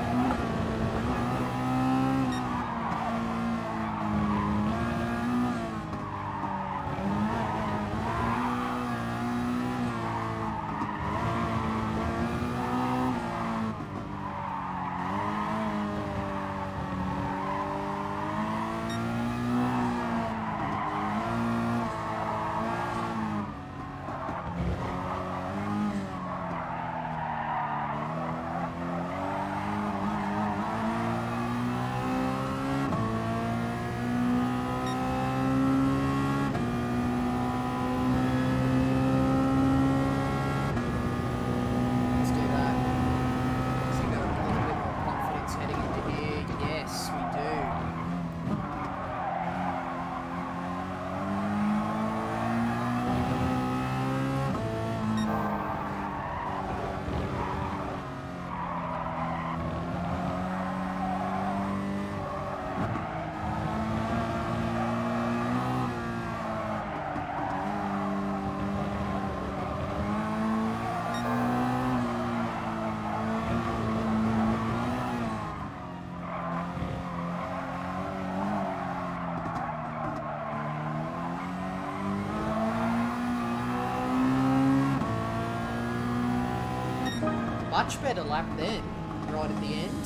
Much better lap then, right at the end.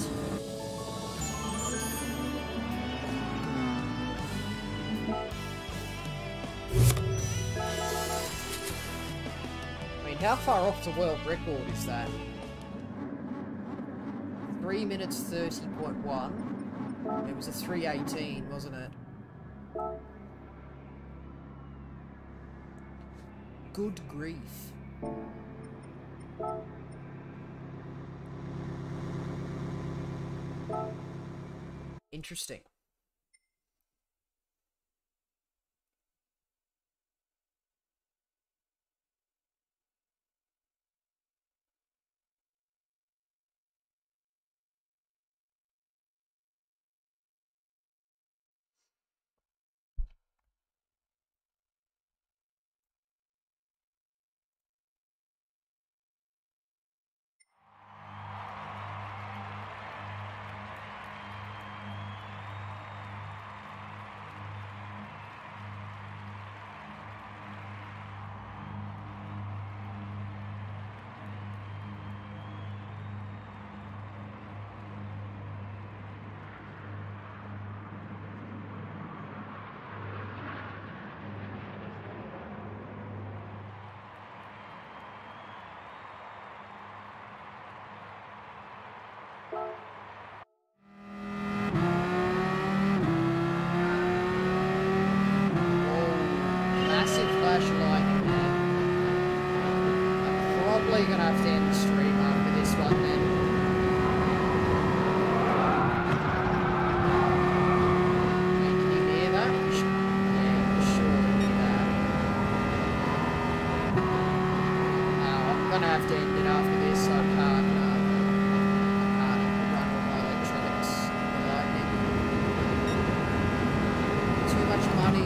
I mean, how far off the world record is that? three minutes thirty point one. It was a three eighteen, wasn't it? Good grief. Interesting. probably gonna have to end the stream after this one then. Hey, can you hear that? Yeah, for sure hear that. Uh, I'm gonna have to end it after this. I can't, uh, I can't run all my electronics the lightning. Too much money.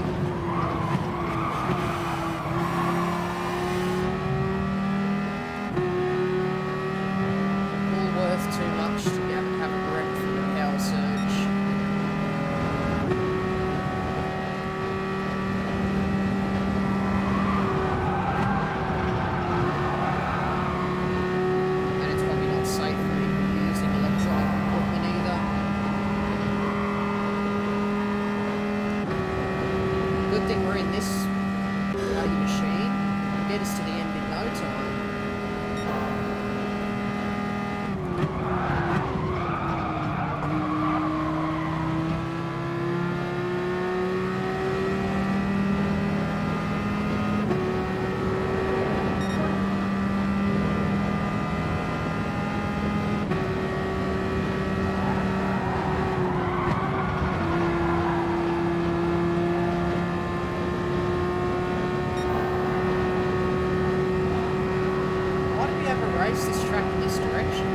Too much to be able to have a break from the power surge. And it's probably not safe for me to be using electronic equipment either. Good thing we're in this bloody machine. It'll get us to the end in no time. This track in this direction.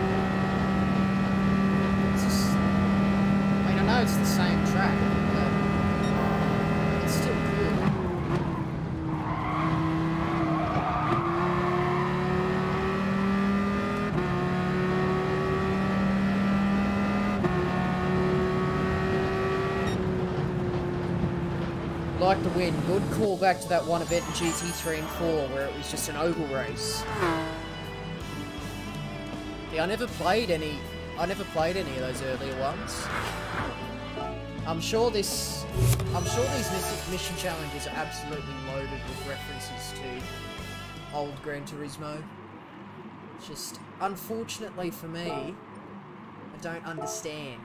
It's just, I mean, I know it's the same track, but it's still cool. Like the win. Good call back to that one event in G T three and four where it was just an oval race. Yeah, I never played any. I never played any of those earlier ones. I'm sure this. I'm sure these mission challenges are absolutely loaded with references to old Gran Turismo. It's just, unfortunately for me, I don't understand.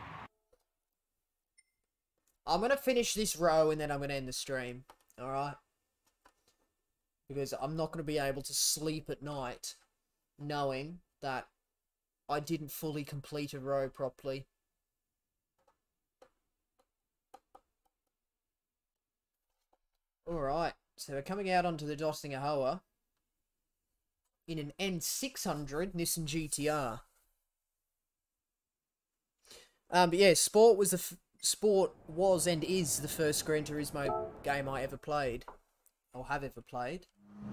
I'm gonna finish this row and then I'm gonna end the stream. All right? Because I'm not gonna be able to sleep at night knowing that I didn't fully complete a row properly. Alright, so we're coming out onto the Döttinger Höhe in an N six hundred Nissan G T R. Um, but yeah, Sport was the f Sport was and is the first Gran Turismo game I ever played, or have ever played.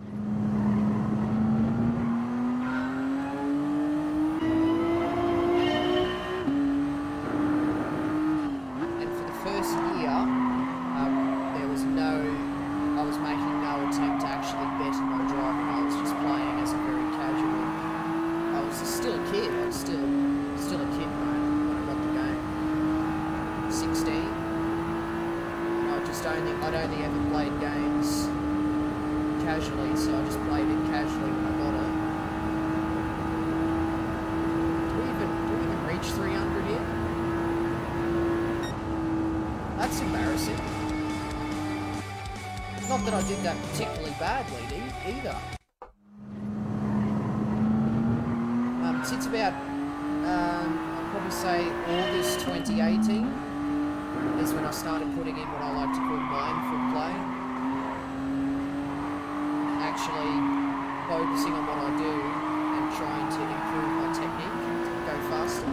First year, um, there was no, I was making no attempt to actually better my driving. I was just playing as a very casual. I was still a kid. I was still, still a kid when I got the game. sixteen. I just only, I'd only ever played games casually, so I just played it casually when I got it. Do we even, do we even reach three hundred yet? That's embarrassing. Not that I did that particularly badly either. Um, since about, um, I'd probably say August twenty eighteen is when I started putting in what I like to call mindful play. Actually focusing on what I do and trying to improve my technique to go faster.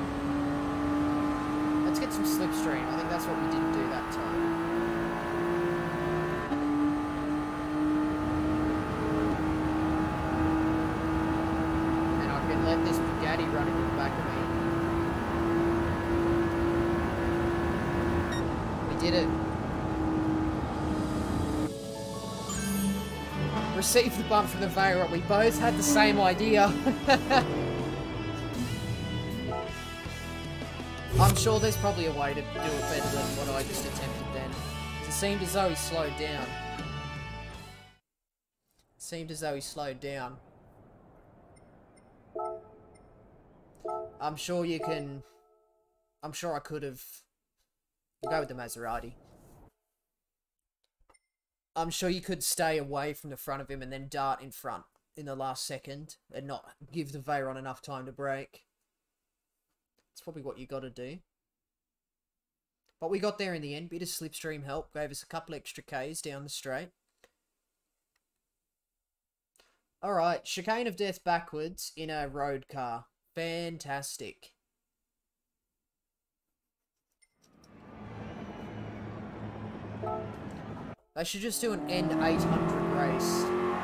Let's get some slipstream. I think that's what we didn't do that time. And I can let this Bugatti run into the back of me. We did it. Received the bump from the Veyron. We both had the same idea. I'm sure there's probably a way to do it better than what I just attempted then. It seemed as though he slowed down. It seemed as though he slowed down. I'm sure you can... I'm sure I could have... We'll go with the Maserati. I'm sure you could stay away from the front of him and then dart in front. in the last second and not give the Veyron enough time to brake. That's probably what you got to do. But we got there in the end. Bit of slipstream help. Gave us a couple extra Ks down the straight. Alright, chicane of death backwards in a road car. Fantastic. They should just do an N eight hundred race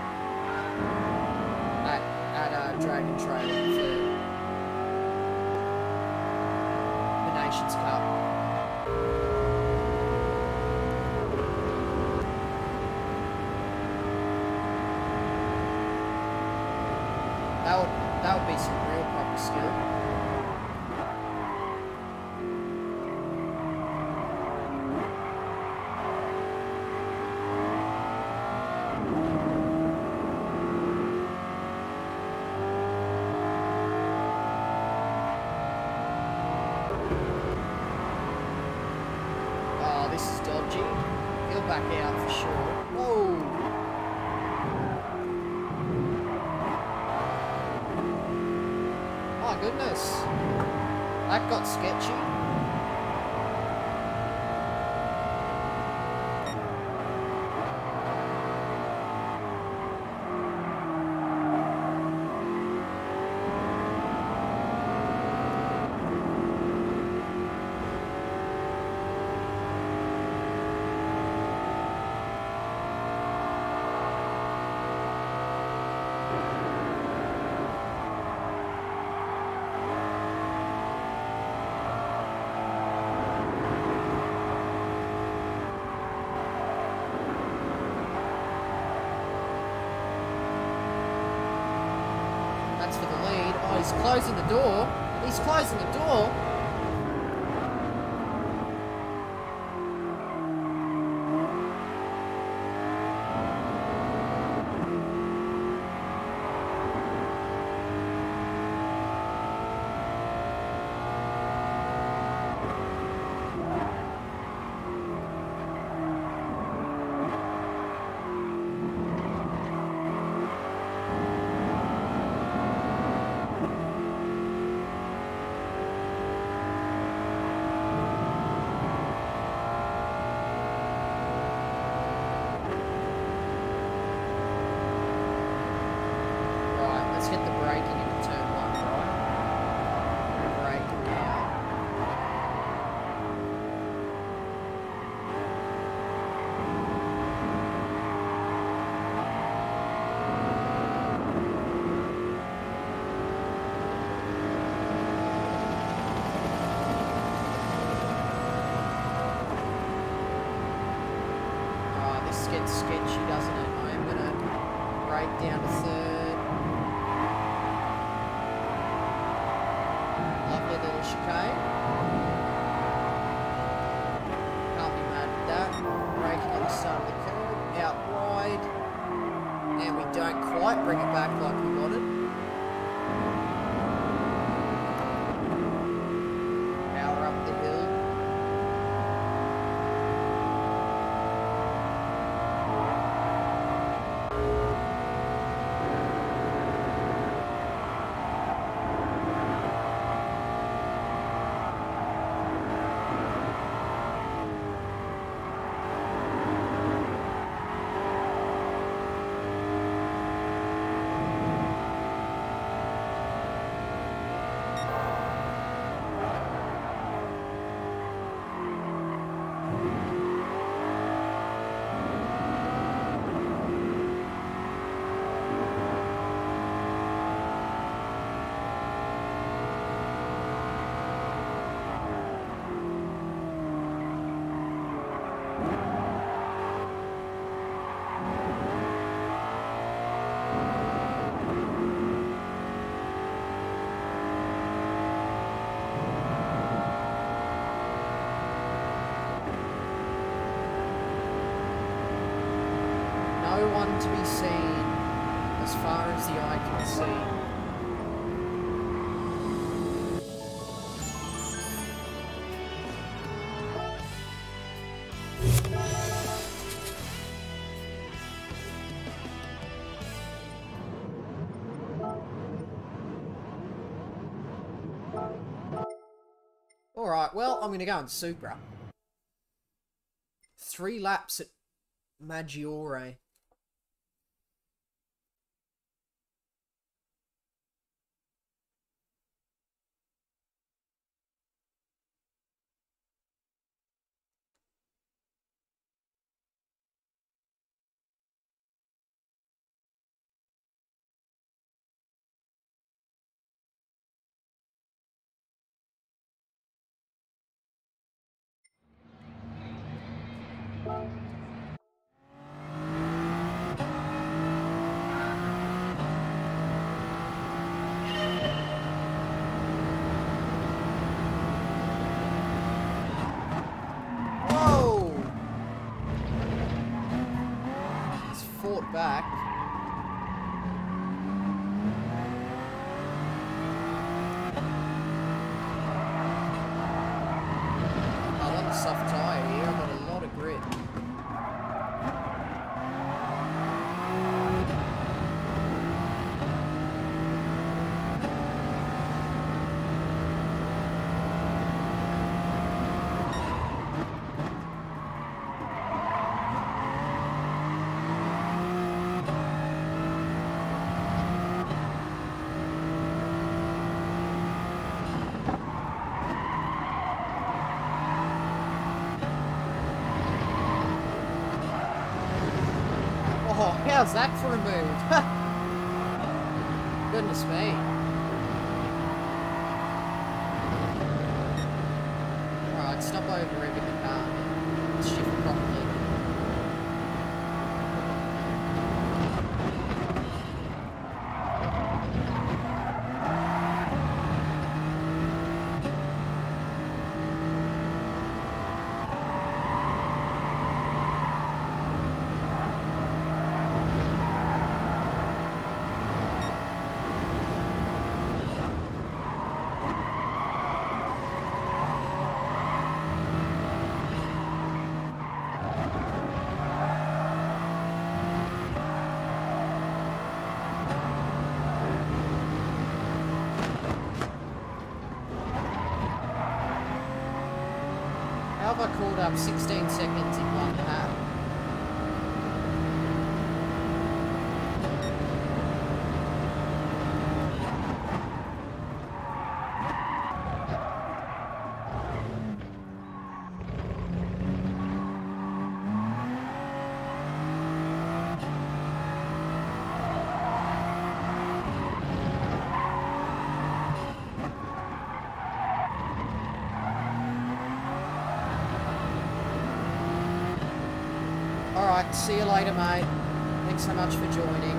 at, at uh, Dragon Trail for the Nations Cup. That would, that would be some real proper skill. Oh, this is dodgy. He'll back out for sure. Whoa! My goodness, that got sketchy. That's for the lead. Oh, he's closing the door. He's closing the door. Gets sketchy, doesn't it? I am going to break down to third. Lovely little chicane. Can't be mad at that. Braking on the side of the curb, out wide. And we don't quite bring it back like we wanted. Power up the hill. No one to be seen as far as the eye can see. Alright, well, I'm going to go on Supra. Three laps at Maggiore. Back. I'm on the soft tyre here, I've got a lot of grip. Oh, how's that for a move? Goodness me. Alright, stop over revving the car. Shift properly. How have I called up sixteen seconds in one lap? Alright, see you later, mate. Thanks so much for joining.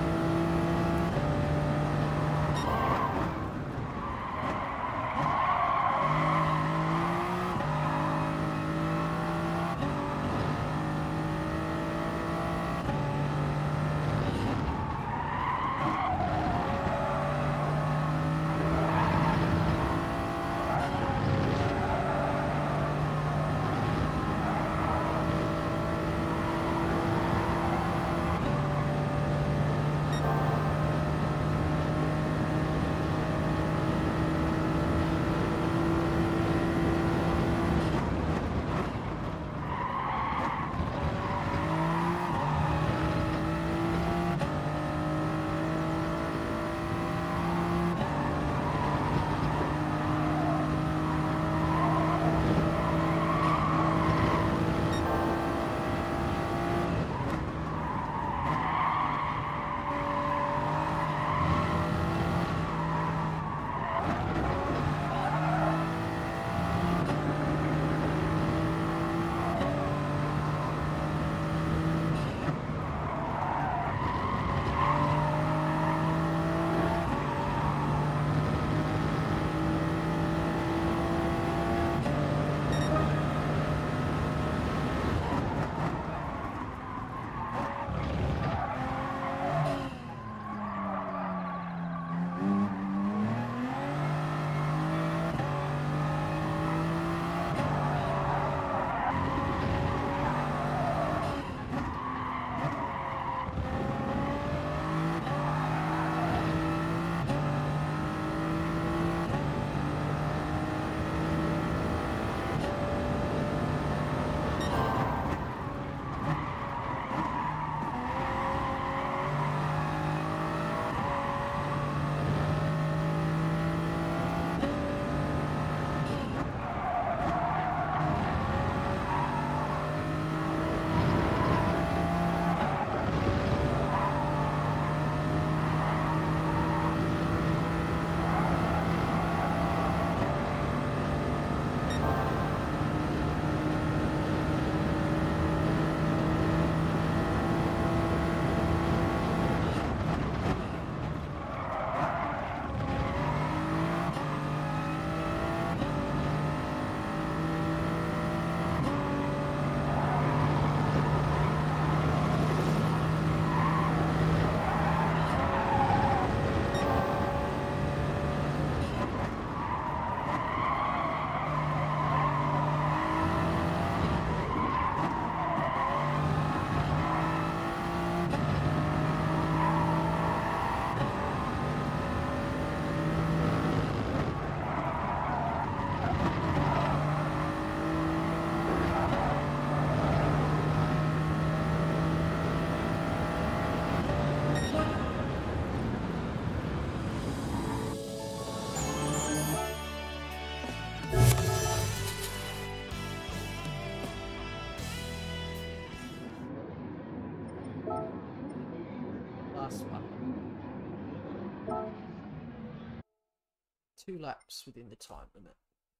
last one. Two laps within the time limit.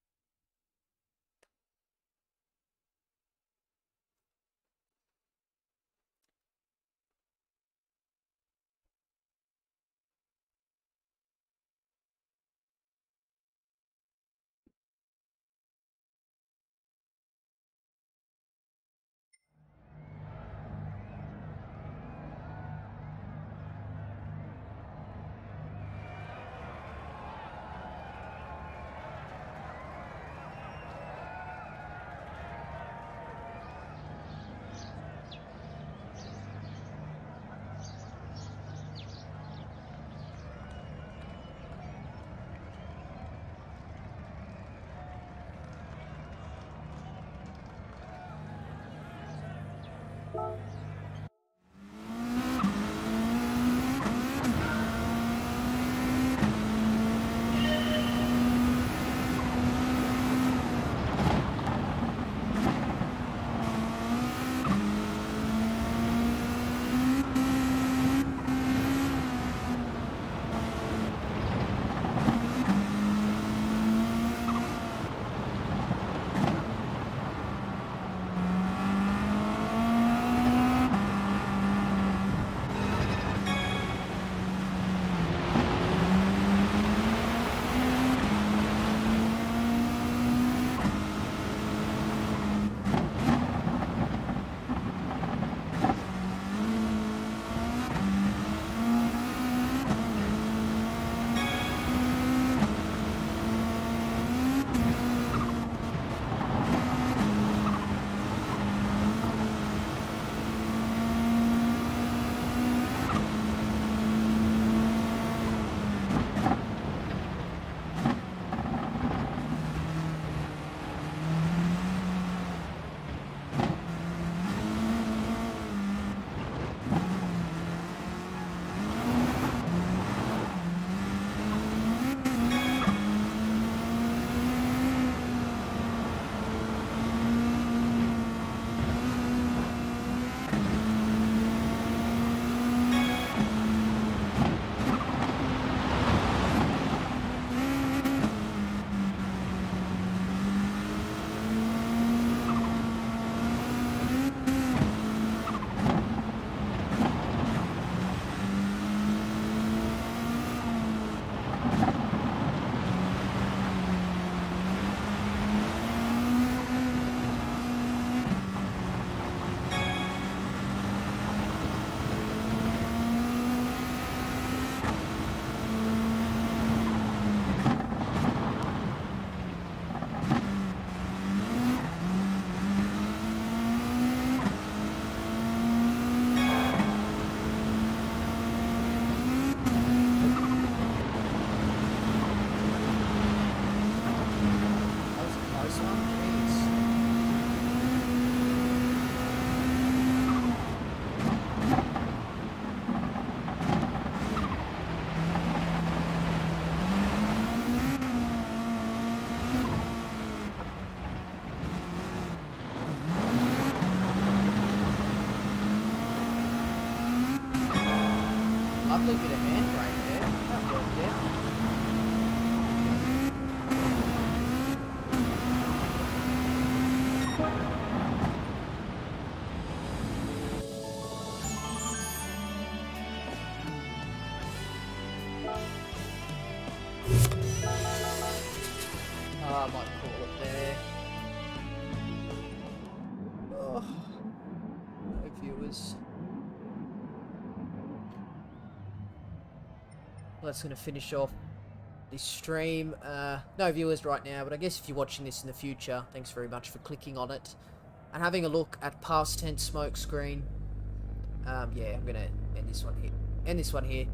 Lovely bit of handbrake there. That worked out. Oh, I might call it there. Oh, no viewers. That's going to finish off this stream. Uh, no viewers right now, but I guess if you're watching this in the future, thanks very much for clicking on it and having a look at past tense smoke screen. Um, yeah, I'm going to end this one here. End this one here.